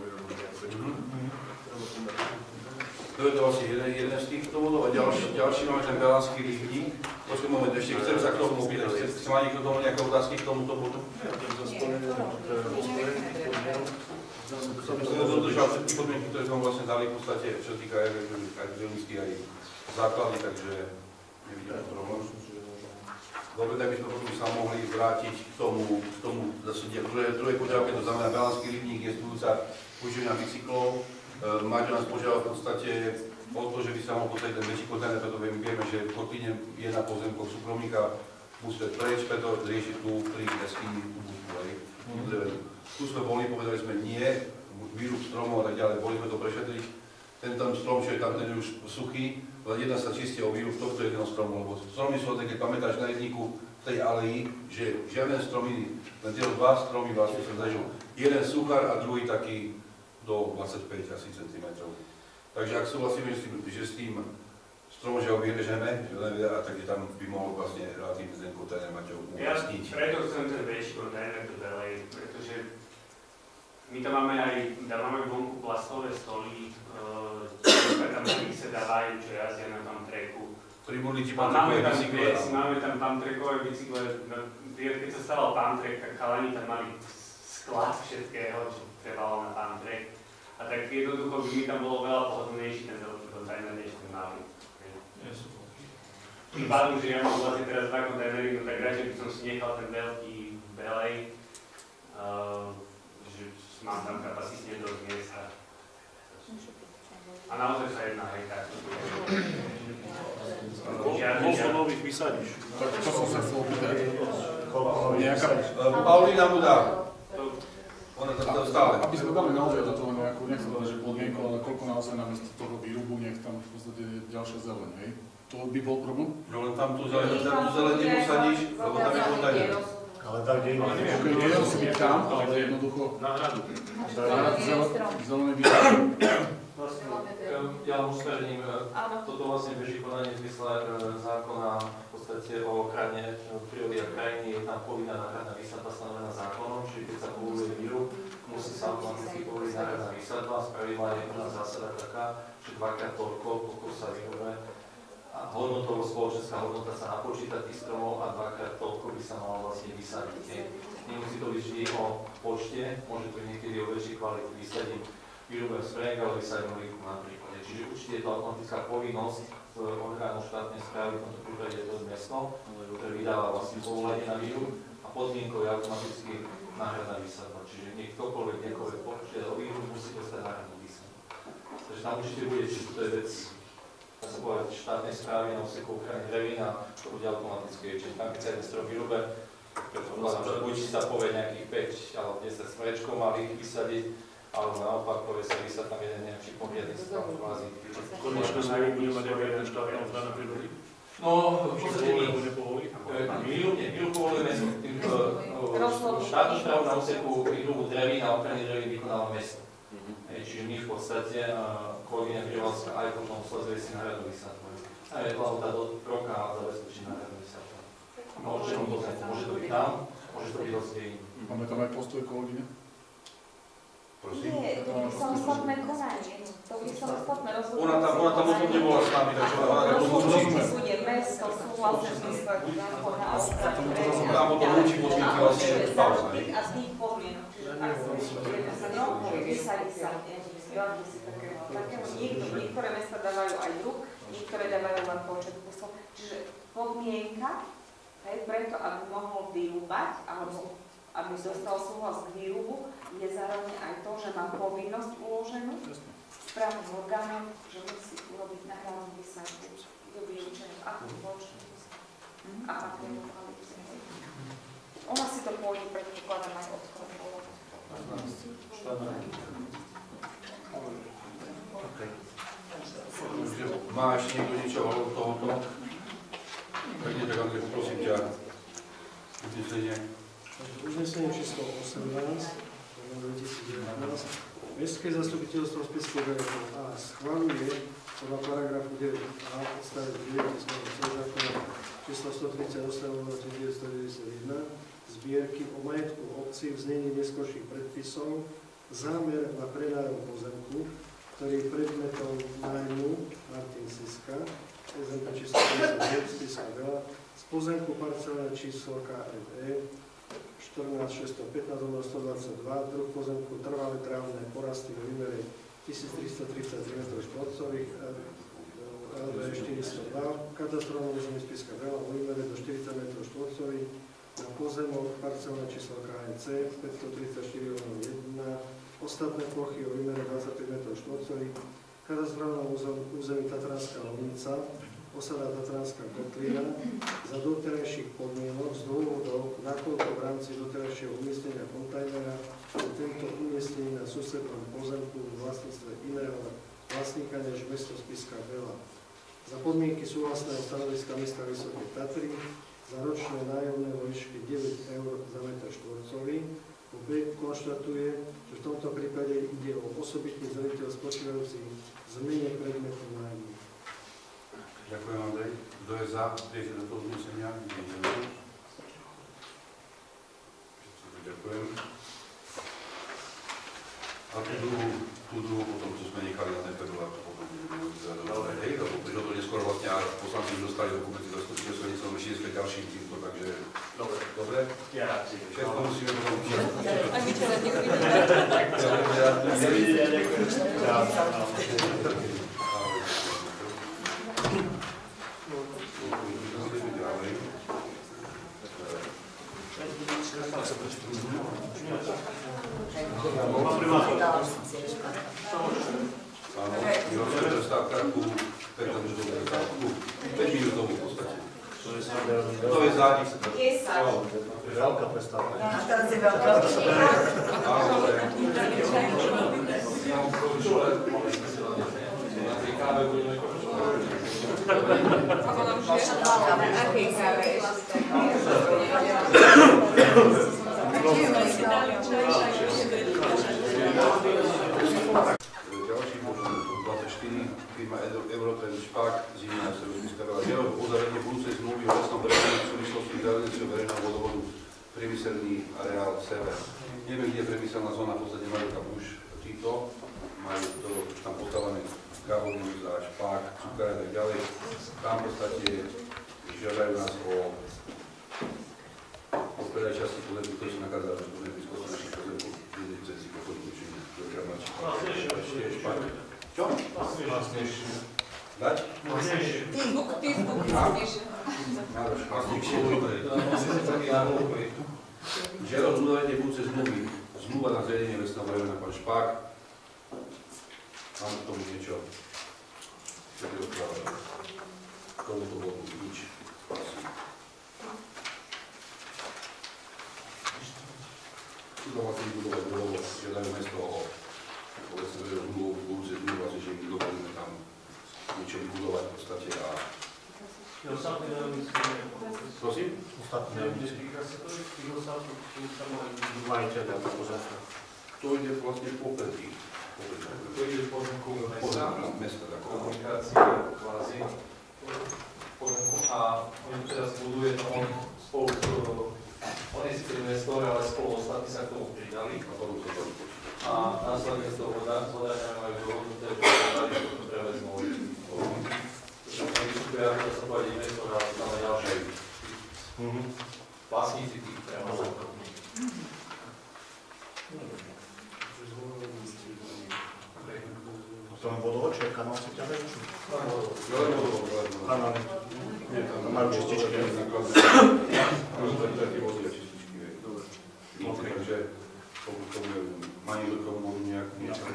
To je to asi jeden, jeden z týchto modov a ďalší, ďalší máme ten belánsky rybník. Počkaj moment, ešte chcem sa k tomu opýtať. Chce, chce má niekto tomu nejaké otázky k tomuto bodu? Som sa dodržal všetky podmienky, ktoré sme vlastne dali v podstate, čo týka aj geologických aj základy, takže nevidím problém. Dobre, tak by sme potom sa mohli vrátiť k tomu, k tomu zase druhé, druhé požiadavke, to znamená belánsky rybník, je stúca požičovňa bicyklov. Maťo nás požiadal v podstate o to, že by sa mohol postaviť ten väčší kontajner, preto vieme, že v Kotlíne je na pozemkoch súkromníka, musí to preč, preto riešiť tu pri esky, tú budku, hej. Tu sme boli, povedali sme nie, výrub stromov a tak ďalej, boli sme to prešetriť. Ten tam strom, čo je tam, ten je už suchý, len jedná sa čiste o výrub tohto jedného stromu, lebo stromy sú, keď pamätáš na rybníku v tej aleji, že žiaden strom iný, len tie dva stromy vlastne sa zažil. Jeden suchár a druhý taký do dvadsaťpäť asi centimetrov. Takže ak súhlasíme, že s tým, že s tým stromom, že ho vyrežeme, že len a takže tam by mohol vlastne relatívne ten kontajner mať ho umiestniť. Ja preto chcem ten väčší kontajner tu ďalej, pretože my tam máme aj, dávame vonku plastové stoly, uh, tam vysedávajú, čo jazdia na pump tracku. Pribudli ti A pump máme trackové tam bicykle. veci, máme tam pump trackové bicykle. Keď sa stával pump track, tak chalani tam mali sklad všetkého, čo trebalo na pump track. A tak jednoducho by mi tam bolo veľa pohodlnejší ten veľký kontajner, než ten malý. Tým pádom, že ja mám vlastne teraz dva kontajnery, no tak radšej by som si nechal ten veľký belej, uh, že mám tam kapacitne dosť miesta. A naozaj sa jedná aj takto. Koľko nových vysadíš? Tak to som sa chcel opýtať. Nejaká... Paulína mu dá. Ona to tam stále. Aby sme dali naozaj do toho nejakú, nechcem povedať, že podmienku, ale koľko naozaj namiesto toho výrubu, nech tam v podstate je ďalšia zeleň, hej? To by bol problém? No len tam tú zeleň, tam tú zeleň neposadíš, lebo tam je kontajner. Ale tak nie je. Ok, nemusí byť tam, ale jednoducho... Náhradu. Náhradu zelenej výrubu. Ja len usmerním, toto vlastne beží konanie v zmysle zákona v podstate o ochrane prírody a krajiny, je tam povinná náhradná výsadba stanovená zákonom, čiže keď sa povoluje výrub, musí sa automaticky povoliť náhradná výsadba. Spravidla je jedna zásada taká, že dvakrát toľko, koľko sa vyrobí. A hodnotovo spoločenská hodnota sa napočíta tých stromov a dvakrát toľko by sa malo vlastne vysadiť. Nemusí to byť vždy o počte, môže to byť niekedy o väčšej kvalite vysadím výrobem sprejek, ale vysadím linku napríklad. Čiže určite je to automatická povinnosť z orgánu štátnej správy, v tomto prípade je to mesto, ktoré vydáva vlastne povolenie na výrub a podmienkou je automaticky náhradná výsadba. Čiže niektokoľvek, niekoľvek požiada o výrub musí dostať náhradnú výsadbu. Takže tam určite bude, čiže to je vec štátnej správy na úseku ochrany drevín a to bude automaticky. Čiže tam, keď sa jeden strom vyrúbe, predpokladám, že buď sa povie nejakých päť alebo desať smrečkov malých vysadiť, alebo naopak povie sa vysať tam jeden nejaký pomierný strom kvázi. Konečne sa bude mať aj jeden štátna ochrana prírody? No, v podstate my výrub povolujeme tým štátnu správu na úseku výrubu drevín a ochrany drevín vykonáva mesto. Čiže my v podstate, kolegyňa Privalská aj potom usadzuje si náhradnú výsadbu. A je to tá do roka a zabezpečí náhradnú výsadbu. Môže to byť, môže to byť tam, môže to byť vlastne. Máme tam aj postoj kolegyne? Prosím. Nie, to bude samostatné konanie. To bude samostatné rozhodnutie. Ona tam, ona tam o tom nebola s nami, takže ona to rozhodnutie bude mesto, súhlasné zmysle zákona o strane. Tam o tom určí podmienky vlastne pauza. A z nich podmienok. Ak sa no, vysadí sa, zjavte si takého, niektoré mesta dávajú aj druh, niektoré dávajú len počet kusov. Čiže podmienka, hej, preto, aby mohol vyrúbať, alebo aby dostal súhlas k výrubu, je zároveň aj to, že má povinnosť uloženú správnych orgánov, že musí urobiť nahrávnu výsadbu, doby určené v akú pločnú a akú lokalitu. Ona si to pôjde, predpokladám, aj odkontrolovať. Má ešte niekto niečo o tohoto? Tak nie, tak Andrej, prosím ťa, uznesenie. Uznesenie číslo osemnásť, dvetisícdevätnásť. Mestské zastupiteľstvo Spišského kraja A schvaľuje podľa paragrafu deväť a odstavec deväť zákona číslo stotridsaťosem lomeno deväťstodeväťdesiatjeden zbierky o majetku obcí v znení neskorších predpisov zámer na prenájom pozemku, ktorý je predmetom nájmu Martin Siska, es en pé číslo päťdesiatdeväť, Spišská veľa, z pozemku parcelné číslo ká em é štrnásť šesťstopätnásť lomeno stodvadsaťdva, druh pozemku trvalé trávne porasty vo výmere tisíctristotridsaťtri metrov štvorcových, el bé štyristodva, katastrálne územie Spišská veľa vo výmere do štyridsať metrov štvorcových, na pozemok parcelné číslo ká em cé päťstotridsaťštyri lomeno jeden, ostatné plochy o výmere dvadsaťpäť metrov štvorcových, katastrálne územie Tatranská Lomnica, osada Tatranská kotlina za doterajších podmienok z dôvodov, nakoľko v rámci doterajšieho umiestnenia kontajnera je tento umiestnený na susednom pozemku v vlastníctve iného vlastníka než mesto Spišská veľa. Za podmienky súhlasného stanoviska mesta Vysoké Tatry za ročné nájomné vo výške deväť eur za meter štvorcový. B konštatuje, že v tomto prípade ide o osobitný zveriteľ spočívajúci v zmene predmetu nájmu. Ďakujem, Andrej. Kto je za prijatie do toho uznesenia? Ďakujem. A tú druhú, tú druhú potom, čo sme nechali na ten február, to potom budeme zadovať. Hej, lebo prišlo to neskôr vlastne a poslanci už dostali dokumenty za zastupiteľstvo, nie som ešte získať ďalším týmto, takže... Dobre. Dobre? Ja rád si. Všetko musíme potom učiť. Aj my čo rád neuvidíme. Dovidenia, ďakujem. Áno, my rozhodne prestávka ku päťminútovú prestávku. päťminútovú v podstate. To je zánik. desať. Veľká prestávka. A teraz je veľká prestávka. Áno, dobre. Ako nám žije? Akej káve ešte? Ďalší možno dvadsaťštyri, firma Eurotrend Špak, Zimná Spišská veľa. Žiadosť o uzavretie budúcej zmluvy o lesnom prevoze v súvislosti s realizáciou verejného vodovodu priemyselný areál Sever. Neviem, kde je priemyselná zóna, v podstate majú tam už títo, majú to už tam postavené kávoviu za Špak, cukár a tak ďalej. Tam v podstate žiadajú nás o o predaj časti pozemku, ktoré sú nakázané v pozemku, z našich pozemkov, jedných cestí, pochodí, učení, dokramači. Vlastnejšie. Špak. Čo? Vlastnejšie. Dať? Vlastnejšie. Ty zvuk, ty zvuk, vlastnejšie. Mároš, vlastnejšie. Žiadosť uzavretie budúcej zmluvy. Zmluva na zriadenie lesného verejného pán Špak. Mám k tomu niečo. Čo ty rozprávať? K tomuto bodu nič. Tu vlastne vybudovať budovú, žiadajú mesto o povedzme verejnú zmluvu, budúcej zmluvu, vlastne, že my dovolíme tam niečo vybudovať v podstate a... Prosím? Ostatné majiteľia pozemka. To ide vlastne popredí. To ide pozemku mesta, mesta, tak. komunikácia, kvázi. pozemku a oni teraz buduje to on spolu, on je síce investor, ale spolu ostatní sa k tomu pridali. A potom sa to počíta. A následne z toho zvodáňa majú dohodnuté, že to prevezmú. Oni sú priamo, to sa povedať investor, ale sú tam aj ďalšie vlastníci tých premožov. To len vodovod, či je kanál si ťa väčšiu? Kanál. To majú čističky. Takže pokud to bude mají do toho vodu nejak niečo.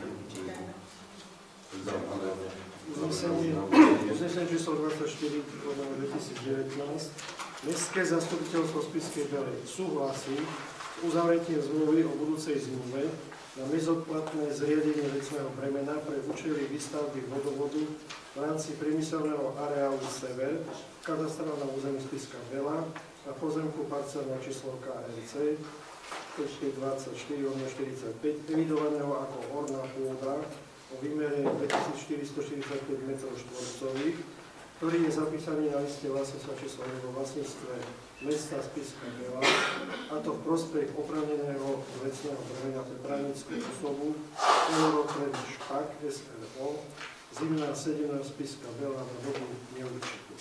Uznesenie číslo dvadsaťštyri dvetisícdevätnásť. Mestské zastupiteľstvo Spišskej Belej súhlasí s uzavretím zmluvy o budúcej zmluve na bezodplatné zriadenie vecného bremena pre účely výstavby vodovodu v rámci priemyselného areálu Sever, katastrálna území Spišská Bela a pozemku parcelného číslo ká er cé dvadsaťštyri štyridsaťpäť, evidovaného ako orná pôda o výmere dvetisícštyristoštyridsaťpäť metrov štvorcových, ktorý je zapísaný na liste vlastníctva číslo vo vlastníctve mesta Spišská Bela, a to v prospech oprávneného vecného bremena pre právnickú osobu Eurotrade Špak es er ó, Zimná sedemnásť Spišská Bela na dobu neurčitú.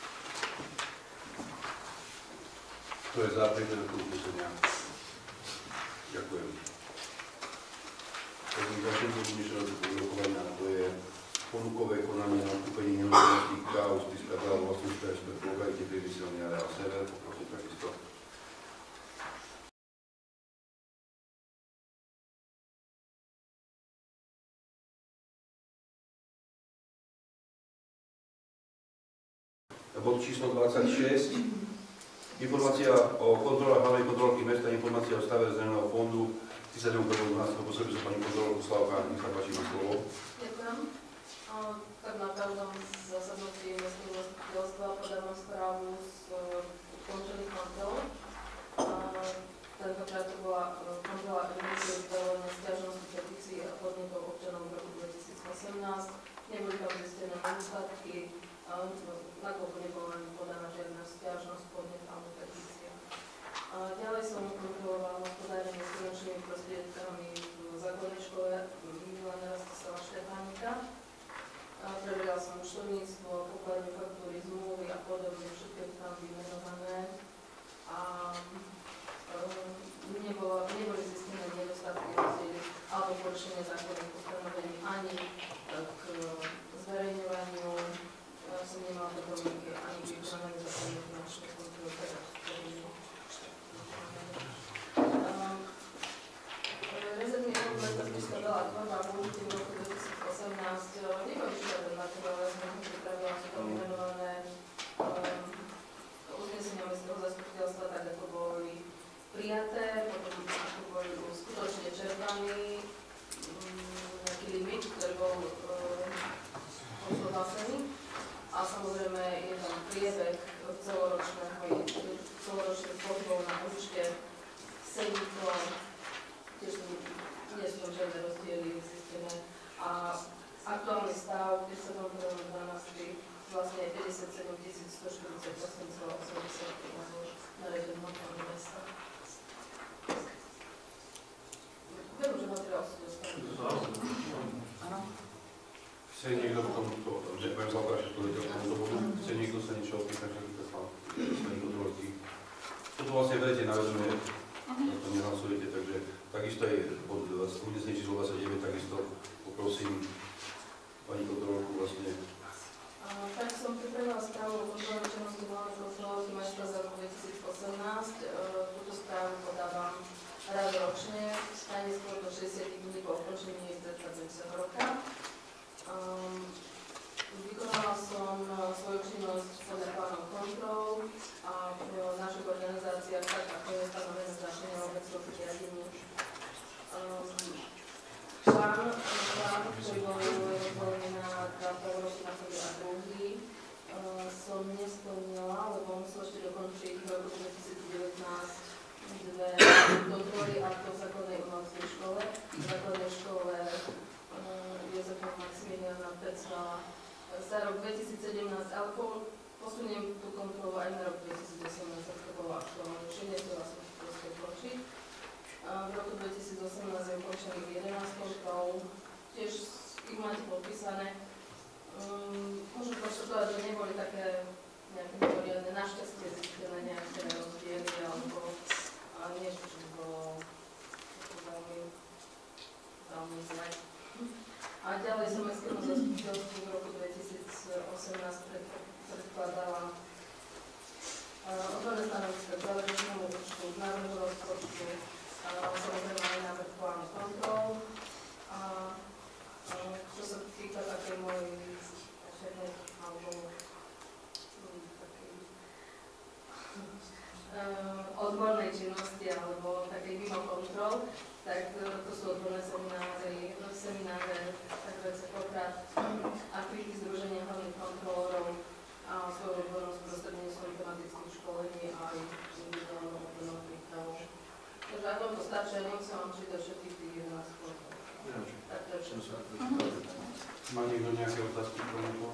To je za prípadné uznesenia. Ďakujem. Prvým ďalším dnešného rokovania to je ponukové konanie na odkúpení nehnuteľností ká ó Spišská Bela vlastníctva es pé v lokalite priemyselný areál Sever. Poprosím takisto. Bod číslo dvadsaťšesť. Informácia o kontrolách hlavnej kontrolky mesta, informácia o stave rezervného fondu. tridsiateho prvého dvanásteho posleduje sa pani kontrolorku Slavka, nech sa páči, má slovo. Ďakujem. Tak na každom zasadnutí mestského zastupiteľstva podávam správu z kontrolných kontrol. Tentokrát to bola kontrola evidencie vydávania sťažností, petícií a podnetov občanov v roku dvetisícosemnásť. Neboli tam zistené nedostatky, nakoľko nebola podaná žiadna sťažnosť, podnet alebo petícia. Ďalej som kontrolovala hospodárenie s finančnými prostriedkami v základnej škole Milana Rastislava Štefánika. Preberala som účtovníctvo, pokladne faktúry, zmluvy a podobne, všetko tam vymenované. A nebolo, neboli zistené nedostatky, rozdiely alebo porušenie zákonných ustanovení ani k zverejňovaniu. Som nemala podrobníky ani k vykonávaniu zákonných finančných kontrol. Rezervný fond mesta Spišská Bela tvorba a použitie v roku dvetisícosemnásť neboli žiadne materiály, sme ho pripravila, sú tam vymenované uznesenia mestského zastupiteľstva, tak ako boli prijaté, potom ako boli skutočne čerpaní, nejaký limit, ktorý bol odsúhlasený. A samozrejme je tam priebeh celoročných pohybov na účte, sedí to, tiež nie sú tam žiadne rozdiely zistené. A aktuálny stav, keď sa tam prvého dvanásteho vlastne je päťdesiatsedem tisíc stoštyridsaťosem celá osemdesiat na reďom hotelu mesta. Viem, že materiál sú dostaný. Áno. Chce niekto v tomto, že budem zaobrať, že to je k tomuto bodu, chce niekto sa niečo opýtať, že to sa kontrolky. Toto vlastne vedete na vedomie, na to nehlasujete, takže takisto je bod uznesenie číslo dvadsaťdeväť, takisto poprosím pani kontrolorku vlastne. Tak som pripravila správu o kontrole činnosti hlavnej kontrolorky mesta za rok dvetisícosemnásť. Túto správu podávam raz ročne, najneskôr do šesťdesiat dní po ukončení predchádzajúceho roka. Um, vykonala som svoju činnosť podľa plánov kontrol a v našich organizáciách tak, ako je stanovené značenie obecného riadenia. Um, plán, plán, ktorý bol rozdelený na dva prvoročné a druhý, uh, som nesplnila, lebo musela ešte dokončiť v roku dvetisícdevätnásť dve kontroly a to v základnej umeleckej škole. V základnej škole Jozefa Maximiliana Pecvala za rok dvetisícsedemnásť, ale po, po posuniem tú kontrolu aj na rok dvetisícosemnásť, ak to bolo aktuálnejšie, nechcela som to proste ukončiť. V roku dvetisícosemnásť je ukončených jedenásť kontrol, tiež ich máte podpísané. Um, môžem konštatovať, že neboli také nejaké mimoriadne, našťastie zistené nejaké rozdiely, alebo niečo, čo by bolo veľmi, veľmi zle. A ďalej som mestskému zastupiteľstvu v roku dvetisícosemnásť predkladala odborné stanoviska k záverečnému účtu, k návrhu rozpočtu, samozrejme aj návrh plánu kontrol. A čo sa týka takej mojej osobnej alebo takej odbornej činnosti alebo takej mimo kontrol, tak to sú odborné semináre, semináre, takové Sekokrát, aktivity Združenia hlavných kontrolórov a svoju odbornosť prostredníctvom tematických školení a aj individuálnou odbornou prípravou. Takže ak vám to stačí, ja nemusím vám čítať všetkých tých jedenásť kontrol. Tak to je všetko. Má niekto nejaké otázky k tomuto?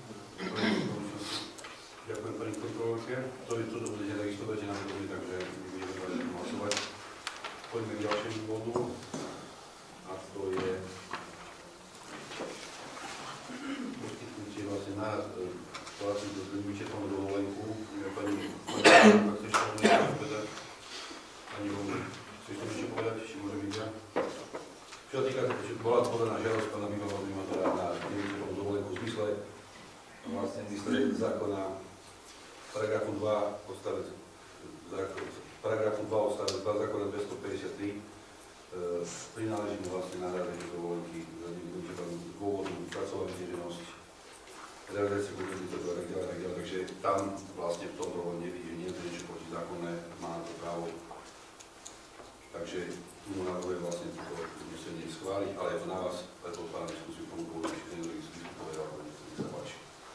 Ďakujem pani kontrolórke. To je to, čo budete takisto dať na vedomie, takže budeme dať hlasovať. Poďme k ďalšiemu bodu. A to je poskytnutie vlastne na vlastne to vyčerpanú dovolenku. Pani Martina, ak chceš to niečo povedať? Pani Romu, chceš to niečo povedať? Či môže byť ja? Čo sa týka, bola podaná žiadosť pána bývalého primátora na nevyčerpanú dovolenku v zmysle vlastne v zmysle zákona paragrafu dva odstavec paragrafu dva odstavec dva zákona dvestopäťdesiattri prináleží mu vlastne nahrádenie dovolenky za nevyčerpanú dôvodu pracovať vytieženosť, realizácia kultúrnych a tak ďalej, tak ďalej. Takže tam vlastne v tom dovolen nevidí, že nie je to niečo proti zákonné, má na to právo. Takže tu mu navrhuje vlastne toto uznesenie schváliť, ale je to na vás, preto otváram diskusiu k tomu povedať, že ten druhý diskusiu povedal, ale nech sa páči.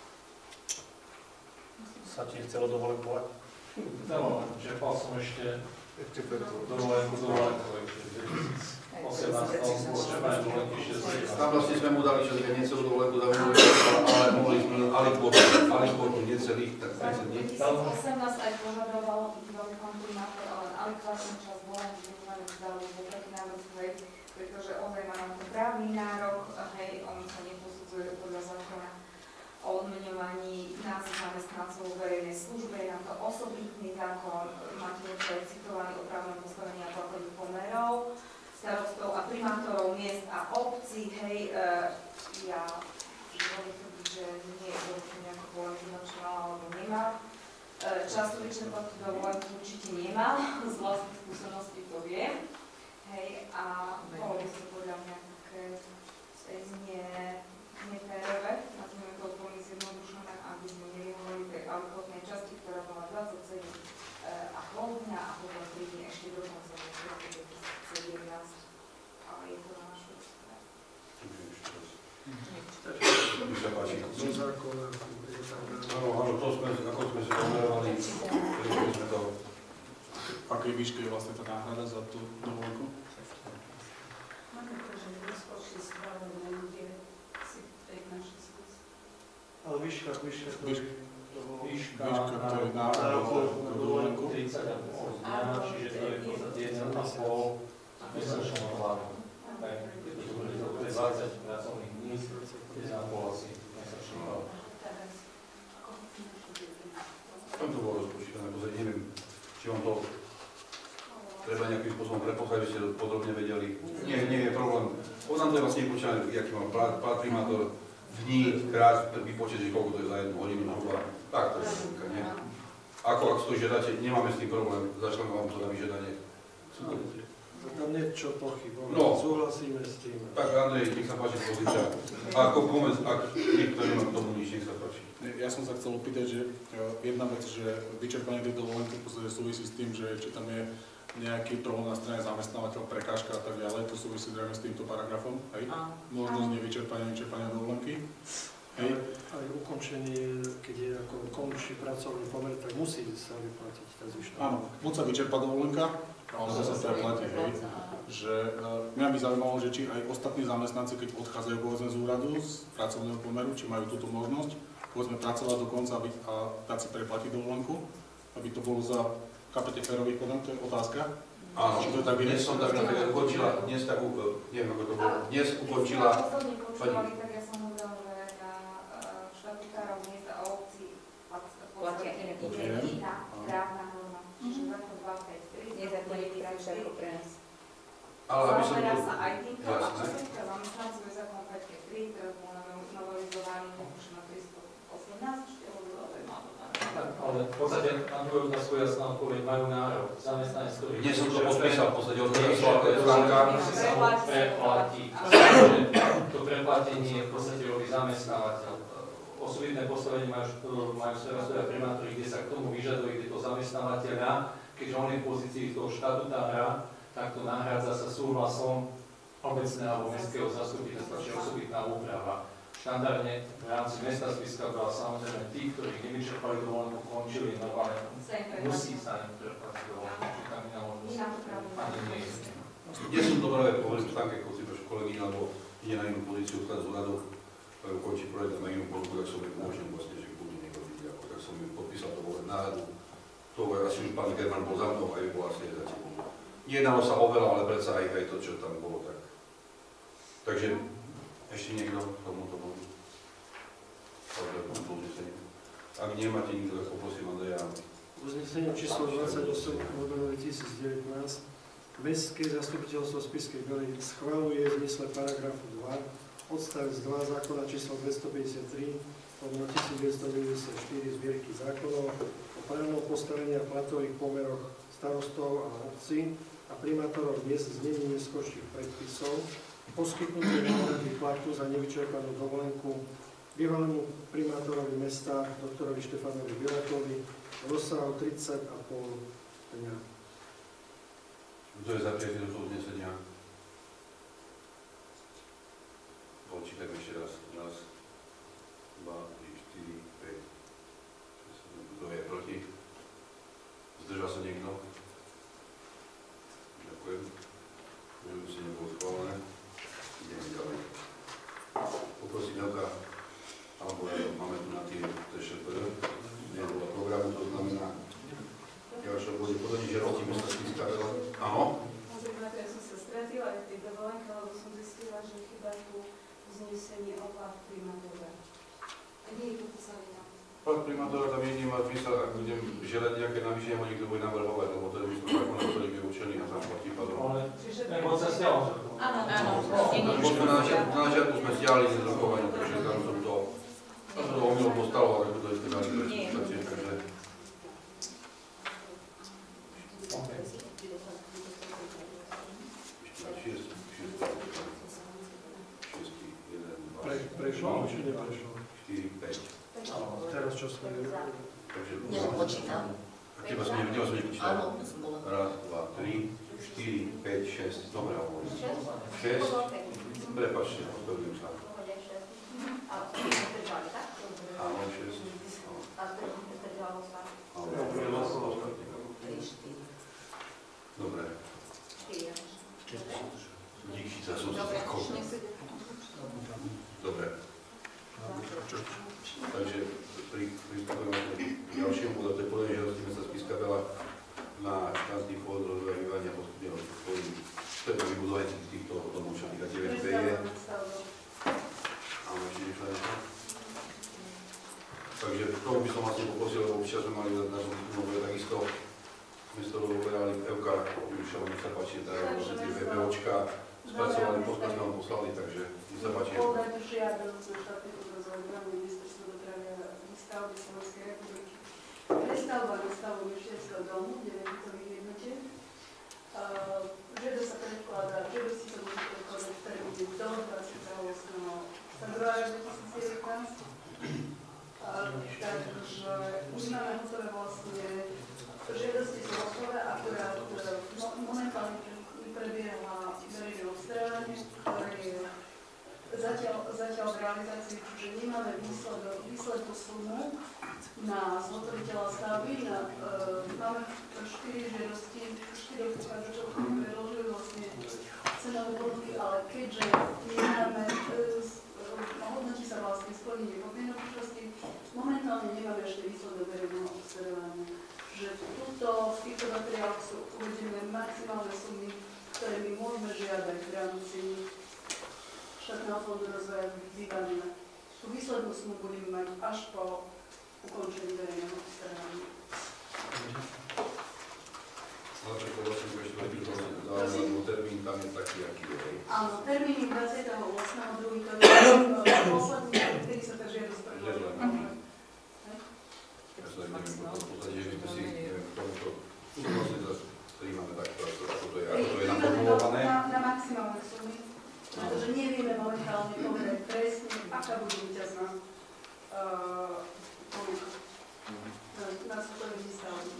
Sa ti chcelo dovolenkovať? No, čerpal som ešte dovolenku, dovolenku ešte osemnásť, čerpanie dovolenky šesť. Tam vlastne sme mu dali čas, nie celú dovolenku dávame, ale mohli sme alikvotu necelých, tak päťdesiat dní. dvetisícosemnásť aj požadoval bývalý pán primátor, ale alikvátny čas dovolenky vyzvaný zdali bol taký návrh, pretože ozaj má na to právny nárok, hej, on sa neposudzuje podľa zákona o odmeňovaní nás zamestnancov v verejnej službe, je na to osobitný zákon, máte aj citovaný o právnom postavení a platových pomerov, starostov a primátorov miest a obcí, hej, e, ja môžem tvrdiť, že nie je to nejakú dovolenku začínala alebo nemal. E, často vyčerpať tú dovolenku určite nemal, z vlastných skúseností to viem, hej, a bolo by sa podľa mňa také nie neférové, nazvime to úplne zjednodušené, aby sme nevyhovali tej alikvotnej časti, ktorá bola dvadsaťsedem a pol dňa a potom tri dni ešte dokonca v roku dvetisícsedemnásť. Ale je to na našu stranu. Nech sa páči. Do zákona je tam... Áno, áno, to sme, ako sme sa pomerovali, prešli sme to. V akej výške je vlastne tá náhrada za tú dovolenku? Máme to, že rozpočty spravodlivé ľudia si pätnásť šestnásť. Ale výška, výška, to je... Výška to je náhrada za dovolenku? tridsať a pol dňa, čiže to je v podstate jeden a pol mesačného plánu. To je dvadsať pracovných dní, jeden a pol asi mesačný plán. Tam to bolo rozpočítané, pozrieť, neviem, či vám to treba nejakým spôsobom prepoznať, aby ste to podrobne vedeli. Nie, nie je problém. Poznám to je vlastne vypočítané, aký má plat primátor v dní, krát vypočíť, že koľko to je za jednu hodinu, zhruba. Tak to je všetko, nie? Ako ak to žiadate, nemáme s tým problém, zašleme vám to na vyžiadanie. Super. Tam niečo pochybové, No. Súhlasíme s tým. Tak Andrej, nech sa páči pozícia. Ako pomôcť, ak niekto nemá k tomu nič, nech sa páči. Ja som sa chcel opýtať, že jedna vec, že vyčerpanie tej dovolenky v podstate súvisí s tým, že či tam je nejaký toho na strane zamestnávateľ, prekážka a tak ďalej, to súvisí zrejme s týmto paragrafom, hej? Možnosť nevyčerpania, vyčerpania dovolenky. Hej. Aj ukončenie, keď je ako končí pracovný pomer, tak musí sa vyplatiť tá zvyšná. Áno, buď sa vyčerpá dovolenka, alebo sa to platí, hej. Že uh, mňa by zaujímalo, že či aj ostatní zamestnanci, keď odchádzajú povedzme z úradu, z pracovného pomeru, či majú túto možnosť, povedzme pracovať do konca aby, a dať si preplatiť dovolenku, aby to bolo za kapete férových podmienok, to je otázka. Áno, či to tak je? dnes som tak napríklad ukončila, dnes tak, neviem ako to bolo, dnes ukončila Posledne pani... počúvali, tak ja som hovorila, že na štatutárov miest a obcí platia iná právna norma, čiže zákon dva päť tri, nezaplní krajšie ako pre nás. Ale aby som zaoberá to... sa aj týmto, a čo Jasné. sa týka zamestnancov, je zákon päť päť tri, teraz bol novelizovaný, už na tristoosemnásť, čiže hovorila, že má to tam. Ale v podstate na tvoju otázku jasná odpoveď majú nárok. Zamestnanec, ktorý... Dnes som to podpísal, v podstate odpísal, to je známka. Musí sa mu preplatiť. To preplatenie v podstate robí zamestnávateľ. Osobitné postavenie majú, majú starostovia primátori, kde sa k tomu vyžaduje, kde to zamestnávateľa, keďže on je v pozícii toho štatutára, tak to nahrádza sa súhlasom obecného alebo mestského zastupiteľstva, čiže osobitná úprava. Štandardne v rámci mesta Spišská Beľa samozrejme tí, ktorí nevyčerpali dovolenku, končili normálne, musí sa im preplatiť dovolenku, čiže tam iná možnosť ani nie je. Dnes som to práve povedal v Stanke Kocibaš kolegyň, alebo ide na inú pozíciu, odchádza z úradu, končí projekt na inú ponuku, tak som im umožnil vlastne, že budú niekto vidieť, ako tak som im podpísal to vôbec náhradu. To asi už pán German bol za mnou a je bol asi za tebou. Jednalo sa o veľa, ale predsa aj, aj to, čo tam bolo, tak. Takže ešte niekto k tomuto bol. Ak nemáte nikto, tak poprosím Andreja. Uznesenie číslo dvadsaťosem lomeno dvetisícdevätnásť Mestské zastupiteľstvo Spišskej Bely schvaľuje v zmysle paragrafu dva odstavec dva zákona číslo dvestopäťdesiattri lomeno devätnásťstodeväťdesiatštyri zbierky zákonov o právnom postavení a platových pomeroch starostov a obcí a primátorov miest znení neskôrších predpisov, poskytnutie náhrady platu za nevyčerpanú dovolenku bývalému primátorovi mesta doktorovi Štefanovi Bielakovi v rozsahu tridsať a pol dňa. Kto je za prijatie do toho uznesenia? Počítam ešte raz. Raz, dva, tri, štyri, päť. Kto je proti? Zdržal sa niekto? Ďakujem. Uznesenie nebolo schválené. Ideme ďalej. Poprosím Jelka, alebo máme tu na tie TŠP, nebolo programu, to znamená ďalšie bude podanie žiadosti mesta Spišská Beľa. Áno? Pozrieť na to, ja som sa stratila aj v tej dovolenke, lebo som zistila, že chýba tu uznesenie o plat primátora. A nie je to písané tam. Plat primátora tam jedine má zmysel, ak budem žiadať nejaké navýšenie, ho niekto bude navrhovať, lebo to je myslím zákon, ktorý je určený a tam platí padom. Ten bod sa stiahol. Áno, áno. Na začiatku sme stiahli z rokovania, takže tam som to to omyl postalo, ale to ešte dali do explikácie, takže... Prešlo, či neprešlo? štyri, päť. Teraz čo sme... Nepočítam. Teba som nepočítal. Raz, dva, tri, štyri, päť, šesť. Dobre, hovorím. šesť. Prepáčte, ospravedlňujem sa. Áno, šesť. Dobre. Díky, sa som sa takol. Dobre. Takže pristupujeme k ďalšiemu bodu, to je podanie žiadosti mesta Spišská Beľa na štátny fond rozvoja bývania a postupného rozvoja. To je to vybudovanie týchto domov, čo týka deväť bé je. Áno, ešte niečo niečo. Takže tomu by som vlastne poprosil, lebo včera sme mali na tom takisto sme z toho rozoberali v é ú ká, Júša, nech sa páči, teda tie VPOčka spracovali, poslali, nám poslali, takže nech sa páči. Podať žiadosť na štátny fond rozvoja bývania ministerstva dopravy a výstavby Slovenskej republiky. Prestavba výstavbu Mešťanského domu, deväťbytových jednotiek. Žiadosť sa predkladá, žiadosti sa môžu predkladať v termíne do dvadsiateho ôsmeho februára dvetisícdevätnásť. Takže už máme hotové vlastne žiadosti sú hotové, akurát momentálne prebieha verejné obstarávanie, ktoré je zatiaľ, zatiaľ v realizácii, čiže nemáme výslednú sumu na zhotoviteľa stavby. Na, e, máme štyri žiadosti, štyroch uchádzačov, ktorí predložili vlastne cenové ponuky, ale keďže nemáme, e, hodnotí sa vlastne splnenie podmienok účasti, maximálne sumy, ktoré my môžeme žiadať v rámci štátneho fondu rozvoja vybavené. Tú výslednú sumu budeme mať až po ukončení verejného obstarávania. Ale preto vlastne ešte veľmi záujem, lebo termín tam je taký, aký je. Áno, termín je dvadsiateho ôsmeho druhého to je posledný, kedy sa tá žiadosť predloží. Ja sa neviem, potom v podstate, že by si, neviem, k tomuto, tu vlastne zase, ktorý máme takto, ako to je, ako to je naformulované. Na, na maximálne sumy, pretože nevieme momentálne povedať presne, aká bude víťazná uh, ponuka na, na súkromí výstavby.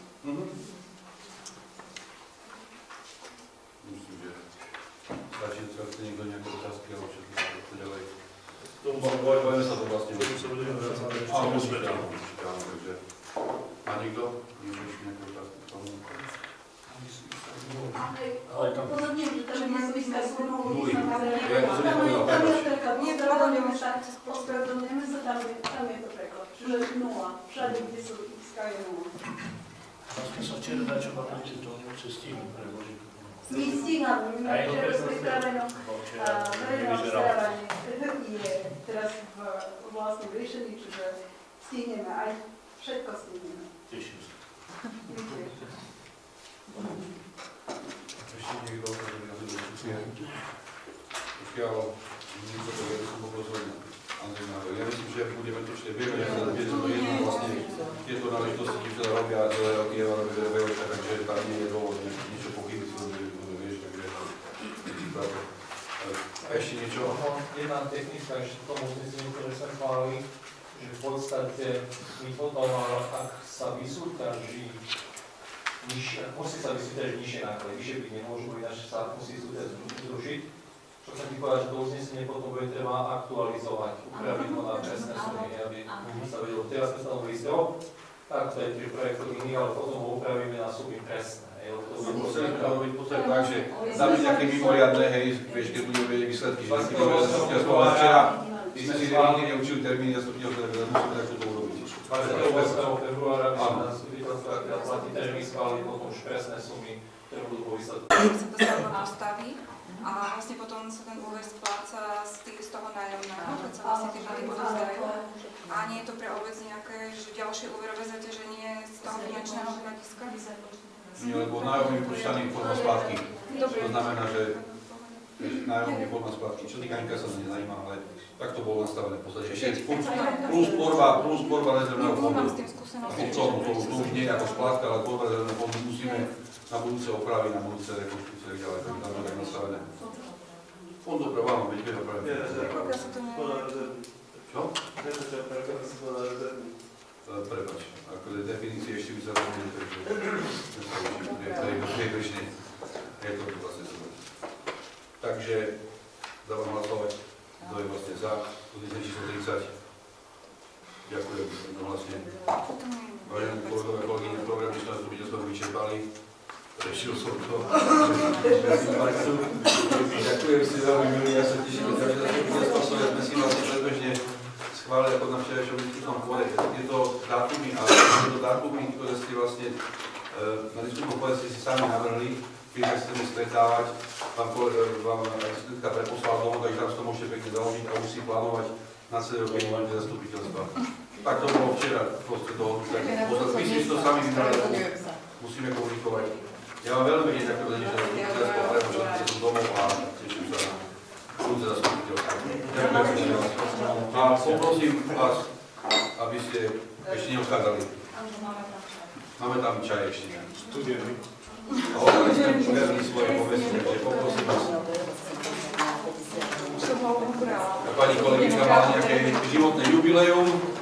Myslím, že stačí, že chce niekto nejaké otázky, alebo všetko sa ďalej. Povedzme sa to vlastne. Áno, určite áno, určite áno, takže. Má niekto? Niekto ešte nejaké otázky k tomu? Ale upozorňujem, že tam nie sú isté súdnou Nuli. tam je preklad, nie prevodíme sa, ospravedlňujeme sa, tam je to preklad, čiže nula, všade, kde sú iska je nula. Vlastne sa včera dačo bavili, to nemusí stihnúť preložiť. My stíhame, my máme všetko pripraveno, verejné obstarávanie je teraz v vlastnom riešení, čiže stihneme aj všetko stihneme. Teším sa. Ešte niekto otázky na tú diskusie? Pokiaľ niekto to vie, som poprosil Andrej Náhoj. Ja myslím, že budeme to ešte, vieme, že to jedno vlastne tieto náležitosti, ktoré sa robia celé roky, takže tam nie je dôvod niečo pochybiť, vieš, takže a ešte niečo? Jedna technická, že tomu uzneseniu, ktoré sa chváli, že v podstate my potom, ak sa vysúťaží nižšie, musí sa vysúťažiť nižšie náklady, vyššie by nemôžu byť, až sa musí súťaž zrušiť. Čo sa ti povedať, že to uznesenie potom bude treba aktualizovať, upraviť ho na presné sumy, aby sa vedelo, teraz sme stanovili strop, tak to je pri projektoch iný, ale potom ho upravíme na sumy presné. Musíme to robiť v podstate tak, že dáme nejaké mimoriadne, hej, vieš, keď budeme vedieť výsledky, že taký dobre sa súťažovať včera, my sme si nikdy neučili termíny a súťažovať, ale musíme takto to urobiť. dvadsiateho ôsmeho februára by sa nás vykonstruovať platí termín schváliť potom už presné sumy, ktoré budú po výsledku. Sa to zákon postaví a vlastne potom sa ten úver spláca z, tých, z toho nájomného, keď sa vlastne tie byty odovzdajú. A nie je to pre obec nejaké že ďalšie úverové zaťaženie z toho finančného hľadiska? Nie, lebo nájom je vypočítaný forma splátky. To znamená, že nájom je forma splátky. Čo týka Inka sa to nezajíma, ale tak to bolo nastavené v podstate. Ešte plus porba, plus porba rezervného fondu. To už nie je ako splátka, ale porba rezervného fondu musíme na budúce opravy, na budúce rekonštrukcie a ďalej, tak tam je tak nastavené. Fond doprava, áno, veď vie dopravy. Čo? Prepač, ako definície ešte by sa rozumeli, takže je bežne, je to tu vlastne super. Takže dávam hlasovať, kto je vlastne za, uznesenie číslo tridsať. Ďakujem jednohlasne. Vážené kolegové, kolegyne, program dnešného zastupiteľstva sme vyčerpali. Rešil som to. Ďakujem si veľmi milí, ja sa teším, že zastupiteľstvo sme si vlastne predbežne schválili ako na včerajšom diskusnom fóre. Tieto dátumy a tieto dátumy, ktoré ste vlastne e, na diskusnom fóre ste si sami navrhli, keď sa chceme stretávať, vám, vám institutka preposlala domov, takže tam si to môžete pekne založiť a už si plánovať na celé roky volebné zastupiteľstva. Tak to bolo včera, proste dohodnuté. My si to sami vybrali, musíme komunikovať. Ja vám veľmi pekne ďakujem za niečo zastupiteľstvo, pretože som domov a teším sa na budúce zastupiteľstvo. Ďakujem vás. A poprosím vás, aby ste ešte neodchádzali. Máme tam čaj ešte nejaký. Studený. A ostali ste verní svoje povesti, takže poprosím vás. Pani kolegyňka má nejaké životné jubileum.